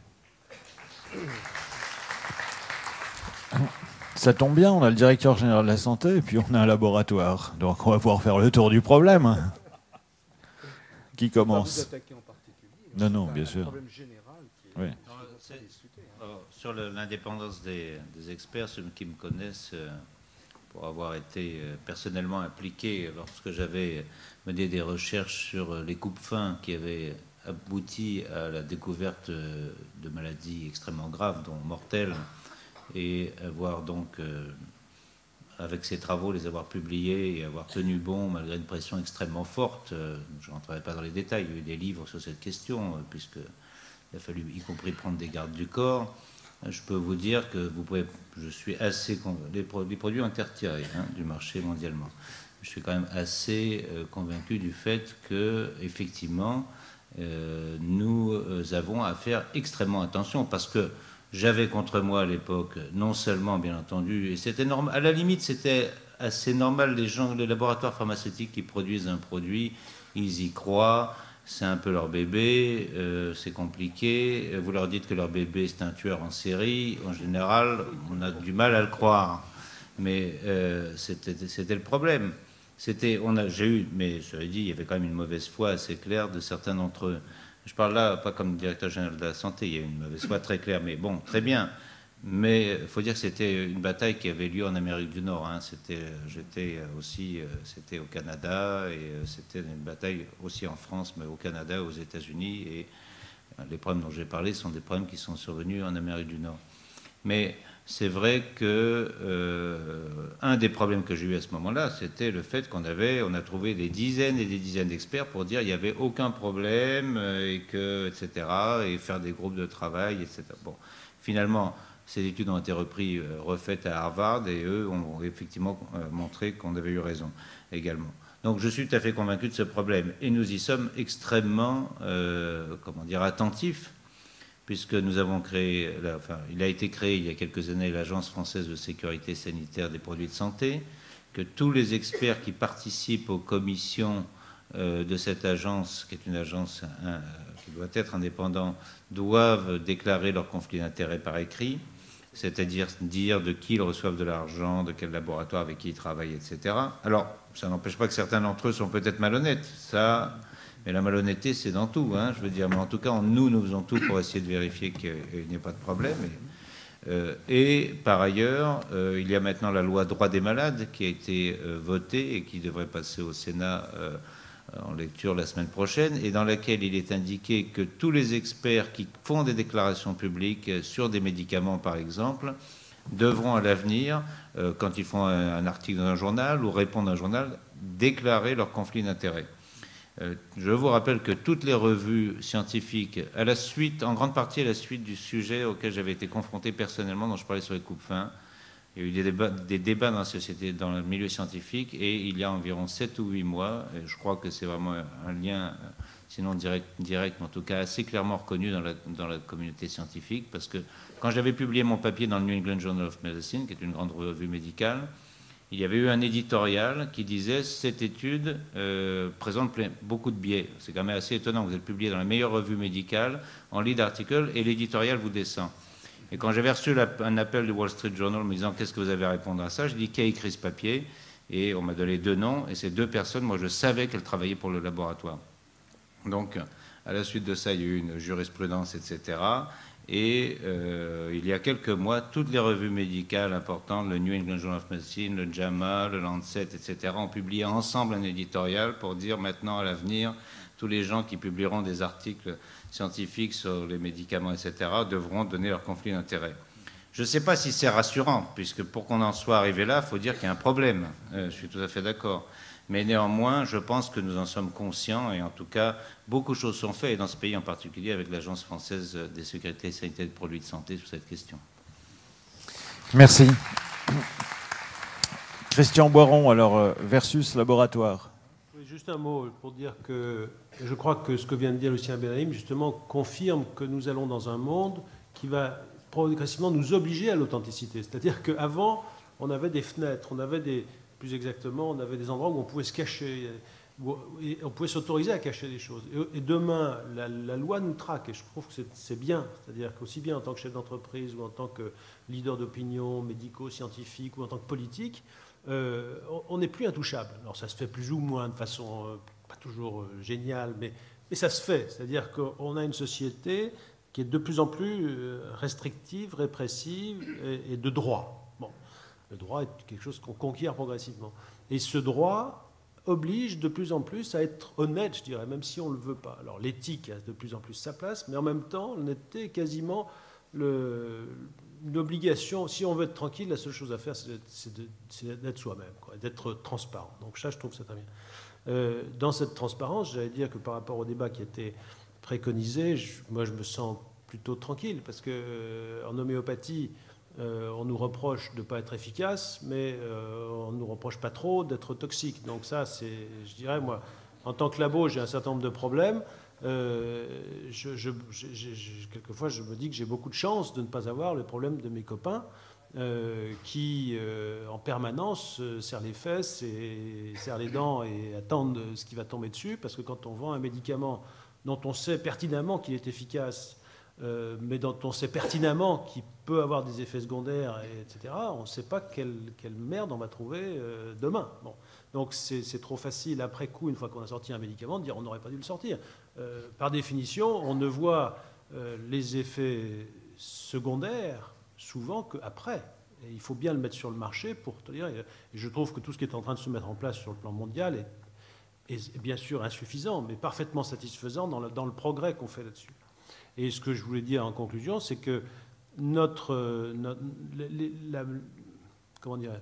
Ça tombe bien, on a le directeur général de la santé et puis on a un laboratoire. Donc on va pouvoir faire le tour du problème. Qui commence? Non, non, bien sûr. Oui. Sur l'indépendance des, des experts, ceux qui me connaissent, euh, pour avoir été euh, personnellement impliqué lorsque j'avais mené des recherches sur les coupes-fins qui avaient abouti à la découverte de maladies extrêmement graves, dont mortelles, et avoir donc, euh, avec ces travaux, les avoir publiés et avoir tenu bon malgré une pression extrêmement forte. Euh, je ne rentrerai pas dans les détails, il y a eu des livres sur cette question, euh, puisqu'il a fallu y compris prendre des gardes du corps. Je peux vous dire que vous pouvez, je suis assez, les produits, les produits ont été retirés hein, du marché mondialement. Je suis quand même assez euh, convaincu du fait que, effectivement, euh, nous avons à faire extrêmement attention, parce que j'avais contre moi à l'époque, non seulement, bien entendu, et c'était normal, à la limite, c'était assez normal, les gens, les laboratoires pharmaceutiques qui produisent un produit, ils y croient. C'est un peu leur bébé, euh, c'est compliqué. Vous leur dites que leur bébé, c'est un tueur en série. En général, on a du mal à le croire. Mais euh, c'était, c'était le problème. C'était, on a, j'ai eu, mais je l'ai dit, il y avait quand même une mauvaise foi assez claire de certains d'entre eux. Je parle là, pas comme directeur général de la santé, il y a eu une mauvaise foi très claire. Mais bon, très bien. Mais il faut dire que c'était une bataille qui avait lieu en Amérique du Nord. Hein. C'était, j'étais aussi, c'était au Canada, et c'était une bataille aussi en France, mais au Canada, aux États-Unis. Et les problèmes dont j'ai parlé sont des problèmes qui sont survenus en Amérique du Nord. Mais c'est vrai que euh, un des problèmes que j'ai eu à ce moment-là, c'était le fait qu'on avait, on a trouvé des dizaines et des dizaines d'experts pour dire qu'il n'y avait aucun problème, et que, et cetera, et faire des groupes de travail, et cetera. Bon, finalement, ces études ont été reprises, euh, refaites à Harvard, et eux ont effectivement euh, montré qu'on avait eu raison également. Donc je suis tout à fait convaincu de ce problème. Et nous y sommes extrêmement, euh, comment dire, attentifs, puisque nous avons créé, là, enfin, il a été créé il y a quelques années l'Agence française de sécurité sanitaire des produits de santé, que tous les experts qui participent aux commissions euh, de cette agence, qui est une agence hein, qui doit être indépendante, doivent déclarer leur conflit d'intérêts par écrit, c'est-à-dire dire de qui ils reçoivent de l'argent, de quel laboratoire avec qui ils travaillent, et cetera. Alors, ça n'empêche pas que certains d'entre eux sont peut-être malhonnêtes, ça, mais la malhonnêteté, c'est dans tout, hein, je veux dire. Mais en tout cas, nous, nous faisons tout pour essayer de vérifier qu'il n'y ait pas de problème. Et, euh, et par ailleurs, euh, il y a maintenant la loi droit des malades qui a été euh, votée et qui devrait passer au Sénat euh, en lecture la semaine prochaine, et dans laquelle il est indiqué que tous les experts qui font des déclarations publiques sur des médicaments, par exemple, devront à l'avenir, euh, quand ils font un, un article dans un journal ou répondent à un journal, déclarer leur conflit d'intérêts. Euh, je vous rappelle que toutes les revues scientifiques, à la suite, en grande partie à la suite du sujet auquel j'avais été confronté personnellement, dont je parlais sur les coupes-fins, il y a eu des débats, des débats dans la société, dans le milieu scientifique, et il y a environ sept ou huit mois, et je crois que c'est vraiment un lien, sinon direct, direct, mais en tout cas assez clairement reconnu dans la, dans la communauté scientifique, parce que quand j'avais publié mon papier dans le New England Journal of Medicine, qui est une grande revue médicale, il y avait eu un éditorial qui disait « Cette étude euh, présente plein, beaucoup de biais. C'est quand même assez étonnant, vous êtes publié dans la meilleure revue médicale, en lead article, et l'éditorial vous descend. » Et quand j'avais reçu la, un appel du Wall Street Journal me disant « Qu'est-ce que vous avez à répondre à ça ?» Je dis « Qui a écrit ce papier ?» Et on m'a donné deux noms, et ces deux personnes, moi je savais qu'elles travaillaient pour le laboratoire. Donc, à la suite de ça, il y a eu une jurisprudence, et cetera. Et euh, il y a quelques mois, toutes les revues médicales importantes, le New England Journal of Medicine, le JAMA, le Lancet, et cetera, ont publié ensemble un éditorial pour dire maintenant à l'avenir, tous les gens qui publieront des articles scientifiques sur les médicaments, et cetera, devront donner leur conflit d'intérêts. Je ne sais pas si c'est rassurant, puisque pour qu'on en soit arrivé là, il faut dire qu'il y a un problème. Euh, je suis tout à fait d'accord. Mais néanmoins, je pense que nous en sommes conscients, et en tout cas, beaucoup de choses sont faites, et dans ce pays en particulier, avec l'Agence française des sécurités sanitaires et de produits de santé sur cette question. Merci. Christian Boiron, alors, versus laboratoire. Oui, juste un mot pour dire que je crois que ce que vient de dire Lucien Benahim, justement, confirme que nous allons dans un monde qui va progressivement nous obliger à l'authenticité. C'est-à-dire qu'avant, on avait des fenêtres, on avait des, plus exactement, on avait des endroits où on pouvait se cacher, où on pouvait s'autoriser à cacher des choses. Et, et demain, la, la loi nous traque, et je trouve que c'est bien. C'est-à-dire qu'aussi bien en tant que chef d'entreprise ou en tant que leader d'opinion, médico, scientifique ou en tant que politique, euh, on n'est plus intouchable. Alors ça se fait plus ou moins de façon euh, pas toujours euh, géniale, mais, mais ça se fait. C'est-à-dire qu'on a une société qui est de plus en plus restrictive, répressive et, et de droit. Bon, le droit est quelque chose qu'on conquiert progressivement. Et ce droit oblige de plus en plus à être honnête, je dirais, même si on ne le veut pas. Alors l'éthique a de plus en plus sa place, mais en même temps, l'honnêteté est quasiment le, une obligation. Si on veut être tranquille, la seule chose à faire, c'est d'être soi-même, d'être transparent. Donc ça, je trouve ça très bien. Euh, dans cette transparence, j'allais dire que par rapport au débat qui était préconisé, je, moi je me sens plutôt tranquille, parce qu'en euh, homéopathie, euh, on nous reproche de ne pas être efficace, mais euh, on ne nous reproche pas trop d'être toxique. Donc ça, c'est, je dirais, moi, en tant que labo, j'ai un certain nombre de problèmes. Euh, je, je, je, je, quelquefois, je me dis que j'ai beaucoup de chance de ne pas avoir le problème de mes copains euh, qui, euh, en permanence, euh, serrent les fesses et serrent les dents et attendent ce qui va tomber dessus, parce que quand on vend un médicament dont on sait pertinemment qu'il est efficace, euh, mais dont on sait pertinemment qu'il peut avoir des effets secondaires, et cetera, on ne sait pas quelle, quelle merde on va trouver euh, demain. Bon. Donc c'est trop facile, après coup, une fois qu'on a sorti un médicament, de dire on n'aurait pas dû le sortir. Euh, par définition, on ne voit euh, les effets secondaires souvent qu'après. Et il faut bien le mettre sur le marché pour te dire. Et je trouve que tout ce qui est en train de se mettre en place sur le plan mondial est est bien sûr insuffisant, mais parfaitement satisfaisant dans le, dans le progrès qu'on fait là-dessus. Et ce que je voulais dire en conclusion, c'est que notre, notre les, la, comment dire,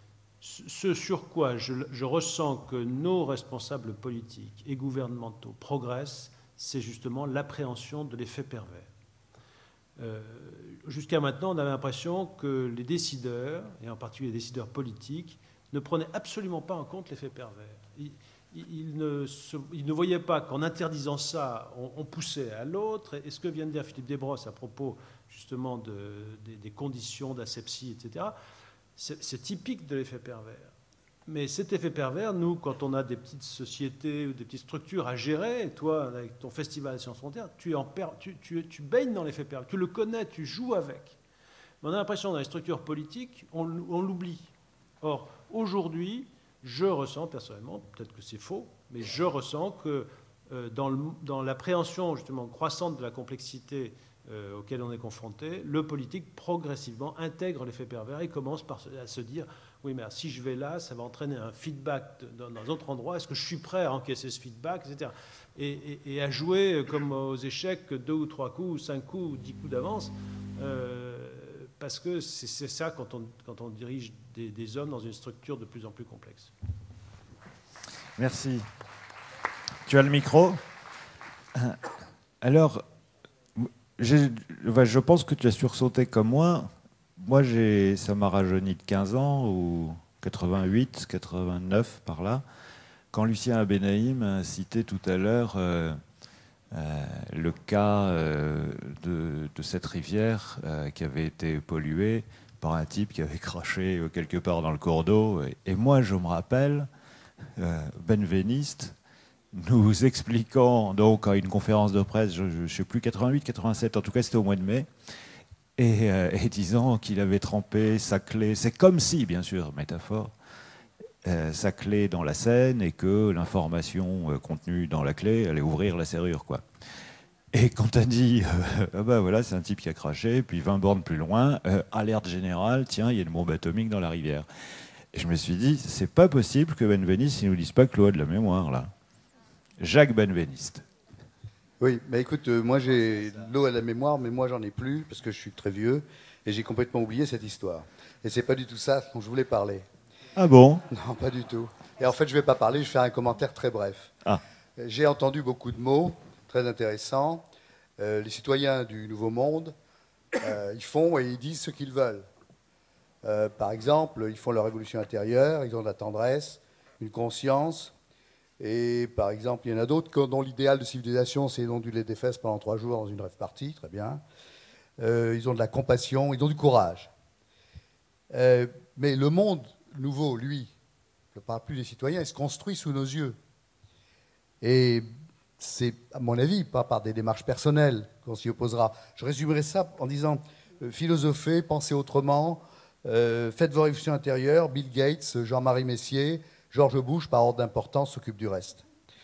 ce sur quoi je, je ressens que nos responsables politiques et gouvernementaux progressent, c'est justement l'appréhension de l'effet pervers. Euh, Jusqu'à maintenant, on avait l'impression que les décideurs, et en particulier les décideurs politiques, ne prenaient absolument pas en compte l'effet pervers. Ils, Il ne, se, il ne voyait pas qu'en interdisant ça, on, on poussait à l'autre. Et ce que vient de dire Philippe Desbrosses à propos justement de, de, des conditions d'asepsie, et cetera, c'est typique de l'effet pervers. Mais cet effet pervers, nous, quand on a des petites sociétés ou des petites structures à gérer, toi, avec ton festival des Sciences Frontières, tu, en per, tu, tu, tu baignes dans l'effet pervers, tu le connais, tu joues avec. Mais on a l'impression, dans les structures politiques, on, on l'oublie. Or, aujourd'hui, je ressens personnellement, peut-être que c'est faux, mais je ressens que euh, dans, le, dans l'appréhension justement croissante de la complexité euh, auquel on est confronté, le politique progressivement intègre l'effet pervers et commence par se, à se dire oui, mais si je vais là, ça va entraîner un feedback de, dans, dans un autre endroit. Est-ce que je suis prêt à encaisser ce feedback, et cetera. Et, et, et à jouer comme aux échecs deux ou trois coups, ou cinq coups, ou dix coups d'avance. Euh, Parce que c'est ça quand on, quand on dirige des, des hommes dans une structure de plus en plus complexe. Merci. Tu as le micro. Alors, je pense que tu as sursauté comme moi. Moi, ça m'a rajeuni de quinze ans, ou quatre-vingt-huit, quatre-vingt-neuf, par là, quand Lucien Benahim a cité tout à l'heure... Euh, Euh, le cas euh, de, de cette rivière euh, qui avait été polluée par un type qui avait craché euh, quelque part dans le cours d'eau. Et, et moi, je me rappelle, euh, benveniste, nous expliquant donc à une conférence de presse, je ne sais plus, quatre-vingt-huit, quatre-vingt-sept, en tout cas c'était au mois de mai, et, euh, et disant qu'il avait trempé sa clé, c'est comme si, bien sûr, métaphore, Euh, sa clé dans la Seine et que l'information euh, contenue dans la clé allait ouvrir la serrure, quoi. Et quand on a dit, euh, ah ben voilà, c'est un type qui a craché, puis vingt bornes plus loin, euh, alerte générale, tiens, il y a une bombe atomique dans la rivière. Et je me suis dit, c'est pas possible que Benveniste ne nous dise pas que l'eau a de la mémoire, là. Jacques Benveniste. Oui, mais écoute, euh, moi j'ai l'eau à la mémoire, mais moi j'en ai plus parce que je suis très vieux et j'ai complètement oublié cette histoire. Et c'est pas du tout ça dont je voulais parler. Ah bon? Non, pas du tout. Et en fait, je vais pas parler, je vais faire un commentaire très bref. Ah. J'ai entendu beaucoup de mots très intéressants. Euh, les citoyens du Nouveau Monde, euh, ils font et ils disent ce qu'ils veulent. Euh, par exemple, ils font leur révolution intérieure, ils ont de la tendresse, une conscience. Et par exemple, il y en a d'autres dont l'idéal de civilisation, c'est d'onduler des fesses pendant trois jours dans une rêve partie, très bien. Euh, ils ont de la compassion, ils ont du courage. Euh, mais le monde nouveau, lui, je ne parle plus des citoyens, il se construit sous nos yeux. Et c'est, à mon avis, pas par des démarches personnelles qu'on s'y opposera. Je résumerai ça en disant euh, philosophez, pensez autrement, euh, faites vos réflexions intérieures, Bill Gates, Jean-Marie Messier, George Bush, par ordre d'importance, s'occupe du reste.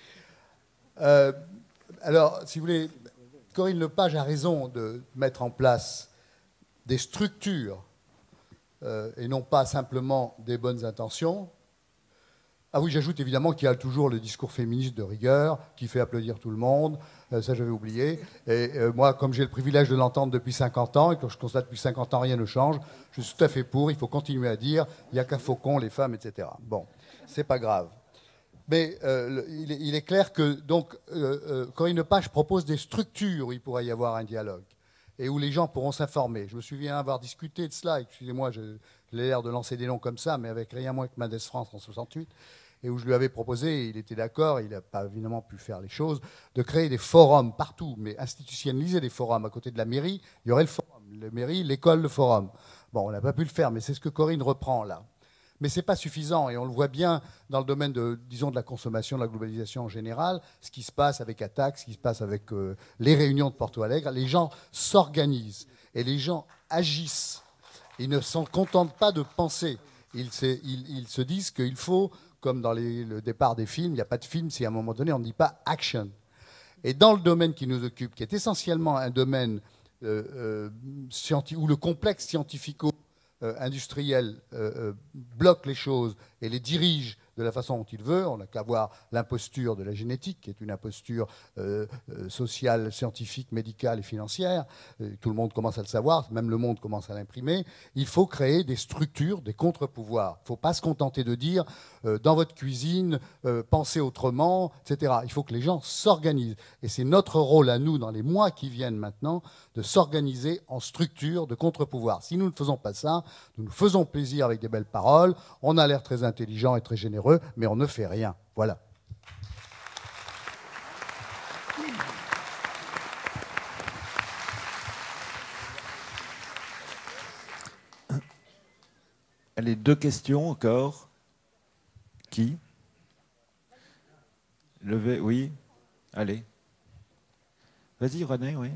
Euh, alors, si vous voulez, Corinne Lepage a raison de mettre en place des structures euh, et non pas simplement des bonnes intentions. Ah oui, j'ajoute évidemment qu'il y a toujours le discours féministe de rigueur qui fait applaudir tout le monde. Euh, ça, j'avais oublié. Et euh, moi, comme j'ai le privilège de l'entendre depuis cinquante ans et que je constate depuis cinquante ans rien ne change, je suis tout à fait pour. Il faut continuer à dire il n'y a qu'un faucon, les femmes, et cetera. Bon, c'est pas grave. Mais euh, il, est, il est clair que donc euh, euh, Corinne Lepage propose des structures où il pourrait y avoir un dialogue et où les gens pourront s'informer. Je me souviens avoir discuté de cela. Excusez-moi, j'ai l'air de lancer des noms comme ça, mais avec rien moins que Mendes France en soixante-huit. Et où je lui avais proposé, il était d'accord, il n'a pas évidemment pu faire les choses, de créer des forums partout, mais institutionnaliser des forums. À côté de la mairie, il y aurait le forum. La mairie, l'école, le forum. Bon, on n'a pas pu le faire, mais c'est ce que Corinne reprend là. Mais ce n'est pas suffisant, et on le voit bien dans le domaine de, disons, de la consommation, de la globalisation en général, ce qui se passe avec Attac, ce qui se passe avec euh, les réunions de Porto Alegre. Les gens s'organisent, et les gens agissent. Ils ne s'en contentent pas de penser. Ils se, ils, ils se disent qu'il faut... Comme dans les, le départ des films, il n'y a pas de film si à un moment donné on ne dit pas action. Et dans le domaine qui nous occupe, qui est essentiellement un domaine euh, euh, où le complexe scientifico-industriel euh, euh, bloque les choses et les dirige de la façon dont il veut, on n'a qu'à voir l'imposture de la génétique, qui est une imposture euh, euh, sociale, scientifique, médicale et financière. Euh, tout le monde commence à le savoir, même le monde commence à l'imprimer. Il faut créer des structures, des contre-pouvoirs. Il ne faut pas se contenter de dire euh, dans votre cuisine, euh, pensez autrement, et cetera. Il faut que les gens s'organisent. Et c'est notre rôle à nous, dans les mois qui viennent maintenant, de s'organiser en structure de contre-pouvoirs. Si nous ne faisons pas ça, nous nous faisons plaisir avec des belles paroles, on a l'air très intelligent et très généreux, mais on ne fait rien. Voilà. Allez, deux questions encore. Qui? Levez, oui. Allez. Vas-y, René, oui.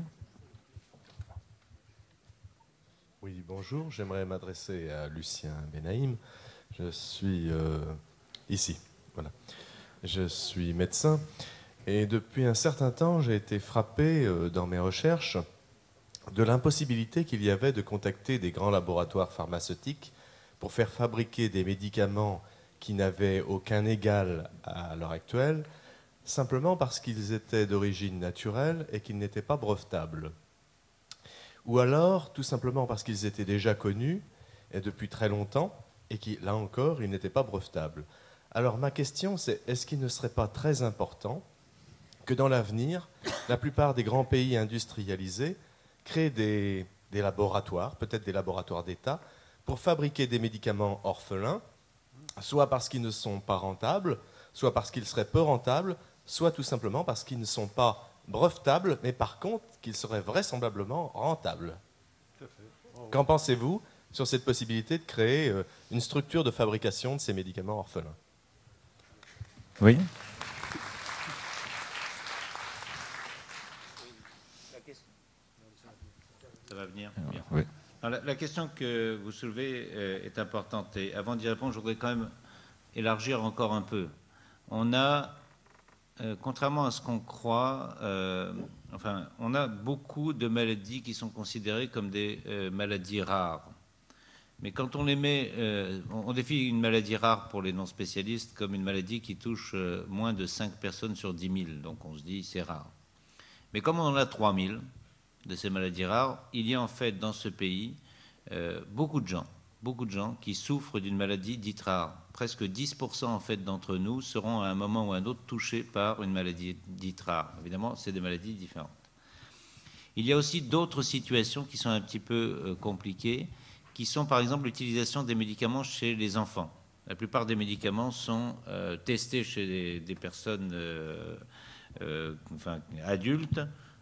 Oui, bonjour. J'aimerais m'adresser à Lucien Benaïm. Je suis euh, ici. Voilà. Je suis médecin et depuis un certain temps, j'ai été frappé euh, dans mes recherches de l'impossibilité qu'il y avait de contacter des grands laboratoires pharmaceutiques pour faire fabriquer des médicaments qui n'avaient aucun égal à l'heure actuelle, simplement parce qu'ils étaient d'origine naturelle et qu'ils n'étaient pas brevetables. Ou alors, tout simplement parce qu'ils étaient déjà connus, et depuis très longtemps, et qui, là encore, ils n'étaient pas brevetables. Alors ma question, c'est est-ce qu'il ne serait pas très important que dans l'avenir, la plupart des grands pays industrialisés créent des, des laboratoires, peut-être des laboratoires d'État, pour fabriquer des médicaments orphelins, soit parce qu'ils ne sont pas rentables, soit parce qu'ils seraient peu rentables, soit tout simplement parce qu'ils ne sont pas brevetables, mais par contre qu'ils seraient vraisemblablement rentables. Qu'en pensez-vous sur cette possibilité de créer une structure de fabrication de ces médicaments orphelins? Oui. Ça va venir. Bien. Oui. Alors, la, la question que vous soulevez euh, est importante. Et avant d'y répondre, je voudrais quand même élargir encore un peu. On a, euh, contrairement à ce qu'on croit, euh, enfin, on a beaucoup de maladies qui sont considérées comme des euh, maladies rares. Mais quand on les met, euh, on définit une maladie rare pour les non-spécialistes comme une maladie qui touche euh, moins de cinq personnes sur dix mille. Donc on se dit c'est rare. Mais comme on en a trois mille de ces maladies rares, il y a en fait dans ce pays euh, beaucoup de gens, beaucoup de gens qui souffrent d'une maladie dite rare. Presque dix pour cent en fait d'entre nous seront à un moment ou à un autre touchés par une maladie dite rare. Évidemment, c'est des maladies différentes. Il y a aussi d'autres situations qui sont un petit peu euh, compliquées, qui sont par exemple l'utilisation des médicaments chez les enfants. La plupart des médicaments sont euh, testés chez des, des personnes euh, euh, enfin, adultes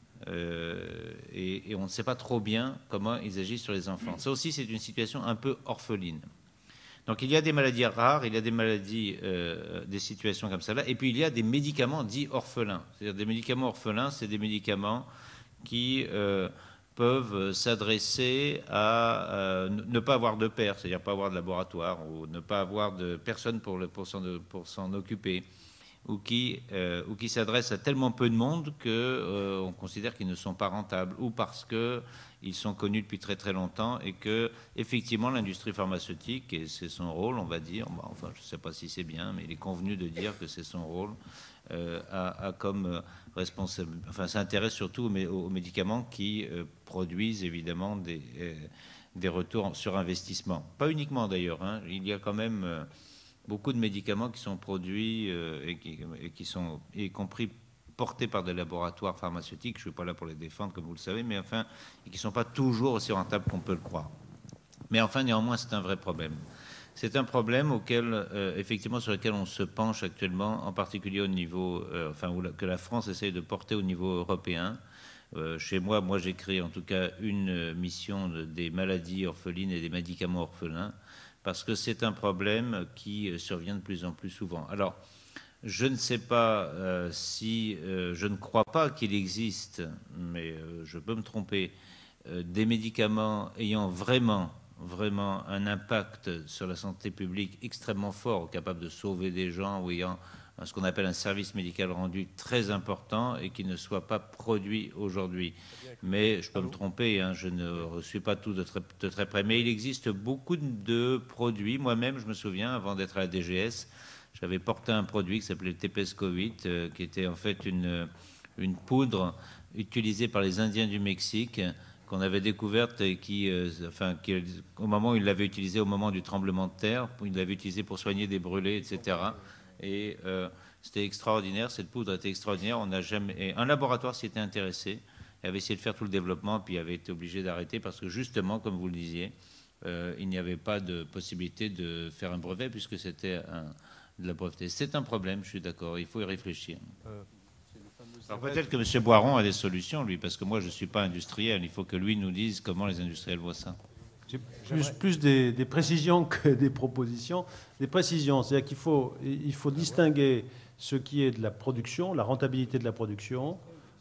euh, et, et on ne sait pas trop bien comment ils agissent sur les enfants. Ça aussi, c'est une situation un peu orpheline. Donc il y a des maladies rares, il y a des maladies, euh, des situations comme ça là, et puis il y a des médicaments dits orphelins. C'est-à-dire des médicaments orphelins, c'est des médicaments qui euh, peuvent s'adresser à euh, ne pas avoir de père, c'est-à-dire pas avoir de laboratoire, ou ne pas avoir de personne pour, le, pour, s'en, pour s'en occuper, ou qui, euh, ou qui s'adressent à tellement peu de monde qu'on euh, considère qu'ils ne sont pas rentables, ou parce qu'ils sont connus depuis très très longtemps et que effectivement l'industrie pharmaceutique, et c'est son rôle, on va dire, bah, enfin je ne sais pas si c'est bien, mais il est convenu de dire que c'est son rôle, euh, a, a comme responsable, enfin s'intéresse surtout aux, aux médicaments qui euh, produisent évidemment des, euh, des retours sur investissement. Pas uniquement d'ailleurs, hein, il y a quand même euh, beaucoup de médicaments qui sont produits euh, et, qui, et qui sont, y compris portés par des laboratoires pharmaceutiques, je ne suis pas là pour les défendre comme vous le savez, mais enfin, et qui ne sont pas toujours aussi rentables qu'on peut le croire. Mais enfin, néanmoins, c'est un vrai problème. C'est un problème auquel, euh, effectivement, sur lequel on se penche actuellement, en particulier au niveau, euh, enfin, où la, que la France essaye de porter au niveau européen. Euh, chez moi, moi, j'ai créé en tout cas une mission de, des maladies orphelines et des médicaments orphelins, parce que c'est un problème qui survient de plus en plus souvent. Alors, je ne sais pas euh, si, euh, je ne crois pas qu'il existe, mais euh, je peux me tromper, euh, des médicaments ayant vraiment vraiment un impact sur la santé publique extrêmement fort, capable de sauver des gens ou ayant ce qu'on appelle un service médical rendu très important et qui ne soit pas produit aujourd'hui. Mais je peux me tromper, hein, je ne suis pas tout de très, de très près. Mais il existe beaucoup de produits. Moi-même, je me souviens, avant d'être à la D G S, j'avais porté un produit qui s'appelait le Tepescovit, euh, qui était en fait une, une poudre utilisée par les Indiens du Mexique, qu'on avait découverte et qui, euh, enfin, qui, au moment où il l'avait utilisé, au moment du tremblement de terre, il l'avait utilisé pour soigner des brûlés, et cetera. Et euh, c'était extraordinaire, cette poudre était extraordinaire. On n'a jamais, et un laboratoire s'y était intéressé, avait essayé de faire tout le développement, puis avait été obligé d'arrêter parce que justement, comme vous le disiez, euh, il n'y avait pas de possibilité de faire un brevet puisque c'était un, de la breveté. C'est un problème, je suis d'accord, il faut y réfléchir. Euh. Alors peut-être que M. Boiron a des solutions, lui, parce que moi, je ne suis pas industriel. Il faut que lui nous dise comment les industriels voient ça. Plus, plus des, des précisions que des propositions. Des précisions, c'est-à-dire qu'il faut, il faut distinguer ce qui est de la production, la rentabilité de la production,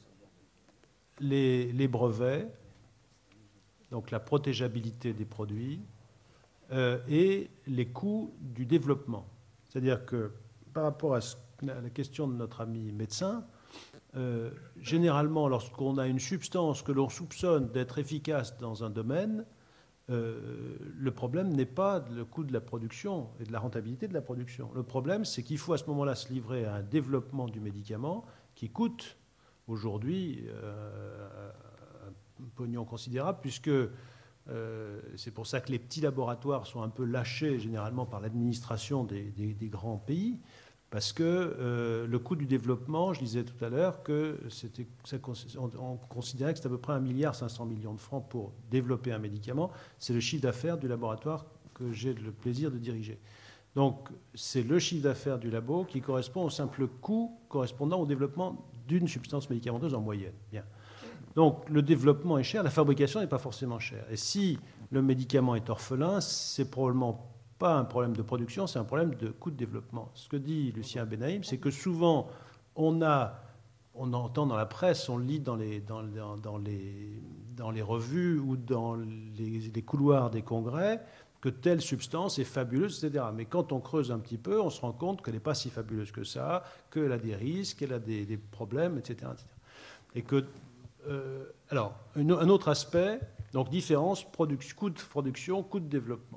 les, les brevets, donc la protégeabilité des produits, euh, et les coûts du développement. C'est-à-dire que par rapport à, ce, à la question de notre ami médecin, Euh, généralement, lorsqu'on a une substance que l'on soupçonne d'être efficace dans un domaine, euh, le problème n'est pas le coût de la production et de la rentabilité de la production. Le problème, c'est qu'il faut à ce moment-là se livrer à un développement du médicament qui coûte aujourd'hui euh, un pognon considérable, puisque euh, c'est pour ça que les petits laboratoires sont un peu lâchés généralement par l'administration des, des, des grands pays. Parce que euh, le coût du développement, je disais tout à l'heure que c'était, ça, on, on considérait que c'était à peu près un milliard cinq cents millions de francs pour développer un médicament. C'est le chiffre d'affaires du laboratoire que j'ai le plaisir de diriger. Donc c'est le chiffre d'affaires du labo qui correspond au simple coût correspondant au développement d'une substance médicamenteuse en moyenne. Bien. Donc le développement est cher, la fabrication n'est pas forcément chère. Et si le médicament est orphelin, c'est probablement pas un problème de production, c'est un problème de coût de développement. Ce que dit Lucien Benaïm, c'est que souvent, on, a, on entend dans la presse, on lit dans les, dans, dans, dans les, dans les revues ou dans les, les couloirs des congrès que telle substance est fabuleuse, et cetera. Mais quand on creuse un petit peu, on se rend compte qu'elle n'est pas si fabuleuse que ça, qu'elle a des risques, qu'elle a des, des problèmes, et cetera, et cetera. Et que, euh, alors, une, un autre aspect, donc différence, coût de production, coût de développement.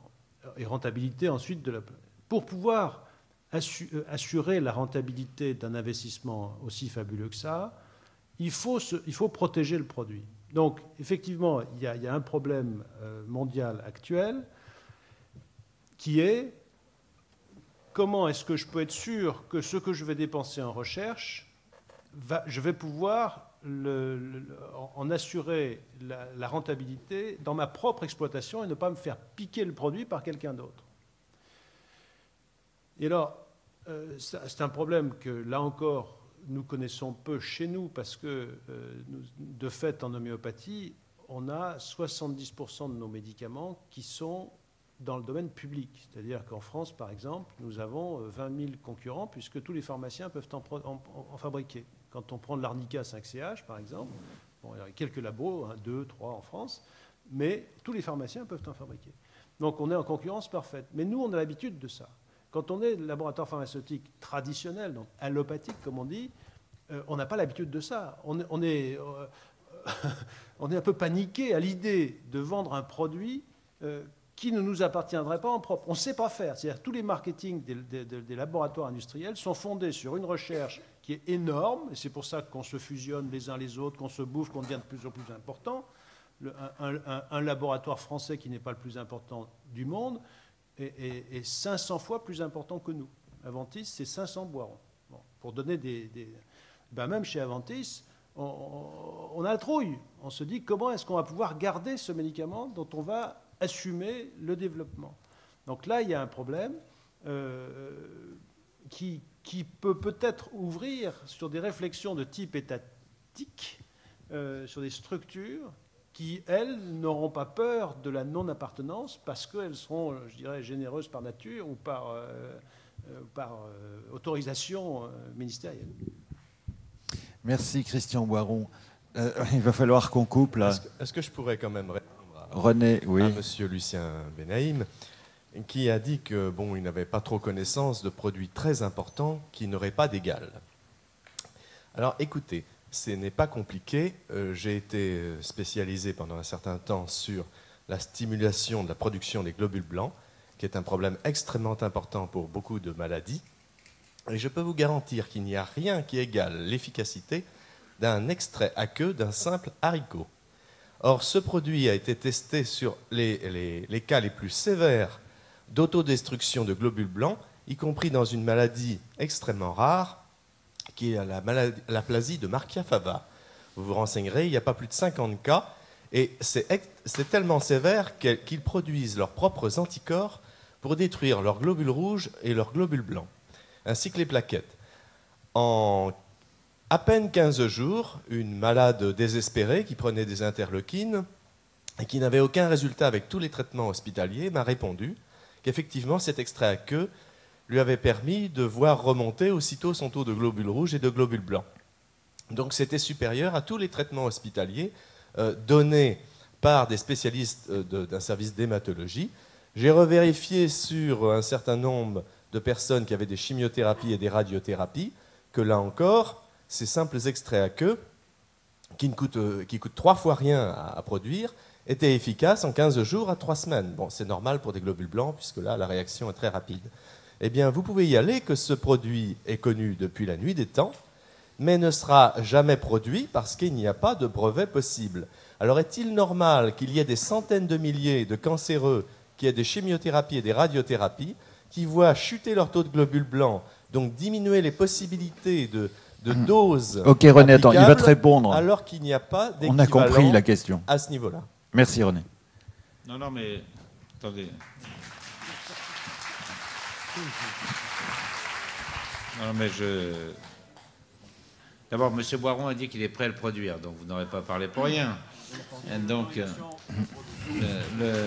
et rentabilité ensuite de la... Pour pouvoir assurer la rentabilité d'un investissement aussi fabuleux que ça, il faut, se, il faut protéger le produit. Donc, effectivement, il y a, il y a un problème mondial actuel qui est comment est-ce que je peux être sûr que ce que je vais dépenser en recherche, va, je vais pouvoir le, le, en assurer la, la rentabilité dans ma propre exploitation et ne pas me faire piquer le produit par quelqu'un d'autre. Et alors, euh, c'est un problème que, là encore, nous connaissons peu chez nous parce que, euh, nous, de fait, en homéopathie, on a soixante-dix pour cent de nos médicaments qui sont dans le domaine public. C'est-à-dire qu'en France, par exemple, nous avons vingt mille concurrents puisque tous les pharmaciens peuvent en, en, en fabriquer. Quand on prend de l'arnica cinq C H, par exemple, bon, il y a quelques labos, hein, deux, trois en France, mais tous les pharmaciens peuvent en fabriquer. Donc on est en concurrence parfaite. Mais nous, on a l'habitude de ça. Quand on est laboratoire pharmaceutique traditionnel, donc allopathique, comme on dit, euh, on n'a pas l'habitude de ça. On, on, est, euh, on est un peu paniqué à l'idée de vendre un produit euh, qui ne nous appartiendrait pas en propre. On ne sait pas faire. C'est-à-dire tous les marketing des, des, des laboratoires industriels sont fondés sur une recherche qui est énorme, et c'est pour ça qu'on se fusionne les uns les autres, qu'on se bouffe, qu'on devient de plus en plus important. Le, un, un, un laboratoire français qui n'est pas le plus important du monde est, est, est cinq cents fois plus important que nous. Aventis, c'est cinq cents boirons. Bon, pour donner des... des ben même chez Aventis, on, on, on a la trouille. On se dit comment est-ce qu'on va pouvoir garder ce médicament dont on va assumer le développement. Donc là, il y a un problème euh, qui, qui peut peut-être ouvrir sur des réflexions de type étatique, euh, sur des structures qui, elles, n'auront pas peur de la non-appartenance parce qu'elles seront, je dirais, généreuses par nature ou par, euh, euh, par euh, autorisation euh, ministérielle. Merci Christian Boiron. Euh, il va falloir qu'on coupe là. Est-ce que, est-ce que je pourrais quand même... René, oui. À monsieur Lucien Benaïm, qui a dit que bon, il n'avait pas trop connaissance de produits très importants qui n'auraient pas d'égal. Alors écoutez, ce n'est pas compliqué. Euh, j'ai été spécialisé pendant un certain temps sur la stimulation de la production des globules blancs, qui est un problème extrêmement important pour beaucoup de maladies. Et je peux vous garantir qu'il n'y a rien qui égale l'efficacité d'un extrait aqueux d'un simple haricot. Or, ce produit a été testé sur les, les, les cas les plus sévères d'autodestruction de globules blancs, y compris dans une maladie extrêmement rare, qui est la, maladie, la plasie de Markia-Fava. Vous vous renseignerez, il n'y a pas plus de cinquante cas, et c'est tellement sévère qu'ils produisent leurs propres anticorps pour détruire leurs globules rouges et leurs globules blancs, ainsi que les plaquettes. En à peine quinze jours, une malade désespérée qui prenait des interleukines et qui n'avait aucun résultat avec tous les traitements hospitaliers m'a répondu qu'effectivement cet extrait aqueux lui avait permis de voir remonter aussitôt son taux de globules rouges et de globules blancs. Donc c'était supérieur à tous les traitements hospitaliers euh, donnés par des spécialistes euh, d'un service d'hématologie. J'ai revérifié sur un certain nombre de personnes qui avaient des chimiothérapies et des radiothérapies, que là encore, ces simples extraits aqueux, qui, ne coûtent, qui coûtent trois fois rien à, à produire, étaient efficaces en quinze jours à trois semaines. Bon, c'est normal pour des globules blancs, puisque là, la réaction est très rapide. Eh bien, vous pouvez y aller, que ce produit est connu depuis la nuit des temps, mais ne sera jamais produit parce qu'il n'y a pas de brevet possible. Alors, est-il normal qu'il y ait des centaines de milliers de cancéreux qui aient des chimiothérapies et des radiothérapies, qui voient chuter leur taux de globules blancs, donc diminuer les possibilités de... de doses. Ok René, attends, il va te répondre. Alors qu'il n'y a pas d'équivalent. On a compris la question. À ce niveau-là. Merci René. Non, non, mais attendez. Non, mais je. D'abord, M. Boiron a dit qu'il est prêt à le produire, donc vous n'aurez pas parlé pour rien. Et donc, euh, le, le...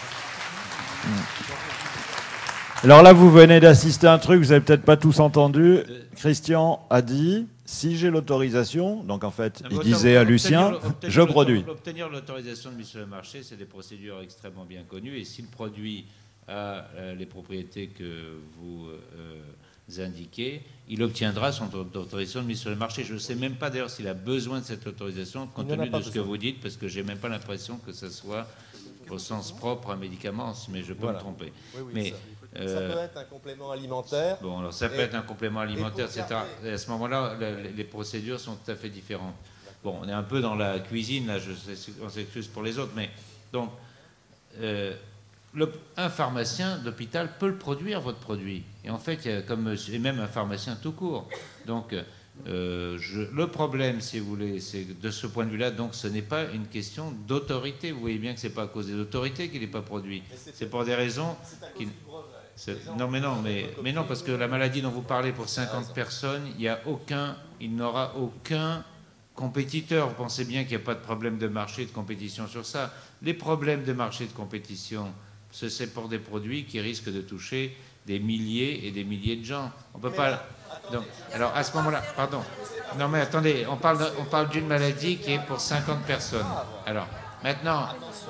Alors là, vous venez d'assister à un truc, vous n'avez peut-être pas tous entendu. Christian a dit, si j'ai l'autorisation, donc en fait, il disait à Lucien, je produis. Obtenir l'autorisation de mise sur le marché, c'est des procédures extrêmement bien connues. Et si le produit a les propriétés que vous euh, indiquez, il obtiendra son autorisation de mise sur le marché. Je ne sais même pas d'ailleurs s'il a besoin de cette autorisation, compte tenu de ce que vous dites, parce que je n'ai même pas l'impression que ce soit au sens propre un médicament, mais je peux Voilà. me tromper. Oui, oui, mais, ça, euh, ça peut être un complément alimentaire. Bon, alors ça peut et, être un complément alimentaire, et cetera. garder... Et à ce moment-là, les, les procédures sont tout à fait différentes. Bon, on est un peu dans la cuisine, là, je sais, on s'excuse pour les autres, mais donc, euh, le, un pharmacien d'hôpital peut le produire, votre produit. Et en fait, il y a comme, et même un pharmacien tout court. Donc, euh, je, le problème, si vous voulez, c'est de ce point de vue-là, donc ce n'est pas une question d'autorité. Vous voyez bien que ce n'est pas à cause des autorités qu'il n'est pas produit. C'est pour des raisons qui... Non, mais non, mais, mais non, parce que la maladie dont vous parlez pour cinquante personnes, il n'y a aucun, il n'aura aucun compétiteur. Vous pensez bien qu'il n'y a pas de problème de marché, de compétition sur ça. Les problèmes de marché, de compétition, c'est pour des produits qui risquent de toucher des milliers et des milliers de gens. On peut pas... Donc, alors, à ce moment-là, pardon. Non, mais attendez, on parle, de, on parle d'une maladie qui est pour cinquante personnes. Alors, maintenant...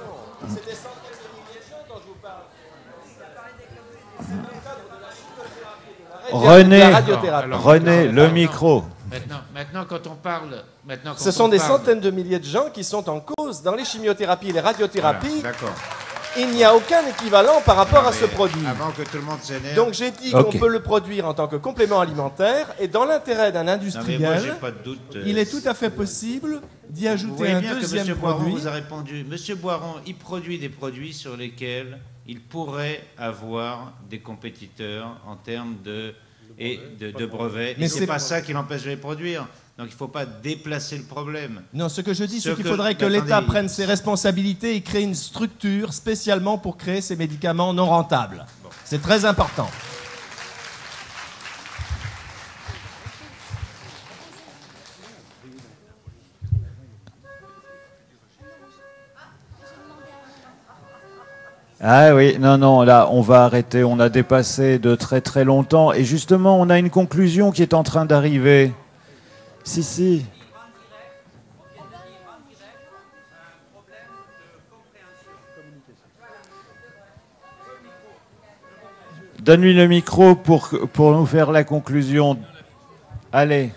René, alors, René, alors, le maintenant, micro. Maintenant, maintenant, quand on parle... Maintenant, quand Ce sont on des parle, centaines de milliers de gens qui sont en cause dans les chimiothérapies et les radiothérapies. Voilà, d'accord. Il n'y a aucun équivalent par rapport Non, à ce produit. Avant que tout le monde s'énerve. Donc j'ai dit Okay. qu'on peut le produire en tant que complément alimentaire et dans l'intérêt d'un Non, mais moi, industriel, j'ai pas de doute. euh, il est tout à fait possible d'y Vous ajouter voyez un bien que deuxième M. Boiron produit. vous a répondu. Monsieur Boiron, il produit des produits sur lesquels il pourrait avoir des compétiteurs en termes de, et de, de brevets. Mais Mais c'est c'est pas ça qui l'empêche de les produire. Donc il ne faut pas déplacer le problème. Non, ce que je dis, Ce c'est qu'il que- faudrait que mais l'État attendez, prenne ses responsabilités et crée une structure spécialement pour créer ces médicaments non rentables. C'est très important. Ah oui, non, non, là, on va arrêter. On a dépassé de très très longtemps. Et justement, on a une conclusion qui est en train d'arriver. Si, si. Donne-lui le micro pour, pour nous faire la conclusion. Allez.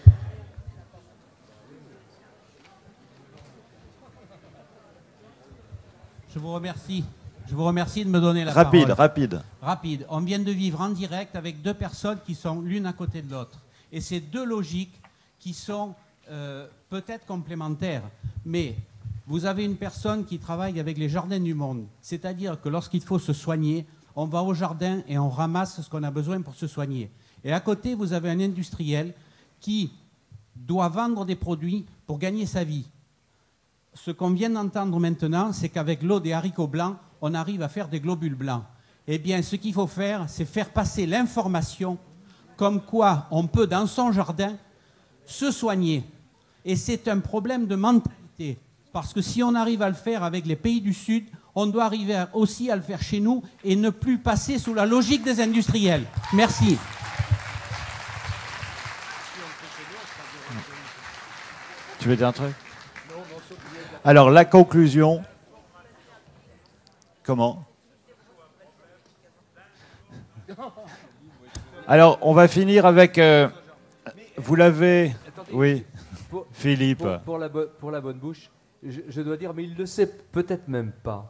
Je vous remercie. Je vous remercie de me donner la Rapide, parole. rapide. Rapide. On vient de vivre en direct avec deux personnes qui sont l'une à côté de l'autre. Et c'est deux logiques qui sont euh, peut-être complémentaires. Mais vous avez une personne qui travaille avec les jardins du monde. C'est-à-dire que lorsqu'il faut se soigner, on va au jardin et on ramasse ce qu'on a besoin pour se soigner. Et à côté, vous avez un industriel qui doit vendre des produits pour gagner sa vie. Ce qu'on vient d'entendre maintenant, c'est qu'avec l'eau des haricots blancs, on arrive à faire des globules blancs. Eh bien, ce qu'il faut faire, c'est faire passer l'information comme quoi on peut, dans son jardin, se soigner. Et c'est un problème de mentalité. Parce que si on arrive à le faire avec les pays du Sud, on doit arriver à- aussi à le faire chez nous et ne plus passer sous la logique des industriels. Merci. Tu veux dire un truc? Alors, la conclusion. Comment? Alors, on va finir avec... euh, vous l'avez... Oui, Pour- Philippe. Pour, pour la, bo- pour la bonne bouche, je, je dois dire, mais il le sait peut-être même pas.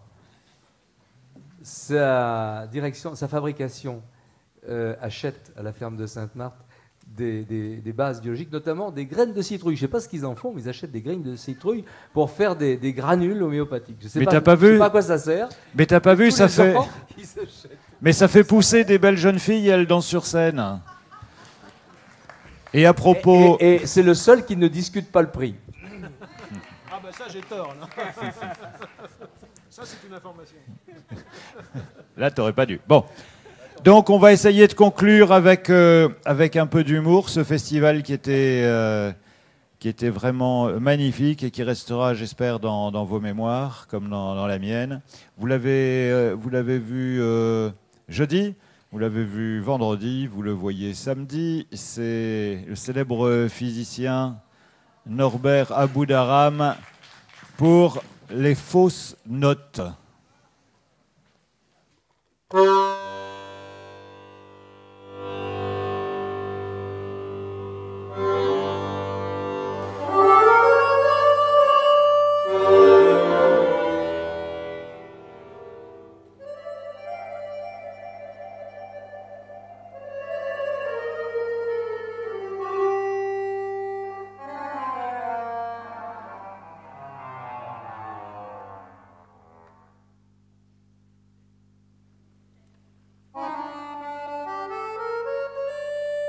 Sa direction, sa fabrication euh, achète à la ferme de Sainte-Marthe des, des- des bases biologiques, notamment des graines de citrouille. Je ne sais pas ce qu'ils en font, mais ils achètent des graines de citrouille pour faire des, des granules homéopathiques. Je sais Mais pas, t'as pas je sais vu pas à quoi ça sert. Mais t'as pas vu, Tous ça les fait... enfants, ils s'achètent. Mais ça fait pousser des belles jeunes filles, elles dansent sur scène. Et à propos... Et, et c'est le seul qui ne discute pas le prix. Ah ben ça j'ai tort là. Ça c'est une information. Là, t'aurais pas dû. Bon. Donc, on va essayer de conclure avec, euh, avec un peu d'humour ce festival qui était, euh, qui était vraiment magnifique et qui restera, j'espère, dans, dans vos mémoires, comme dans, dans la mienne. Vous l'avez euh, vous l'avez vu euh, jeudi, vous l'avez vu vendredi, vous le voyez samedi. C'est le célèbre physicien Norbert Aboudaram pour les fausses notes.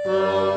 Thank you.